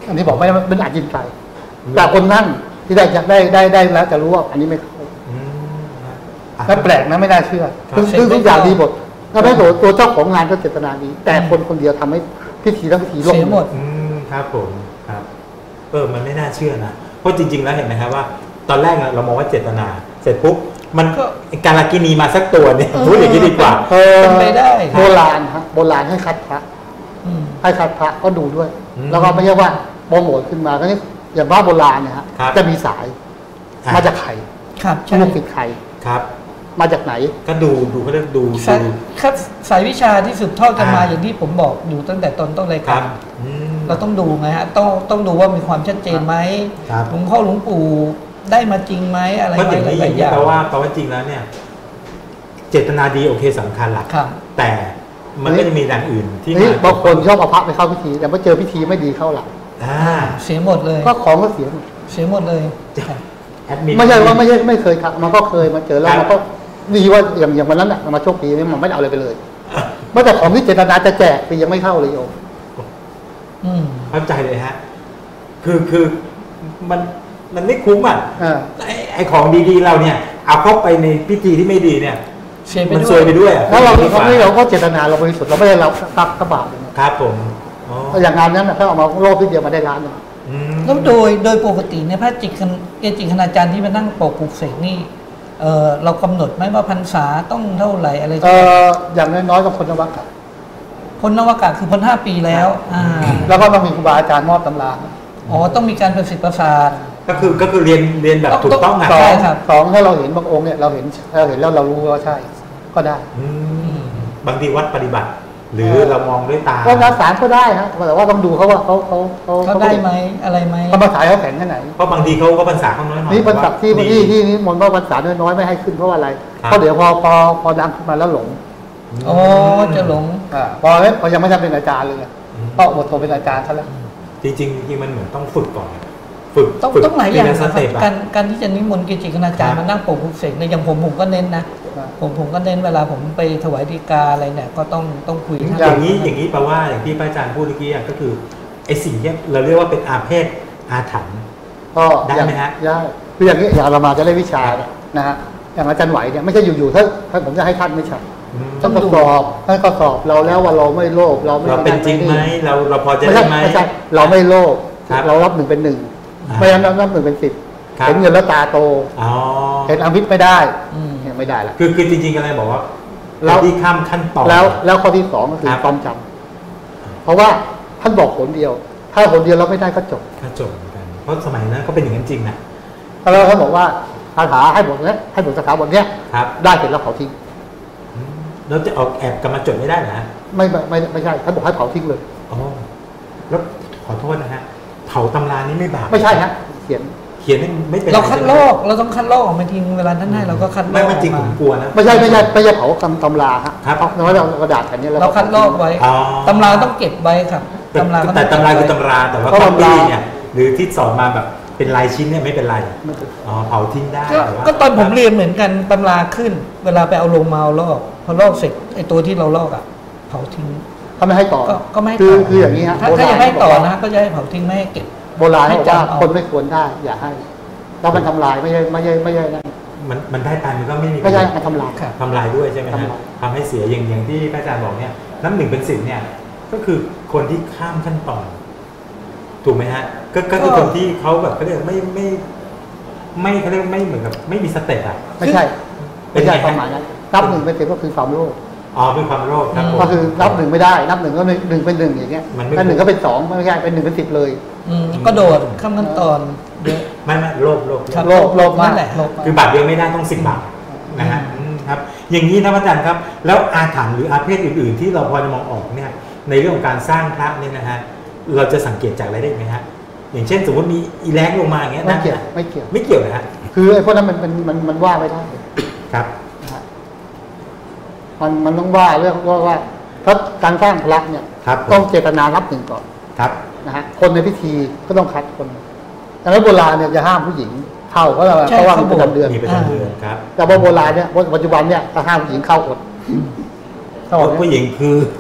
อันที่บอกไม่ได้เป็นอาจินไตยแต่คนนั่งที่ได้แล้วจะรู้ว่าอันนี้ไม่เข้าอืมนะแล้วแปลกนะไม่น่าเชื่อครับซึ่งทุกอย่างดีหมดถ้าไม่ตัวเจ้าของงานก็เจตนาดีแต่คนคนเดียวทำให้พิธีทั้งพิธีล่มเสียหมดครับผมครับมันไม่น่าเชื่อนะเพราะจริง ๆ แล้วเห็นไหมครับว่า ตอนแรกเรามองว่าเจตนาเสร็จปุ๊บมันก็การากินีมาสักตัวเนี่ยพูดอย่างนี้ดีกว่าเป็นไปได้โบราณฮะโบราณให้คัดพระอืมให้คัดพระก็ดูด้วยอืมแล้วก็ไม่ใช่ว่าโปรโมทขึ้นมาก็นี่อย่างพระโบราณเนี่ยฮะครับจะมีสายมาจากไข่ครับใช่ลูกติดไข่ครับมาจากไหนก็ดูเขาเรียกดูสายครับสายวิชาที่สืบทอดกันมาอ่าอย่างที่ผมบอกอยู่ตั้งแต่ต้นรายครักาบรอืมเราต้องดูไงฮะต้องดูว่ามีความชัดเจนไหมครับหลวงพ่อหลวงปู่ได้มาจริงไหมอะไรเพราะไหมอย่างนี้หอลาย่าย งๆอนี้ย่างแปลว่าจริงแล้วเนี่ย เจตนาดีโอเคสำคัญหลักครับแต่มันก็จะมีอย่างอื่นที่นี่มาบางคนชอบเอาพระไปเข้าพิธี แต่พอเจอพิธีไม่ดีเข้าหลังอ่าเสียหมดเลยก็ของก็เสียหมดเสียหมดเลยแอดมินไม่ใช่ว่าไม่เคยครับมันก็เคยมาเจอแล้วครับมันก็ดีว่าอย่างวันนั้นน่ะมาโชคดีนี่มันไม่ได้เอาอะไรไปเลยเมื่อแต่ของที่เจตนาจะแจกไปยังไม่เข้าเลยโยมอืมเข้าใจเลยฮะคือมันไม่คุ้มอ่ะอ่าไอ้ของดีๆเราเนี่ย เอาเข้าไปในพิธีที่ไม่ดีเนี่ยเสียไปมันด้ซววยยไปด้วยอะแล้วเราก็เจตนาเราบริสุทธิ์เราไม่ได้รับกระบาดเลยนะครับผมอ๋ออย่างงานนั้นน่ะถ้าเอามาโลกทีเดียวมาได้ล้านหนึ่งอืมแล้วโดยปกติเนี่ยพระเกจิคณาจารย์ที่มานั่งปกปลุกเสกนี่เรากำหนดไหมว่าพรรษาต้องเท่าไหร่อะไรอย่างน้อยๆก็คนนวัตกรรมพ้นนวากาศคือพ้น5 ปีแล้วแล้วก็ต้องมีครูบาอาจารย์มอบตำราอ๋อต้องมีการประสิทธิ์ประสาทก็คือเรียนแบบถูกต้องอ่ะสอใช่งครับสองถ้าเราเห็นบางองค์เนี่ยเราเห็นแล้วเรารู้ว่าใช่ก็ได้อืมบางทีวัดปฏิบัติ หรือเรามองด้วยตาก็นักสารก็ได้ฮะแต่ว่าต้องดูเขาว่าเขาเขาได้ไหมอะไรไหมเขามาขายเขาแข็งแค่ไหนเพราะบางทีเขาก็พรรษาเขาน้อยหน่อยนี่ภาษาที่ดีที่นี่มนต์ว่าภาษาน้อยๆไม่ให้ขึ้นเพราะว่าอะไรครับเพราะเดี๋ยวพอดังขึ้นมาแล้วหลงอ๋อจะหลงพอยังไม่ทำเป็นอาจารย์เลยก็หมดตัวเป็นอาจารย์ซะแล้วจริงมันเหมือนต้องฝึกก่อนฝึกต้องหลายอย่างเป็นนะสครับเต็ปอะการที่จะนิมนต์เกจิคณาจารย์ครับมานั่งปกปลุกเสกในยอย่างผมก็เน้นนะผมก็เน้นเวลาผมไปถวายฎีกาอะไรเนี่ยก็ต้องคุยท่านอย่างนี้แปลว่าอย่างที่พระอาจารย์พูดเมื่อกี้อะก็คือไอ้สิ่งที่เราเรียกว่าเป็นอาเพศอาถรรพ์ก็ได้ไหมฮะได้คืออย่างนี้อย่างเรามาจะได้วิชานะฮะอย่างอาจารย์ไหวเนี่ยไม่ใช่อยู่ๆถ้าผมจะให้ท่านไม่ใช่อืมท่านก็สอบเราแล้วว่าเราไม่โลภเราไม่เราเป็นจริงไหมเราพอจะไม่ได้ใช่ไหมไม่ใช่เราไม่โลภครับเรารับ1 เป็น 1 อ่าไม่งั้นนับ1 เป็น 10 ครับเห็นเงินแล้วตาโตอ๋อเห็นอมิตรไม่ได้อืมเนี่ยไม่ได้ละคือจริงๆอะไรบอกว่าแล้วที่ข้ามขั้นตอนแล้วข้อที่2ก็คือครับความจำเพราะว่าท่านบอกผลเดียว ถ้าผลเดียวเราไม่ได้ก็จบก็จบเหมือนกันเพราะสมัยนั้นก็เป็นอย่างนั้นจริงนะแล้วท่านบอกว่าคาถาให้บทเนี้ยให้บทคาถาบทเนี้ยครับได้เสร็จแล้วเผาทิ้งแล้วจะเอาแอบกรรมาจดไม่ได้เหรอฮะไม่ใช่ท่านบอกให้เผาทิ้งเลยอ๋อแล้วขอโทษนะฮะเผาตำรานี้ไม่บาปไม่ใช่ฮะเขียนเขียนนี่ไม่เป็นไรเราคัดใช่ไหมลอกเราต้องคัดลอกออกมาทีนึงเวลาท่านให้เราก็คัดลอกไม่จริงอผอกมมากลัวนะไม่ใช่เผาตำราฮะครับเพราะว่าเรากระดาษแผ่นนี้เราคัดลอกไว้อ๋อตำราต้องเก็บไว้ครับตำราก็แต่องตำราเก็คืบอไว้ตำราแต่ว่าก็คอตำราปี้เนี่ยหรือที่สอนมาแบบเป็นลายชิ้นเนี่ยไม่เป็นไรไม่เป็นอ๋อเผาทิ้งได้ก็แต่ว่าก็ตอนผมเรียนเหมือนกันตำราขึ้น เวลาไปเอาลงมาเอาลอกพอลอกเสร็จไอ้ตัวที่เราลอกอ่ะเผาทิ้งเขาไม่ให้ต่อก็ไม่ให้คือต่อคืออย่างนี้ฮะถ้าจะให้ต่อนะก็จะให้เผาทิ้งไม่ให้เก็บโบราณเขาบอกว่าให้จำเอาคนไม่ควรได้ อย่าให้แล้วมันทำลายไม่ใช่นั่นมันได้ไปมันก็ไม่มีไม่ใช่มันทำลายครับทำลายด้วยใช่ไหมฮะทำลายทำให้เสียอย่างที่พระอาจารย์บอกเนี่ยน้ำหนึ่งเป็น10เนี่ย ก็คือคนที่ข้ามขั้นตอนถูกไหมฮะก็คือคนที่เขาแบบเขาเรียกไม่เขาเรียกไม่เหมือนกับไม่มีสเต็ปอ่ะไม่ใช่เป็ไม่นไงใช่ฮะความหมายนั้นนับ 1 เป็น 10ก็คือความโลภอ๋อเป็นความโลภครับผมก็คือนับ 1ไม่ได้นับ 1ก็1เป็น 1อย่างเงี้ยมันไม่ถ้า1ก็เป็น 2ไม่ใช่เป็น1เป็น 10เลยก็โดดข้ามขั้นตอนเยอะไม่โลภครับโลภมากนั่นแหละโลภมากคือบาทเดียวไม่ได้ต้อง10 บาทนะฮะครับ อย่างนี้นะอาจารย์ครับ แล้วอาถรรพ์หรืออาเพศอื่นๆ ที่เราพอจะมองออกเนี่ยในเรื่องของการสร้างพระเนี่ยนะฮะเราจะสังเกตจากอะไรได้ไหมฮะอย่างเช่นสมมติมีอีแรงลงมาอย่างเงี้ยไม่นะเกี่ยวไม่เกี่ยวนะฮะคือไอ้พวกนั้นมันว่าไม่ได้ครับนะฮะมันต้องว่าเรื่องว่าเพราะการสร้างพระเนี่ยครับต้องเจตนานับ 1ก่อนครับนะฮะคนในพิธีก็ต้องคัดคนดังนั้นโบราณเนี่ยจะห้ามผู้หญิงเข้าเพราะว่ามันเป็นประจำเดือนมีประจำเดือนครับแต่ว่าโบราณเนี่ยปัจจุบันเนี่ยก็ห้ามผู้หญิงเข้าอดเข้าอดผู้หญิงคือ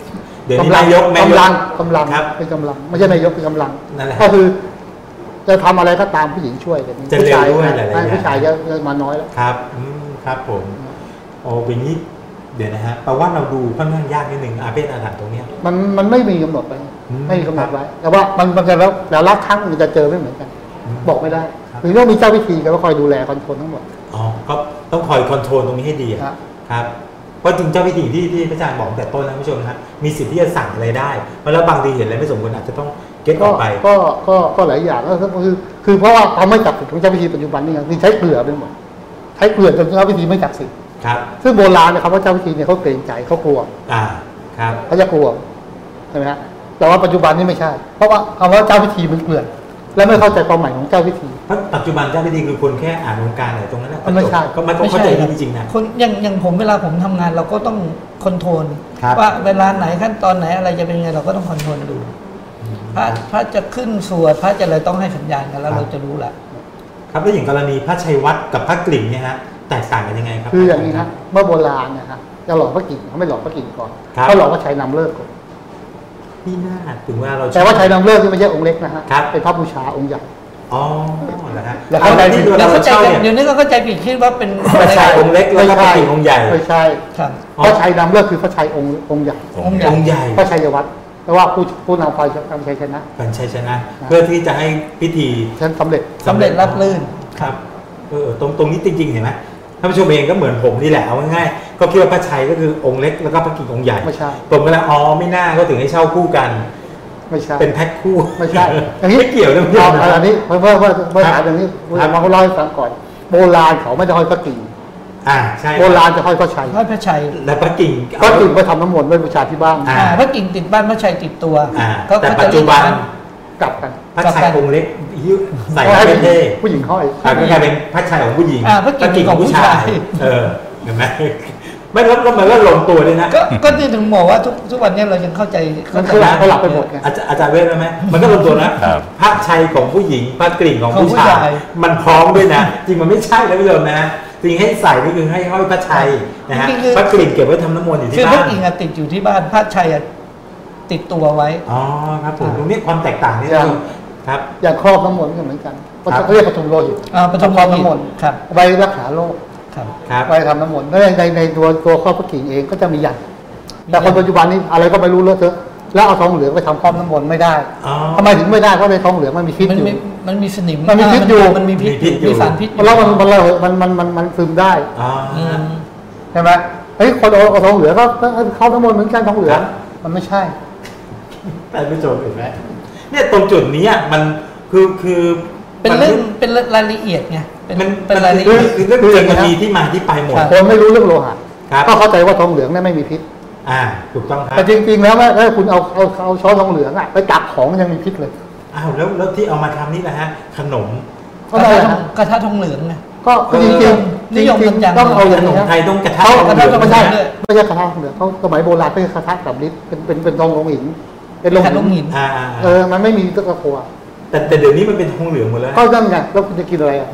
เดี๋ยวนี้นายกกำลังครับเป็นกำลังไม่ใช่นายกเป็นกำลังนั่นแหละก็คือ จะทำอะไรก็ตามผู้หญิงช่วยกันจะเร็วด้วยหลายๆอย่างผู้ชายจะมาน้อยแล้วครับครับผมโอ้เป็นนี้เดี๋ยวนะฮะแปลว่าเราดูค่อนข้างยากนิดนึงอาเพศอาถรรพ์ตรงเนี้ยมันไม่มีกำหนดไว้ ไม่มีกำหนดไว้ แต่ว่ามันจะแล้วแต่ละครั้งมันจะเจอไม่เหมือนกัน บอกไม่ได้ครับหรือต้องมีเจ้าพิธีก็คอยดูแลคอนโทรลทั้งหมดอ๋อก็ต้องคอยคอนโทรลตรงนี้ให้ดีอะครับครับเพราะจริงเจ้าพิธีที่พระอาจารย์บอกแต่ต้นนะผู้ชมนะฮะมีสิทธิ์ที่จะสั่งอะไรได้แล้วบางทีเห็นอะไรไม่สมควรอาจจะต้องเก็ตออกไปก็หลายอย่างก็คือเพราะว่าเขาไม่จับสิทธิ์ของเจ้าพิธีปัจจุบันนี่ไงคือใช้เกลือเป็นหมดใช้เกลือจนเจ้าพิธีไม่จับสิทธิ์ครับซึ่งโบราณเนี่ยครับว่าเจ้าพิธีเนี่ยเขาเกรงใจเขากลัวครับเขาจะกลัวใช่ไหมฮะแต่ว่าปัจจุบันนี่ไม่ใช่ เพราะว่าคำว่าเจ้าพิธีมันเกลื่อนและไม่เข้าใจความหมายของเจ้าพิธีเพราะปัจจุบันเจ้าพิธีคือคนแค่อ่านองค์การอะไรตรงนั้นนะไม่ใช่ก็มันต้องเข้าใจจริงๆนะคนอย่างผมเวลาผมทำงานเราก็ต้องคอนโทรลครับว่าเวลาไหนขั้นตอนไหนอะไรจะเป็นยังไงเราก็ต้องคอนโทรลดูพระจะขึ้นสวดพระจะอะไรต้องให้สัญญาณกันแล้วเราจะรู้แหละครับแล้วอย่างกรณีพระชัยวัฒน์กับพระกลิ่นเนี่ยฮะแตกต่างกันยังไงครับคืออย่างนี้ครับเมื่อโบราณนะฮะจะหลอกพระกิ่งเขาไม่หลอกพระกิ่งก่อนครับเขาหลอกว่าชัยนำเลิกก่อนนี่น่าถึงว่าเราแต่ว่าชัยนำเลิกที่ไม่ใช่องค์เล็กนะฮะครับเป็นพระบูชาองค์ใหญ่อ๋อนะฮะแล้วเข้าใจผิดที่เราเราเข้าใจเช่ากันเนี่ยเดี๋ยวนี้ก็เข้าใจผิดคิดว่าเป็นพระชัยองค์เล็กแล้วก็พระกลิ่นองค์ใหญ่ไม่ใช่ครับพระชัยนำเลิกคือพระชัยองค์ใหญ่องค์ใหญ่องค์ใหญ่พระชัยวัฒน์แต่ว่าผู้นำไฟทำชัยชนะเป็นชัยชนะ เพื่อที่จะให้พิธีฉันสำเร็จสำเร็จรับลื่นครับตรงนี้จริงๆเห็นไหมท่านผู้ชมเองก็เหมือนผมนี่แหละเอาง่ายๆก็คิดว่าพระชัยก็คือองค์เล็กแล้วก็พระกิ่งองค์ใหญ่ไม่ใช่ผมก็แล้วไม่น่าก็ถึงให้เช่าคู่กันไม่ใช่เป็นแพ็คคู่ไม่ใช่ไม่เกี่ยวเรื่องเอานะอันนี้เพื่อถามอย่างนี้คุณมาเขาเล่าให้ฟังก่อน โบราณเขาไม่ได้ห้อยพระกิ่งใช่โบราณจะห้อยพระชัยพระพระชัยและพระกิ่งพระกิ่งไปทำน้ำมนต์ไว้บูชาที่บ้านพระกิ่งติดบ้านพระชัยติดตัวแต่ปัจจุบันกลับกันพระชัยองค์เล็กยิ้วใส่ก็ให้ไม่เท่ผู้หญิงห้อยก็กลายเป็นพระชัยของผู้หญิงพระกิ่งของผู้ชายเห็นไหมไม่แล้วมันก็ลงตัวเลยนะก็ที่ถึงบอกว่าทุกวันนี้เรายังเข้าใจมันคือเขาหลับไปหมดไงอาจารย์เวทไหมมันก็ลงตัวนะครับ พระชัยของผู้หญิงพระกลิ่งของผู้ชายมันพร้อมด้วยนะ จริงมันไม่ใช่นะพี่โยมนะจริงให้ใส่นี่คือให้ห้อยพระชัยนะฮะพระกลิ่งเก็บไว้ทำน้ำมนต์อยู่คืที่อพบ้าระนกิ่งติดอยู่ที่บ้านพระชัยติดตัวไว้อ๋อครับผมตรงนี้ความแตกต่างนี่ครับอย่างครอบน้ำมนต์ก็เหมือนกันเขาเรียกปฐมโลหิตปฐมโลหิตน้ำมนต์ครับไว้รักษาโรคครับครับไว้ทำน้ำมนต์แล้วในตัวครอบพระกิ่งเองก็จะมียันแต่คนปัจจุบันนี้อะไรก็ไม่รู้เลอะเทอะแล้วเอาทองเหลืองไปทำครอบน้ำมนต์ไม่ได้อ๋อทำไมถึงไม่ได้เพราะในทองเหลืองมันมีพิษอยู่มันมีสนิมมันมีพิษอยู่มันมีพิษมีพิษอยู่มีสารพิษอยู่แล้วมันซึมได้อ๋ออืมใช่ไหมเฮ้ยคนเอาทองเหลืองก็เข้าน้ำมนต์เหมือนกันทองเหลืองมันไม่ใช่ท่านผู้ชมเห็นไหมเนี่ยตรงจุดนี้มันคือเป็นเรื่องเป็นรายละเอียดไงเป็นมันรายละคืเอีอยดเรื่องจริงมันมีที่มาที่ไปหมดครับคนไม่รู้เรื่องโลหะครับก็เข้าใจว่าทองเหลืองเนี่ยไม่มีพิษถูกต้องครับแต่จริงๆแล้วถ้าคุณเอาช้อนทองเหลืองไปจับของยังมีพิษเลยแล้วที่เอามาทำนี่แหละฮะขนมก็ได้นะกระทะทองเหลืองไงก็จริงๆนิยมกันจังต้องเอาขอย่างนนี้มนะไทยต้องกระทะเขาทองเหลืองไม่ใช่ด้วยไม่ใช่กระทะทองเหลืองเขาสมัยโบราณเป็นกระทะสำริดเป็นทองลงหินเป็นลงกระทะลงหินมันไม่มีตะกั่วแต่เดี๋ยวนี้มันเป็นทองเหลืองหมดแล้วก็นั่นไงแล้วคุณจะกินอะไรอ่ะ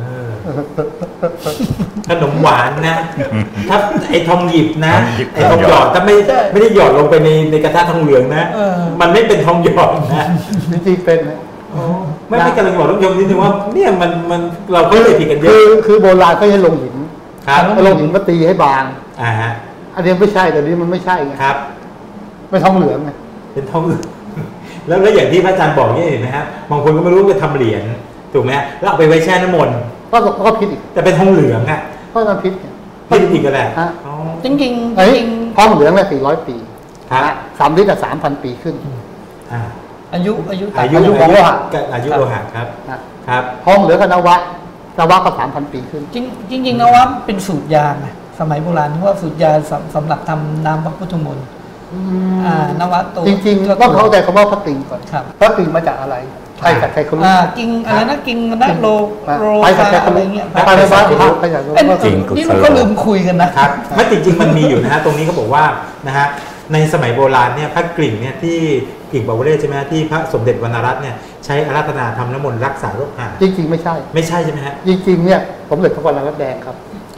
ขนมหวานนะ ถ้าไอ้ทองหยิบนะทองหยิบไอ้ทองหยอดถ้าไม่ได้หยอดลงไปในกระทะทองเหลืองนะ มันไม่เป็นทองหยอดนะจริงๆเป็นนะไม่กำลังบอกท่านผู้ชมนิดนึงว่าเนี่ยมันเราก็เลยผิดกันเยอะคือโบราณเขาให้ลงหินครับให้ลงหินมาตีให้บางฮะอันนี้ไม่ใช่แต่นี้มันไม่ใช่ไงครับไม่ทองเหลืองไงเป็นทองเหลือง แล้วอย่างที่พระอาจารย์บอกเนี่ยเห็นไหมฮะบางคนก็ไม่รู้จะทำเหรียญถูกไหมแล้วเอาไปไว้แช่น้ำมนต์ก็พิษอีกแต่เป็นทองเหลืองอ่ะก็มันพิษไงพิษอีกก็แหละฮะอ๋อจริงๆเฮ้ยจริงทองเหลืองเนี่ย400 ปีครับสามลิตร3,000 ปีขึ้นอ่าอายุอายุของโลหะอายุโลหะครับนะครับ ทองเหลืองกับนวะก็3,000 ปีขึ้นจริงๆนะว่าเป็นสูตรยาไงสมัยโบราณที่ว่าสูตรยาสำหรับทำน้ำพระพุทธมนต์นวะตัวจริงๆต้องเข้าใจคำว่าพระติ่งก่อนครับพระติ่งมาจากอะไรใครกับใครเขารู้กิ่งอะไรนะกิ่งนะโลไปกับใครเขาอะไรรู้เงี้ยไปในบ้านใครอยากรู้เอ้ยว่าจริงนี่มันก็ลืมคุยกันนะครับไม่จริงๆมันมีอยู่นะฮะตรงนี้เขาบอกว่านะฮะในสมัยโบราณเนี่ยพระกลิ่งเนี่ยที่กิ่งบาวเรศใช่ไหมฮะที่พระสมเด็จวรรณรัตน์เนี่ยใช้อาราธนาทำน้ำมนต์รักษาโรคหาจริงๆไม่ใช่ไม่ใช่ใช่ไหมฮะจริงๆเนี่ยสมเด็จพระวรรณรัตน์แดงครับ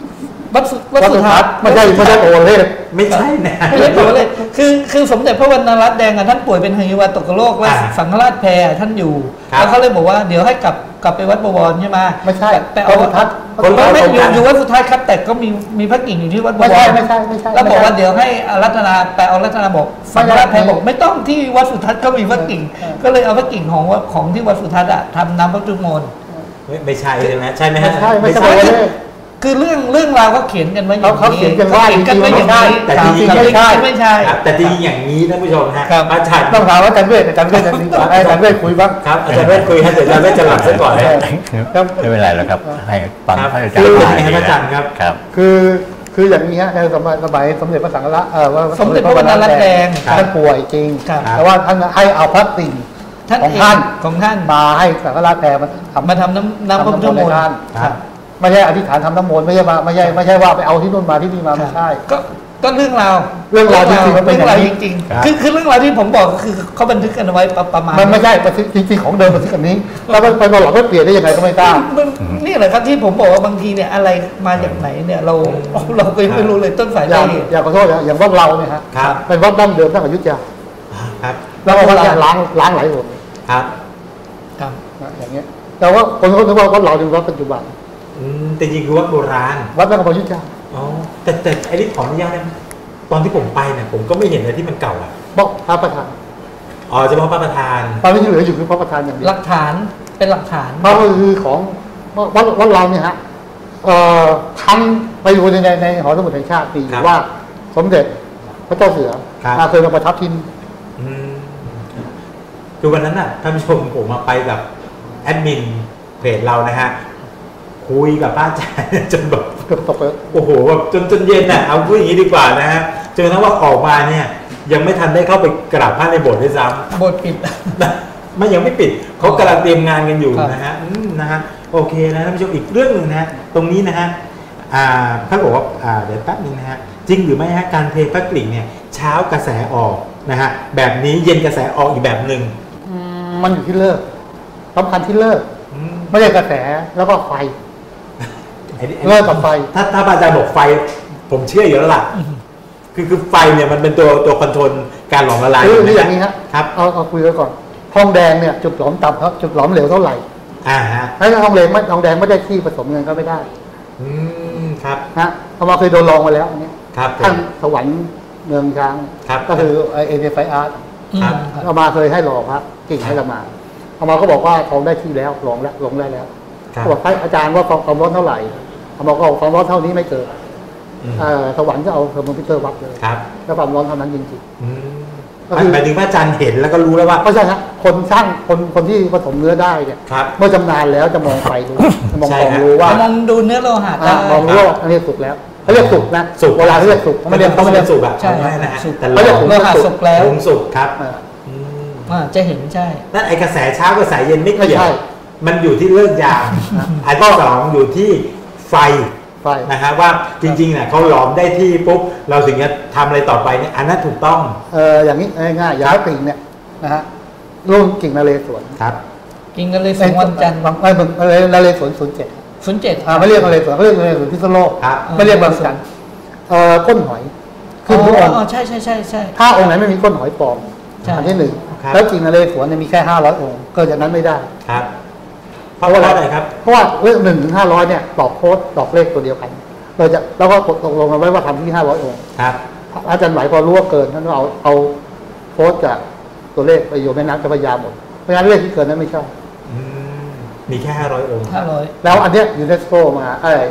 วัดสุทัศน์ไม่ใช่โอเล่ไม่ใช่นะไม่ใช่ตัวเลยคือสมเด็จพระวรรณรัตน์แดงท่านป่วยเป็นหิวาตกโรคและสังฆราชแพรท่านอยู่แล้วเขาเลยบอกว่าเดี๋ยวให้กลับไปวัดบวรใช่ไหมไม่ใช่แต่เอาวัดสุทัศน์ไม่อยู่วัดสุทัศน์ครับแต่ก็มีพระกิ่งอยู่ที่วัดบวรไม่ใช่แล้วบอกว่าเดี๋ยวให้รัตนาไปเอารัตนาบอกสังฆราชแพรบอกไม่ต้องที่วัดสุทัศน์ก็มีพระกิ่งก็เลยเอาพระกิ่งของที่วัดสุทัศน์ทำน้ำพระจุมนไม่ใช่ใช่ไหมใช่ไหมฮะไม่ใช่โอเล่คือเรื่องราวเขาเขียนกันไว้อย่างนี้เขาเขียนกันว่าไว้อย่างนี้แต่จริงๆไม่ใช่ครับแต่จริงๆอย่างนี้ท่านผู้ชมฮะครับอาจารย์ต้องถามอาจารย์เวทอาจารย์เวทจะดีกว่าให้อาจารย์เวทคุยบ้างครับอาจารย์เวทคุยให้เดี๋ยวอาจารย์เวทจะหลับซะก่อนนะไม่เป็นไรหรอกครับ ให้ฟังครับพระอาจารคือย์เป็นไงครับอาจารย์ครับครับคืออย่างนี้ฮะในสมัยสมเด็จพระสังฆราชสมเด็จพระวรรณรัตน์แดงท่านป่วยจริงครับแต่ว่าท่านให้เอาพระสิ่งของท่านของท่านมาให้สังฆราชแพรมาทำมาทำน้ำพระพุทธมนต์ครับไม่ใช่อธิษฐานทำน้ำมนต์ไม่ใช่ว่าไปเอาที่นู่นมาที่นี่มาไม่ใช่ก็เรื่องราวเรื่องราวจริงๆมันเป็นอย่างนี้จริงครับๆคือเรื่องราวที่ผมบอกก็คือเขาบันทึกกันเอาไว้ประมาณมันไม่ใช่จริงๆของเดิมมันคืออันนี้แล้วไปหลอกไปเปลี่ยนได้ยังไงก็ไม่ทราบนี่แหละครับที่ผมบอกว่าบางทีเนี่ยอะไรมาจากไหนเนี่ยเราก็ยังไม่รู้เลยต้นสายอปย่างลายเหตุอย่างขอโทษนะอย่างวัดเราเนี่ยฮะครับเป็นวัดดั้งเดิมตั้งแต่อยุธยาครับแล้วก็วัดเนี่ยล้างหลายหนครับครับนะอย่างเงี้ยแต่ว่าคนเขาคิดว่าวัดเราเป็นวัดปัจจุบันแต่จริงคือวัดโบราณวัดตั้งแต่อยุธยาอ๋อแต่ไอ้นี่ขออนุญาตนะตอนที่ผมไปเนี่ยผมก็ไม่เห็นอะไรที่มันเก่าอ่ะบอกพระประธานอ๋อเฉพาะพระประธานตอนนี้ที่เหลืออยู่คือพระประธานอย่างเดียวหลักฐานเป็นหลักฐานเพราะคือของวัดเราเนี่ยฮะทันไปดูในหอสมุดแห่งชาติมีว่าสมเด็จพระเจ้าเสือเคยมาประทับที่อืมคือวันนั้นน่ะท่านผู้ชมผมมาไปกับแอดมินเพจเรานะฮะคุยกับพระอาจารย์จนแบบเกือบตกไปโอ้โหแบบจนเย็นน่ะเอาพูดอย่างนี้ดีกว่านะฮะจนกระทั่งว่าออกมาเนี่ยยังไม่ทันได้เข้าไปกราบพระในโบสถ์ด้วยซ้บทปิดำไม่ยังไม่ปิดเขากำลังเตรียมงานกันอยู่ครับนะฮะนะฮะโอเคนะท่านผู้ชมอีกเรื่องหนึ่งนะฮะตรงนี้นะฮะท่านบอกว่าเดี๋ยวแป๊บนึงนะฮะจริงหรือไม่ฮะการเทพระกลิ่งเนี่ยเช้ากระแสออกนะฮะแบบนี้เย็นกระแสออกอีกแบบหนึ่งมันอยู่ที่เลิกสำคัญที่เลิกอืมไม่ใช่กระแสแล้วก็ไฟไอ้นี่เลิกกับไฟถ้าอาจารย์บอกไฟผมเชื่ออยู่แล้วล่ะคือไฟเนี่ยมันเป็นตัวคอนโทรลการหลอมละลายคือถูกไหมอย่างนี้ฮะครับเอาคุยกันก่อนทองแดงเนี่ยจุดหลอมต่ำครับจุดหลอมเหลวเท่าไหร่ฮะถ้าทองแดงไม่ได้ที่ผสมเงินก็ไม่ได้ครับนะเขามาเคยโดนลองมาแล้วอันนี้ครับผมท่านสวรรค์เมืองช้างครับก็คือเอเนไฟอาร์ตครับเอามาเคยให้หลอกครับกิ่งให้ละมาเอามาก็บอกว่าทองได้ที่แล้วลงได้แล้วครับเขาบอกให้อาจารย์ว่าความร้อนเท่าไหร่เอามาก็บอกความร้อนเท่านี้ไม่เกินอืมสวรรค์ก็เอาเทอร์โมมิเตอร์วัดเลยครับแล้วความร้อนเท่านั้นจริงอืมก็คือหมายถึงว่าอาจารย์เห็นแล้วก็รู้แล้วว่าๆเพราะฉะนั้นคนช่างคนที่ผสมเนื้อได้เนี่ยครับเมื่อจำนานแล้วจะมองไฟรู้จะมองใช่ของฮะรู้ว่ามองดูเนื้อโลหะได้มองรู้ว่าอันนี้สุกแล้วเขาเรียกสุกนะสุกโบราณเขาเรียกสุกไม่ได้ต้องเรีเรียยกนสุกอะใช่ไม่นะฮะสุกแต่เขาเรียกโลหะสุกแล้วผงสุกครับอ่าอืมจะเห็นใช่นั่นไอ้กระแสเช้ากระแสเย็นไม่ไม่เกี่ยใช่วมันอยู่ที่เลิกยามอันที่สองอยู่ที่ไฟไฟนะฮะว่าจริงๆเนี่ยเขาหลอมได้ที่ปุ๊บเราถึงจะทำอะไรต่อไปเนี่ยอันนั้นถูกต้องอย่างนี้ง่ายๆยาปิ่งเนี่ยนะฮะรุ่นกิ่งนเรศวรครับกินกันเลยสองวันจันทร์นเรศวร07 07 ไม่เรียกนเรศวรเขาเรียกนเรศวรพิษณุโลกครับไม่เรียกบางจันทร์ก้นหอยคือทุกองค์ใช่ใช่ใช่ใช่ถ้าองค์ไหนไม่มีก้นหอยปลอมใช่อันที่หนึ่งครับแล้วกิ่งนเรศวรเนี่ยมีแค่500 องค์เกิดจากนั้นไม่ได้ครับเพราะว่าอะไรครับเพราะว่าเลข1 ถึง 500เนี่ยตอกโค้ดตอกเลขตัวเดียวกันแล้วก็ตกลงกันไว้ว่าทำที่500 องค์ครับอาจารย์ไหวพอรู้ว่าเกินท่านก็เอาโค้ดจากตัวเลขไปโยนแม่น้ำเจ้าพระยาหมดเพราะฉะนั้นเลขที่เกินนั้นไม่ใช่อืมมีแค่500 องค์ 500 แล้วอันเนี้ยยูเนสโกมา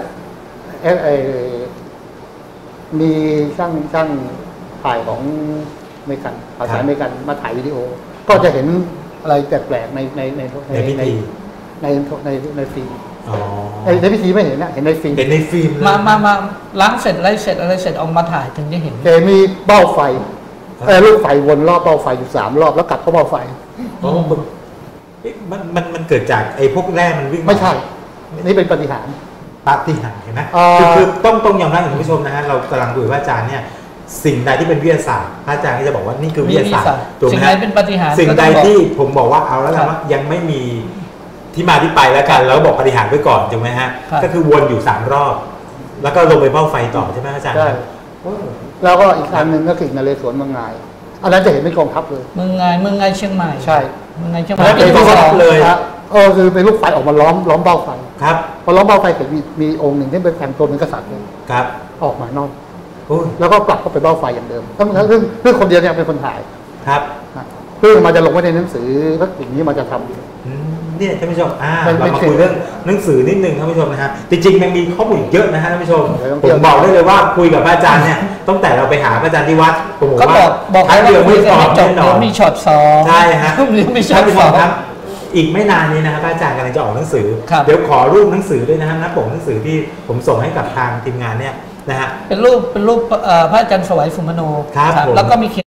มีช่างถ่ายของอเมริกันภาษาอเมริกันมาถ่ายวิดีโอ ก็จะเห็นอะไรแปลกๆในในพิธีในฟิล์มอ๋อในพิธีไม่เห็นนะเห็นในฟิล์มเป็นในฟิล์มเลยมาล้างเสร็จอะไรเสร็จออกมาถ่ายถึงจะเห็นแต่มีเบ้าไฟลูกไฟวนรอบเบ้าไฟอยู่3 รอบแล้วกลับเข้าเบ้าไฟอ๋อมันเกิดจากไอ้พวกแร่มันวิ่งไม่ใช่ นี่เป็นปาฏิหารย์ปาฏิหาริย์เห็นไหมอ๋อคือต้องยอมรับคุณผู้ชมนะฮะเรากำลังดูว่าอาจารย์เนี่ยสิ่งใดที่เป็นวิทยาศาสตร์พระอาจารย์ก็จะบอกว่านี่คือวิทยาศาสตร์ถูกไหมสิ่งใดเป็นปาฏิหาริย์สิ่งใดก็ต้องบอกที่ผมบอกว่าเอาแล้วกันว่ายังไม่มีที่มาที่ไปแล้วกันแล้วบอกปาฏิหาริย์ไว้ก่อนถูกไหมฮะครับก็คือวนอยู่3 รอบแล้วก็ลงไปเบ้าไฟต่อใช่ไหมอาจารย์ใช่แล้วก็อีกอันหนึ่งก็คือนเรศวรเมืองงายอันนั้นจะเห็นเป็นกองทัพเลยเมืองไงเชียงใหม่ใช่เมืองไงเชียงใหม่แล้วเป็นกองทัพเลยครับคือเป็นลูกไฟออกมาล้อมเบ้าไฟครับพอล้อมเบ้าไฟเสร็จมีองค์หนึ่งที่เป็นแต่งตัวเป็นกษัตริย์เลยครับออกมานอกโอ้ยแล้วก็กลับเข้าไปเบ้าไฟอย่างเดิมซึ่งคนเดียวเนี่ยเป็นคนถ่ายครับนะซึ่งมันจะลงไว้ในหนังสือพระกลิ่นนี้มันจะทำเนี่ยท่านผู้ชมมันเราเป็นมาคุยเรื่องหนังสือนิดนึงท่านผู้ชมนะฮะจริงๆมันมีข้อมูลอีกเยอะนะฮะท่านผู้ชมเดี๋ยวต้องผเที่ยวมบอกได้เลยว่าคุยกับพระอาจารย์เนี่ยตั้งแต่เราไปหาพระอาจารย์ที่วัดผมก็ว่าบอกครั้งให้เดียวเราคุไม่ยกันพอให้จบแน่นเดี๋อยวน มีช็อตสองใช่ฮะเดี๋ยวมีช็อท่าตนผู้สชอมงครับ อีกไม่นานนี้นะฮะพระอาจารย์กำลังจะออกหนังสือครับเดี๋ยวขอรูปหนังสือด้วยนะฮะหน้าปกหนังสือที่ผมส่งให้กับทางทีมงานเนี่ยนะฮะเป็นรูปพระอาจารย์สวัยสุมโนครับผมแล้วก็มีเขียน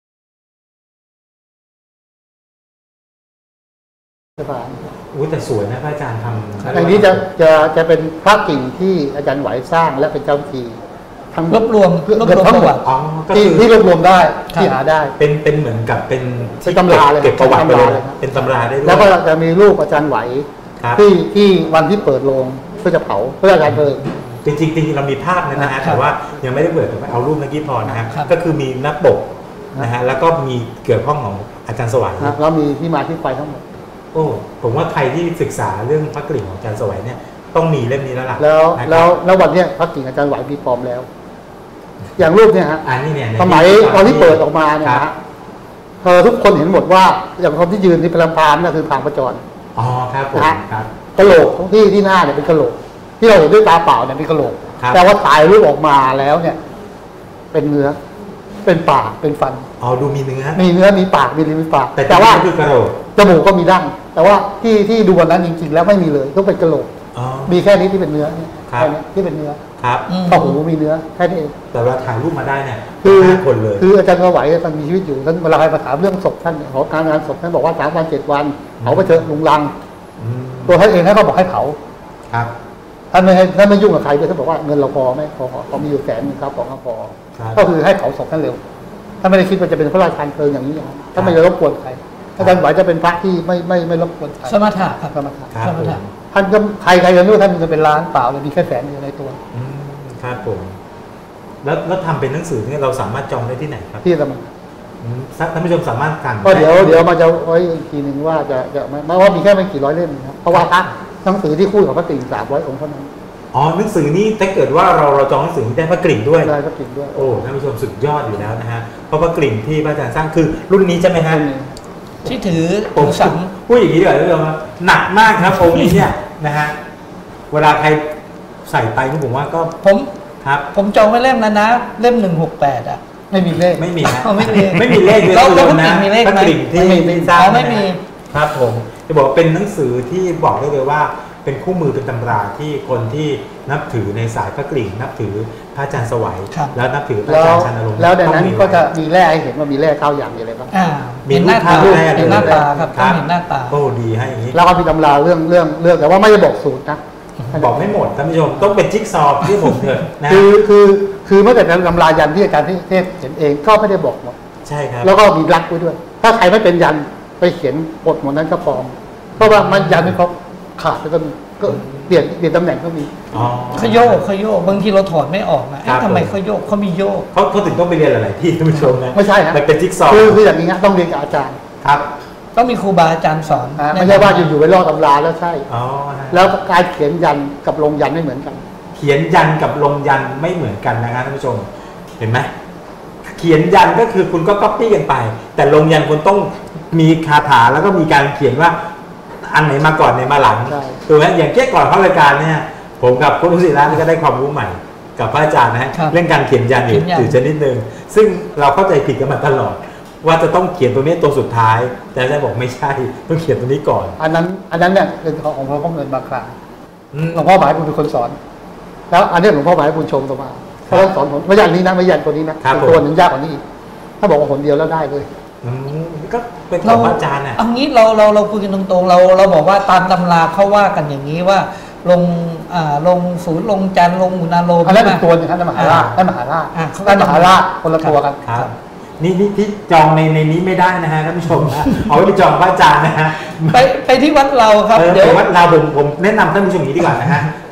อุ้ยแต่สวยนะพระอาจารย์ทำอันนี้จะเป็นพระกิ่งที่อาจารย์ไหวสร้างและเป็นเจ้าพิธีทั้งรวบรวมเกือบประวัติอ๋อก็ที่คือที่รวบรวมได้ครับที่หาได้เป็นเหมือนกับเป็นเป็นตำราเลยเก็บประวัติไปเลยเป็นตำราเลยครับเป็นตำราได้ด้วยแล้วก็จะมีรูปอาจารย์ไหวครับที่วันที่เปิดโรงเพื่อจะเผาเพื่อการเพลิงจริงๆเรามีภาพนะฮะครับแต่ว่ายังไม่ได้เปิดแต่ว่าเอารูปเมื่อกี้พอนะฮะครับก็คือมีหน้าปกนะฮะแล้วก็มีเกี่ยวข้องของอาจารย์สวัยนะแล้วมีที่มาที่ไปทั้งหมดโอ้ผมว่าใครที่ศึกษาเรื่องพระกลิ่งของอาจารย์สวัยเนี่ยต้องมีเล่มนี้แล้วล่ะแล้วนะครับแล้ววันเนี้ยพระกิ่งอาจารย์ไหวมีปลอมแล้ว อย่างรูปเนี่ยฮะอันนี้เนี่ยสมัยตอนที่เปิดออกมาเนี่ยนะฮะทุกคนเห็นหมดว่าอย่างคนที่ยืนที่พลังพามนั่นคือพรางประจรอ๋อครับผมนะฮะครับกะโหลกของที่หน้าเนี่ยเป็นกะโหลก ที่เราเห็นด้วยตาเปล่าเนี่ยเป็นกะโหลกครับแต่ว่าถ่ายรูปออกมาแล้วเนี่ย เป็นเนื้อ เป็นปากเป็นฟันอ๋อดูมีเนื้อมีเนื้อมีปากมีลิ้นมีปากแต่ว่าว่าคือกระโหลกจมูกก็มีดั้งแต่ว่าที่ดูวันนั้นจริงๆแล้วไม่มีเลยต้องเป็นกะโหลกอ๋อมีแค่นี้ที่เป็นเนื้อเนี่ยครับแค่นี้ที่เป็นเนื้อครับข้อหูมีเนื้อแค่นี้เองแต่เวลาถ่ายรูปมาได้เนี่ยคือ 5 คนเลยคืออาจารย์สวัยท่านมีชีวิตอยู่ท่านเวลาใครมาถามเรื่องศพท่านของการงานศพท่านบอกว่า3 วัน 7 วันเผาไปเถอะลุงลังมตัวท่านเองท่านก็บอกให้เผาครับท่านไม่ยุ่งกับใครด้วยท่านบอกว่าเงินเราพอไหมพอมีอยู่100,000ครับของเราพอครับก็คือให้เผาศพท่านเร็วท่านไม่ได้คิดว่าจะเป็นพระราชทานเพลิงอย่างนี้นะท่านไม่ได้รบกวนใครอาจารย์สวัยจะเป็นพระที่ไม่รบกวนใครสมถะครับสมถะครับสมถะท่านก็ใครจะรู้ท่านจะเป็นล้านเปล่าเลยมีแค่100,000อยู่ในตัวอืมครับผมแล้วทำเป็นหนังสือเนี่ยเราสามารถจองได้ที่ไหนครับที่สมัยท่านผู้ชมสามารถสั่งก็เดี๋ยวมาจะไว้อีกทีหนึ่งว่าจะไม่ว่ามีแค่ไม่กี่ร้อยเล่มนะครับเพราะว่าพระหนังสือที่คู่กับพระกิ่ง300 องค์เท่านั้นอ๋อหนังสือนี่ถ้าเกิดว่าเราจองหนังสือได้พระกลิ่งด้วยได้พระกิ่งด้วยโอ้ท่านผู้ชมสุดยอดอยู่แล้วนะฮะเพราะพระกลิ่งที่พระอาจารย์สร้างคือรุ่นนี้ใช่ไหมฮะที่ถือผมสังพูดอย่างนี้ดีกว่าท่านผู้ชมครับหนักมากครับองค์นี้เนี่ยนะฮะเวลาใครใส่ไปนี่ผมว่าก็ ครับผมจองไว้เล่มแล้วนะ เล่ม168อ่ะไม่มีเลขไม่มีฮะอ๋อไม่มีไม่มีเลขเลยแล้วท่านผู้ชมพระกลิ่นะงมีเลขพระไหมกลิ่งที่ไม่มีสร้างอ๋อไม่มีครับผมจะบอกว่าเป็นหนังสือที่บอกได้เลยว่าเป็นคู่มือเป็นตำราที่คนที่นับถือในสายพระกลิ่งนับถือพระอาจารย์สวัยครับแล้วนับถือพระแล้อาว จารย์ชานรงค์แล้วในนั้นต้องมีก็จะมีแร่ให้เห็นว่ามีแร่9 อย่างมีอะไรบ้างมีเห็นหน้าตารูปภาพแรกเลยเห็นหน้าตาครับต้องเห็นหน้าตาโอ้ดีให้อย่างนี้แล้วก็มีตำราเรื่องแต่ว่าไม่ได้บอกสูตรนะบอกไม่หมดท่านผู้ชมต้องเป็นจิ๊กซอว์ที่ผมเถอะนะคือเมื่อแต่ตำรายันที่อาจารย์เทพเขียนเองก็ไม่ได้บอกหมดใช่ครับแล้วก็มีรักไว้ด้วย ถ้าใครไม่เป็นยันไปเขียนบทหมดนั้นก็ปลอมเพราะว่ามันยันไม่ครบขาดแล้วก็มีก็เปลี่ยนตำแหน่งก็มีอ๋อเขาโยกบางทีเราถอดไม่ออกนะครับทำไมเขาโยกเขามีโยกเขาถึงต้องไปเรียนหลายๆที่ท่านผู้ชมนะไม่ใช่ฮะมันเป็นจิ๊กซอว์คืออย่างนี้ฮะต้องเรียนกับอาจารย์ครับต้องมีครูบาอาจารย์สอนไม่ใช่ว่าอยู่ๆไปลอกตำราแล้วใช่อ๋อฮะแล้วการเขียนยันกับลงยันไม่เหมือนกันเขียนยันกับลงยันไม่เหมือนกันนะครับท่านผู้ชมเห็นไหมเขียนยันก็คือคุณก็ก๊อปปี้กันไป แต่ลงยันคุณต้องมีคาถาแล้วก็มีการเขียนว่าอันไหนมาก่อนไหนมาหลังใช่ถูกไหมอย่างเกี้ยก่อนเข้ารายการเนี่ยผมกับคุณอุศิระนี่ก็ได้ความรู้ใหม่กับพระอาจารย์นะฮะครับเรื่องการเขียนยันอยู่เขียนยันอยู่ชนิดหนึ่งซึ่งเราเข้าใจผิดกันมาตลอด ว่าจะต้องเขียนตัวนี้ตัวสุดท้าย แต่อาจารย์บอกไม่ใช่ต้องเขียนตัวนี้ก่อนอันนั้นเนี่ยเป็นของหลวงพ่อเงินบางครั้งอืมหลวงพ่อหมายคุณเป็นคนสอน แล้วอันนี้หลวงพ่อหมายคุณชมต่อมาเขาสอนผมไม่ใช่อันนี้นะไม่ใช่ตัวนี้นะเป็นตัวหนึ่งยากกว่านี้อีกถ้าบอกว่าหนเดียวแล้วได้เลยอืมก็เป็นของพระอาจารย์น่ะเอางี้เราคุยกันตรงๆเราบอกว่าตามตำราเขาว่ากันอย่างนี้ว่าลงศูนย์ลงจันทร์ลงอุณาโลมอันนั้นเป็นตัวหนึงท่านมหาราชท่านมหาราชเขาก็ท่านจะมหาราชคนละตัวกันครับนี่ที่จองในนี้ไม่ได้นะฮะท่านผู้ชมนะเอาไว้ไปจองพระอาจารย์นะฮะไปที่วัดเราครับเดี๋เดี๋ยยว ววัดเราผมแนะนำท่านผู้ชมอย่างนี้ดีกว่านะฮะ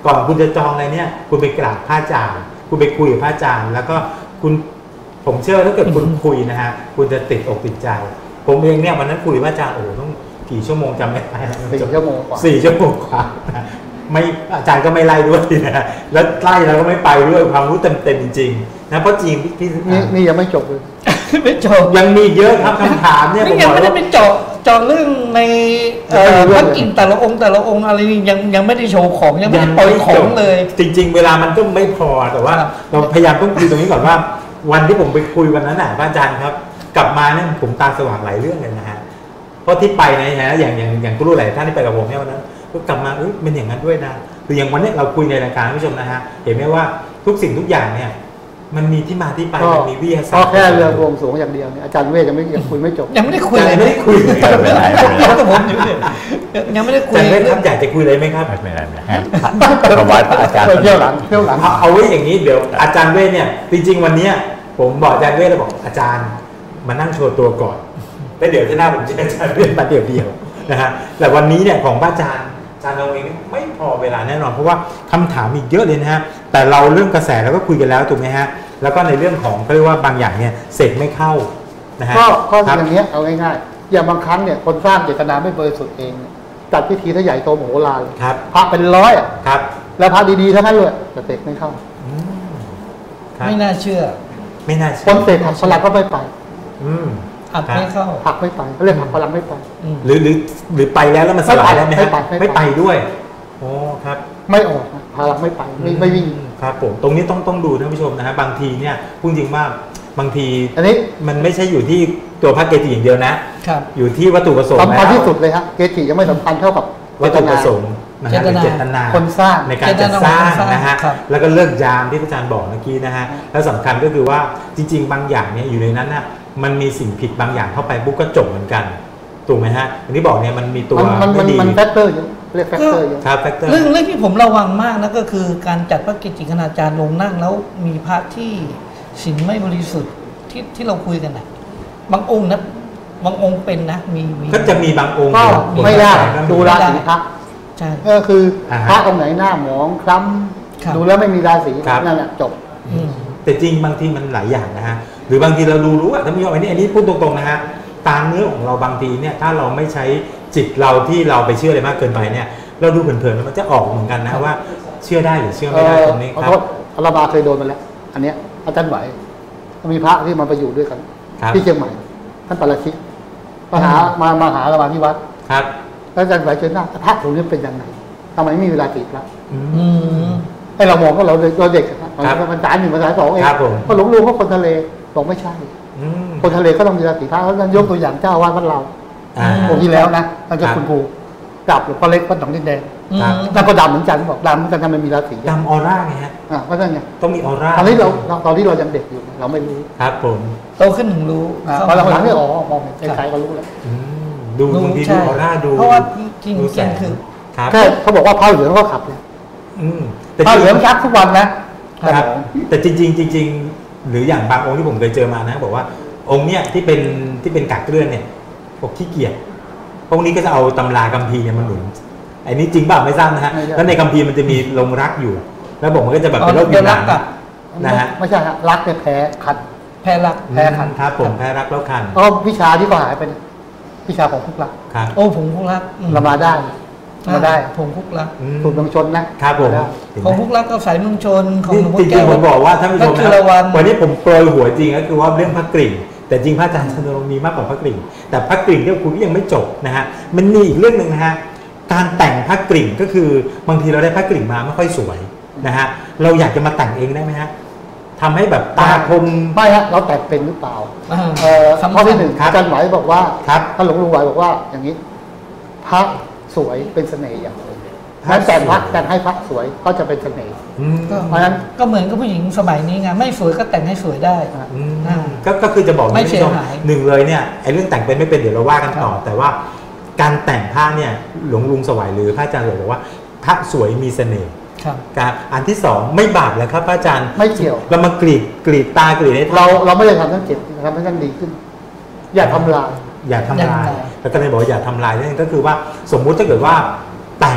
ก่อนคุณจะจองอะไรเนี่ยคุณไปกราบพระอาจารย์คุณไปคุยกับพระอาจารย์แล้วก็คุณผมเชื่อว่าถ้าเกิดคุณคุยนะฮะคุณจะติดอกติดใจผมเองเนี่ยวันนั้นคุยกับพระอาจารย์โอ้ต้องกี่ชั่วโมงจำไม่ได้แล้ว 4 ชั่วโมงกว่า 4 ชั่วโมงกว่านะไม่อาจารย์ก็ไม่ไล่ด้วยนะแล้วไล่แล้วก็ไม่ไปด้วยความรู้เต็มๆจริงๆนะเพราะจริงพี่นี่ยังไม่จบเลยไม่จบยังมีเยอะครับคำถามเนี่ยผมนี่บยังอกไม่ได้ว่าไปเจาะเรื่องในพระกิ่งแต่ละองค์อะไรนี่ยังไม่ได้โชว์ของยังไม่ได้ปล่อยของเลยจริง ๆ เวลามันก็ไม่พอแต่ว่าครับเราพยายามต้องคุยตรงนี้ก่อนว่า วันที่ผมไปคุยวันนั้นน่ะพระอาจารย์ครับกลับมาเนี่ยผมตาสว่างหลายเรื่องเลยนะฮะเพราะที่ไปนะฮะอย่างกูรู้หลายท่านที่ไปกับผมเนี่ยวันนั้นก็กลับมาเป็นอย่างนั้นด้วยนะคืออย่างวันนี้เราคุยในรายการผู้ชมนะฮะเห็นไหมว่าทุกสิ่งทุกอย่างเนี่ยมันมีที่มาที่ไปมันมีวิทยาศาสตก็ร์แค่เรือบวงสรวงอย่างเดียวเนี่ยอาจารย์เวชยังคุยไม่จบยังไม่ได้คุยยังเลยไม่ได้คุยเลยไม่เป็นไรไม่เป็นไรกับผมอยู่เนี่ยยังไม่ได้คุยอาจารย์เวทครับอยากจะคุยอะไรไหมครับไม่เป็นไรไม่เป็นไรถวายพระอาจารย์เที่ยวหลังเอาไว้อย่างนี้เดี๋ยวอาจารย์เวทเนี่ยจริงๆวันเนี้ยผมบอกอาจารย์เวทแล้วบอกอาจารย์มานั่งโชว์ตัวก่อนแล้วเดี๋ยวที่หน้าผมจะอาจารย์เวทมาเดียวนะฮะแต่วันนี้เนี่ยของพระอาจารย์เราเองไม่พอเวลาแน่นอนเพราะว่าคำถามอีกเยอะเลยนะฮะแต่เราเรื่องกระแสเราก็คุยกันแล้วถูกไหมฮะแล้วก็ในเรื่องของเขาเรียกว่าบางอย่างเนี่ยเสกไม่เข้านะฮะก็ครับอย่างเงี้ยเอาง่ายๆอย่างบางครั้งเนี่ยคนสร้างเจตนาไม่บริสุทธิ์เองเนี่ยจัดพิธีถ้าใหญ่โตมโหฬารเลยครับพระเป็นร้อยอ่ะครับแล้วพระดีๆทั้งนั้นเลยแต่เสกไม่เข้าอืมครับไม่น่าเชื่อไม่น่าคเชื่นเสกหักพลังก็ไม่ไปอืมอัดไม่เข้าหักไม่ไปเขาเรียกหักพลังไม่ไปอืมหรือไปแล้วแล้วมันสลายแล้วไหมฮะไม่ไปด้วยโอ้ครับไม่ออกนะพลังไม่ไปไม่วิ่งครับผมตรงนี้ต้องดูท่านผู้ชมนะฮะบางทีเนี่ยพูดจริงว่าบางทีอันนี้มันไม่ใช่อยู่ที่ตัวพระเกจิอย่างเดียวนะครับอยู่ที่วัตถุประสงค์สำคัญแล้วที่สุดเลยฮะเกจิยังไม่สำคัญเท่ากับวัตถุประสงค์นะฮะหรือเจตนาคนสร้างในการจัดสร้างนะฮะครับแล้วก็เลิกยามที่พระอาจารย์บอกเมื่อกี้นะฮะแล้วสำคัญก็คือว่าจริง ๆ บางอย่างเนี่ยอยู่ในนั้นน่ะมันมีสิ่งผิดบางอย่างเข้าไปปุ๊บก็จบเหมือนกันถูกไหมฮะอย่างที่บอกเนี่ยมันมีตัวมันไม่ดีมันแฟกเตอร์เยอะเรียกแฟกเตอร์เยอะครับแฟกเตอร์เรื่องที่ผมระวังมากนะก็คือการจัดพระกิจจิคณาจารย์ลงนั่งแล้วมีพระที่ศีลไม่บริสุทธิ์ที่เราคุยกันนะบางองค์นะบางองค์เป็นนะมีก็จะมีบางองค์ก็ไม่ได้ก็มีดูราศีพระใช่ก็คืออาฮะพระองค์ไหนหน้าหมองคล้ครับำดูแล้วไม่มีราศีครับนั่นแหละจบอืมแต่จริงบางทีมันหลายอย่างนะฮะหรือบางทีเรารู้อ่ะท่านผู้ชมอันนี้พูดตรงๆนะฮะตามเนื้อของเราบางทีเนี่ยถ้าเราไม่ใช้จิตเราที่เราไปเชื่ออะไรมากเกินไปเนี่ยเราดูเผินๆมันจะออกเหมือนกันนะว่าเชื่อได้หรือเชื่อไม่ได้ตรงนี้ขอครัโทบษอารามาเคยโดนมาแล้ว อันเนี้ยอาจารย์ไหวมีพระที่มาไปอยู่ด้วยกันครับที่เชียงใหม่ ท่านปาราชิกมาหาอารามาที่วัดครับแล้วอาจารย์ไหวเชิญหน้าพระองค์นี้เป็นยังไงทำไมไม่มีเวลาติดละอือืมมให้เรามองก็เราเด็กนะเราภาษาหนึ่งภาษาสองเองครับผมก็หลงรู้ว่าคนทะเลบอกไม่ใช่อืมคนทะเลก็ต้องมีราศีพระเขายกตัวอย่างเจ้าอาวาสวัดเราอ่าองค์ที่แล้วนะท่านเจ้าครับคุณครูกลับหลวงพ่อเล็กวัดหนองดินแดงครับนั่นก็ดำเหมือนกันบอกดำเหมือนกันทำไมมีราศีดำออร่าไงฮะก็นั่นไงต้องมีออร่าตอนนี้ตอนที่เรายังเด็กอยู่เราไม่รู้ครับผมโตขึ้นถึงรู้พอหลังๆเนี่ยมองเห็นใครๆก็รู้แล้วอืมดูบางทีดูใช่ออร่าดูเพราะว่าจริงดูๆแสงคือครับแค่เขาบอกว่าผ้าเหลืองก็ขับเลยอืมแต่ผ้าจเหริลืองงชักทุกวันนะครับแต่จริงๆจริงๆหรืออย่างบางองค์ที่ผมเคยเจอมานะบอกว่าองค์เนี้ยที่เป็นกักเกลื่อนเนี่ยบอกขี้เกียจองค์นี้ก็จะเอาตำราคัมภีร์เนี่ยมาหนุนไอ้นี้จริงเปล่าไม่ทราบนะฮะแล้วในคัมภีร์มันจะมีลงรักอยู่ แล้วบอกมันก็จะแบบเป็นโรคผิวหนังกับนะฮะไม่ใช่ฮะรักเนี่ยแพ้ขัดแพ้รักแพ้คันครับผมแพ้รักแล้วคันก็วิชาที่ก็หายไปเนี่ยวิชาของคุกรักครับโอ้ผงคุกรักอืเรามาได้มาได้ผงคุกรักอืมสูตรเมืองชนนะครับผมได้เห็นไหของมคุกรักก็สายเมืองชนของหลวงพ่จอริแก้งวๆผมบอกว่าท่านผู้ชมก็คือนะระวังวันนี้ผมโปรยหัวจริงก็คือว่าเรื่องพระกริ่ง แต่จริงพระอาจารย์ชนรงค์มีมากกว่าพระกริ่ง แต่พระกริ่งที่คุณก็ยังไม่จบนะฮะมันมีอีกเรื่องหนึ่งนะฮะการแต่งพระกริ่งก็คือบางทีเราได้พระกริ่งมาไม่ค่อยสวยนะฮะเราอยากจะมาแต่งเองได้ไหมฮะทำให้แบบตาคมไม่ฮะเราแต่งเป็นหรือเปล่าสำข้อคัญที่หนึ่งครับอาจารย์ไหวบอกว่าครับท่านหลวงลุงไหวบอกว่าอย่างนี้ พระสวยเป็นเสน่ห์อย่างหนึ่งพระนั้นแต่งพระสวยแต่งให้พระสวยก็จะเป็นเสน่ห์อืมก็เพราะฉะนั้นก็เหมือนกับผู้หญิงสมัยนี้ไงไม่สวยก็แต่งให้สวยได้อืมอ่าก็คือจะบอกไม่ท่านเสีผู้ยชมหายหนึ่งเลยเนี่ยไอ้เรื่องแต่งเป็นไม่เป็นเดี๋ยวเราว่ากันต่อ แต่ว่าการแต่งผ้าเนี่ยหลวงลุงสวัยหรือพระอาจารย์บอกว่าพระสวยมีเสน่ห์ครับการอันที่สองไม่บาปเลยครับพระอาจารย์ไม่เกี่ยวเรามากรีดตากรีดให้ท่านเราไม่ได้ทำให้เจ็บทำให้ท่านดีขึ้น อย่าทำลายอย่าทำลายอย่าทำลายแล้วก็เลยบอกว่าอย่าทำลายนั่นก็คือว่าสมมุติถ้าเกิดว่าแต่ง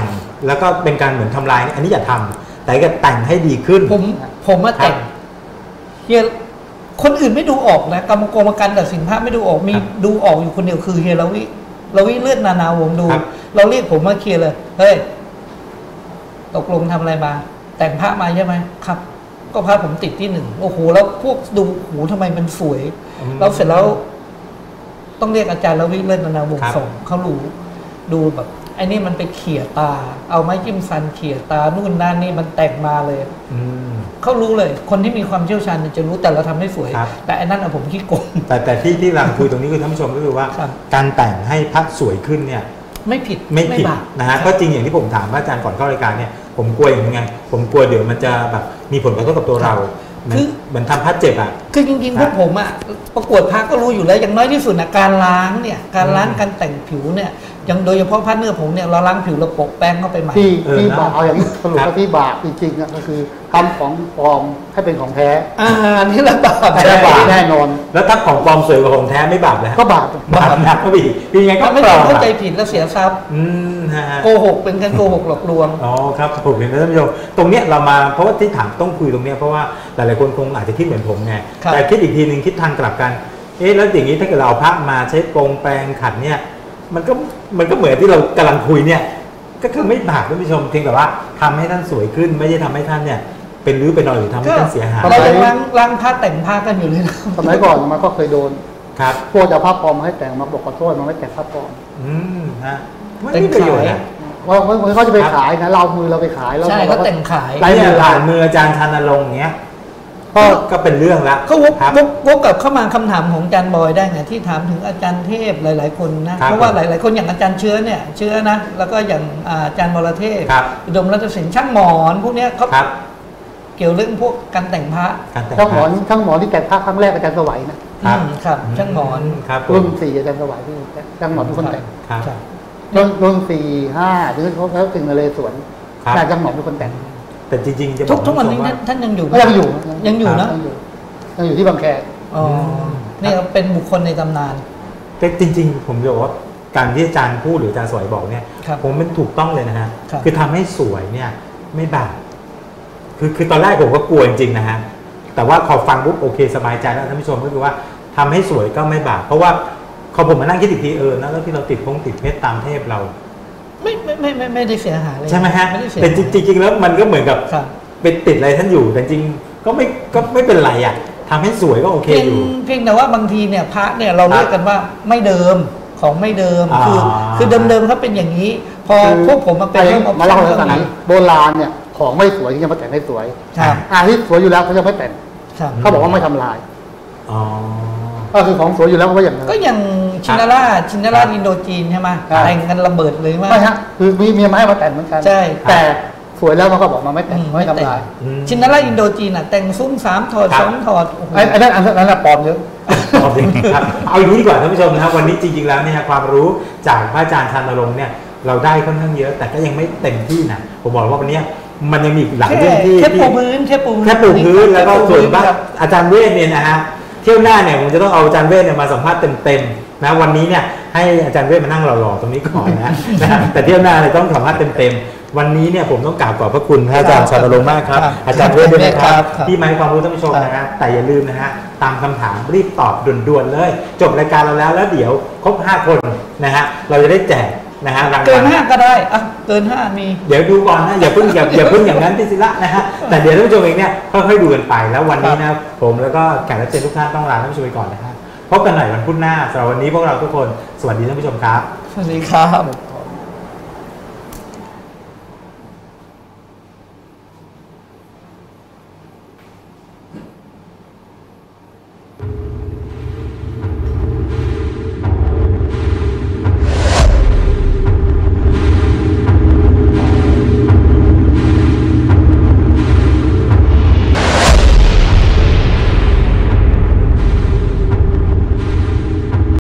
แล้วก็เป็นการเหมือนทำลายอันนี้อย่าทำแต่ก็แต่งให้ดีขึ้นผมมาแต่งเฮียคนอื่นไม่ดูออกนะกรรมการตัดสินภาพไม่ดูออกมีดูออกอยู่คนเดียวคือเฮียเราวิเลือดนานาวงดู เราเรียกผมมาเคลียร์เลยเฮ้ยตกลงทำอะไรมา แต่งพระมาใช่ไหมครับ ก็พระผมติดที่ 1โอ้โหแล้วพวกดูโหทำไมมันสวยเราเสร็จแล้วต้องเรียกอาจารย์ละวิเลิศนานาวงศ์ส่งเขารู้ดูแบบไอ้นี่มันไปเขี่ยตาเอาไม้จิ้มฟันเขี่ยตานู่นนั่นนี่มันแต่งมาเลยเขารู้เลยคนที่มีความเชี่ยวชาญจะรู้แต่เราทำให้สวยแต่อันนั้นผมขี้โกงแต่ที่เราคุยตรงนี้คือท่านผู้ชมก็คือว่าการแต่งให้พระสวยขึ้นเนี่ยไม่ผิดนะฮะก็จริงอย่างที่ผมถามอาจารย์ก่อนเข้ารายการเนี่ยผมกลัวอย่างไงผมกลัวเดี๋ยวมันจะแบบมีผลกระทบกับตัวเราคือเหมือนทำพระเจ็บอ่ะคือจริงๆพวกผมอ่ะประกวดพระก็รู้อยู่แล้วอย่างน้อยที่สุดนะการล้างเนี่ยการล้างการแต่งผิวเนี่ยอย่างโดยเฉพาะพระเนื้อผงเนี่ยเราล้างผิวเราโปะแป้งเข้าไปใหม่ที่บาปเอาอย่างนี้สรุปว่าที่บาปจริงๆก็คือทำของปลอมให้เป็นของแท้นี่ละบาปแน่นอนแล้วถ้าของปลอมสวยกว่าของแท้ไม่บาปเลยก็บาปหนักก็บียังไงก็ไม่ต้องเข้าใจผิดแล้วเสียทรัพย์โกหกเป็นการโกหกหลอกลวงอ๋อครับผมเห็นท่านผู้ชมตรงเนี้ยเรามาเพราะว่าที่ถามต้องคุยตรงเนี้ยเพราะว่าหลายๆคนคงอาจจะคิดเหมือนผมไงแต่คิดอีกทีนึงคิดทางกลับกันแล้วอย่างนี้ถ้าเกิดเราเอาพระมาใช้โปรงแปรงขัดเนี่ยมันก็เหมือนที่เรากำลังคุยเนี่ยก็คือไม่บาปท่านผู้ชมเพียงแต่ว่าทำให้ท่านสวยขึ้นไม่ใช่ทำให้ท่านเนี่ยเป็นรื้อเป็นรอยหรือทำให้ท่านเสียหายเรายังล้างผ้าแต่งผ้ากันอยู่เลยนะสมัยก่อนมันก็เคยโดนครับพวกจะผ้าปลอมมาให้แต่งมาบอกขอโทษมันไม่แต่งผ้าปลอมฮะไม่มีประโยชน์ว่าเขาจะไปขายนะเรามือเราไปขายใช่เขาแต่งขายไล่ผ่านมืออาจารย์ชานรงค์อย่างเงี้ยก็เป็นเรื่องละเขาวกกับเข้ามาคำถามของอาจารย์บอยได้ไงที่ถามถึงอาจารย์เทพหลายๆคนนะเพราะว่าหลายๆคนอย่างอาจารย์เชื้อนะแล้วก็อย่างอาจารย์บรเทพอุดมรัตนศิลป์ช่างหมอนพวกนี้เขาเกี่ยวเรื่องพวกการแต่งพระช่างหมอนที่แต่งพระครั้งแรกอาจารย์สวัยนะครับช่างหมอนรุ่น4อาจารย์สวัยที่ช่างหมอนทุกคนแต่งรุ่น4 5ถึงเขาถึงนเรศวรอาจารย์ช่างหมอนทุกคนแต่งแต่จริงๆจะบอกทุกวันนี้ท่านยังอยู่ยังอยู่นะยังอยู่ที่บางแคนี่เป็นบุคคลในตำนานแต่จริงๆผมจะบอกว่าการที่อาจารย์พูดหรืออาจารย์สวยบอกเนี่ยผมมันถูกต้องเลยนะฮะคือทำให้สวยเนี่ยไม่บาปคือตอนแรกผมก็กลัวจริงๆนะฮะแต่ว่าพอฟังปุ๊บโอเคสบายใจแล้วท่านผู้ชมก็คือว่าทำให้สวยก็ไม่บาปเพราะว่าพอผมมานั่งคิดอีกทีนะแล้วที่เราติดเพชรตามเทพเราไม่ได้เสียหายเลยใช่ไหมฮะแต่จริงๆแล้วมันก็เหมือนกับเป็นติดอะไรท่านอยู่แต่จริงก็ไม่เป็นไรอ่ะทำให้สวยก็โอเคอยู่เพียงแต่ว่าบางทีเนี่ยพระเนี่ยเราเรียกกันว่าไม่เดิมของไม่เดิมคือเดิมเขาเป็นอย่างนี้พอพวกผมมาเป็นมาเล่าเรื่องนี้โบราณเนี่ยของไม่สวยที่จะมาแต่งให้สวยที่สวยอยู่แล้วเขาจะไม่แต่งเขาบอกว่าไม่ทำลายก็คือของสวยอยู่แล้วก็อย่างนั้นก็อย่างชินาร่าอินโดจีนใช่ไหมแต่งกันระเบิดเลยว่าไม่ฮะคือมีไม้มาแต่งเหมือนกันใช่แต่สวยแล้วมันก็บอกมาไม่แต่งไม่ทำลายชินาร่าอินโดจีนแต่งซุ้ม3ถอด2ถอดไอ้นั่นปลอมเยอะปลอมจริงครับเอาอย่างนี้ดีกว่าท่านผู้ชมนะครับวันนี้จริงๆแล้วเนี่ยความรู้จากพระอาจารย์ชานรงค์เนี่ยเราได้ค่อนข้างเยอะแต่ก็ยังไม่เต็มที่นะผมบอกว่าวันนี้มันยังมีหลายเรื่องที่แค่ปูพื้นแล้วก็ส่วนบ้างอาจารย์เวทเนี่ยนะฮะเที่ยวหน้าเนี่ยผมจะต้องเอาอาจารย์เวทเนี่ยมาสัมภาษณ์เต็มๆนะวันนี้เนี่ยให้อาจารย์เวทมานั่งหล่อๆตรงนี้ก่อนนะแต่เที่ยวหน้าเนี่ยต้องสัมภาษณ์เต็มๆวันนี้เนี่ยผมต้องกราบขอบพระคุณพระอาจารย์ชานรงค์มากครับอาจารย์เวทด้วยนะครับที่มาให้ความรู้ท่านผู้ชมนะฮะแต่อย่าลืมนะฮะตามคำถามรีบตอบด่วนๆเลยจบรายการเราแล้วเดี๋ยวครบ5คนนะฮะเราจะได้แจกนะฮะเกิน5ก็ได้เกิน5มีเดี๋ยวดูก่อนนะอย่าเพิ่งอย่างนั้นพิศิระนะฮะแต่เดี๋ยวท่านผู้ชมเองเนี่ยค่อยๆดูกันไปแล้ววันนี้นะผมแล้วก็แขกรับเชิญทุกท่านต้องลาท่านผู้ชมไปก่อนนะครับพบกันใหม่วันพุธหน้าสำหรับวันนี้พวกเราทุกคนสวัสดีท่านผู้ชมครับสวัสดีครับ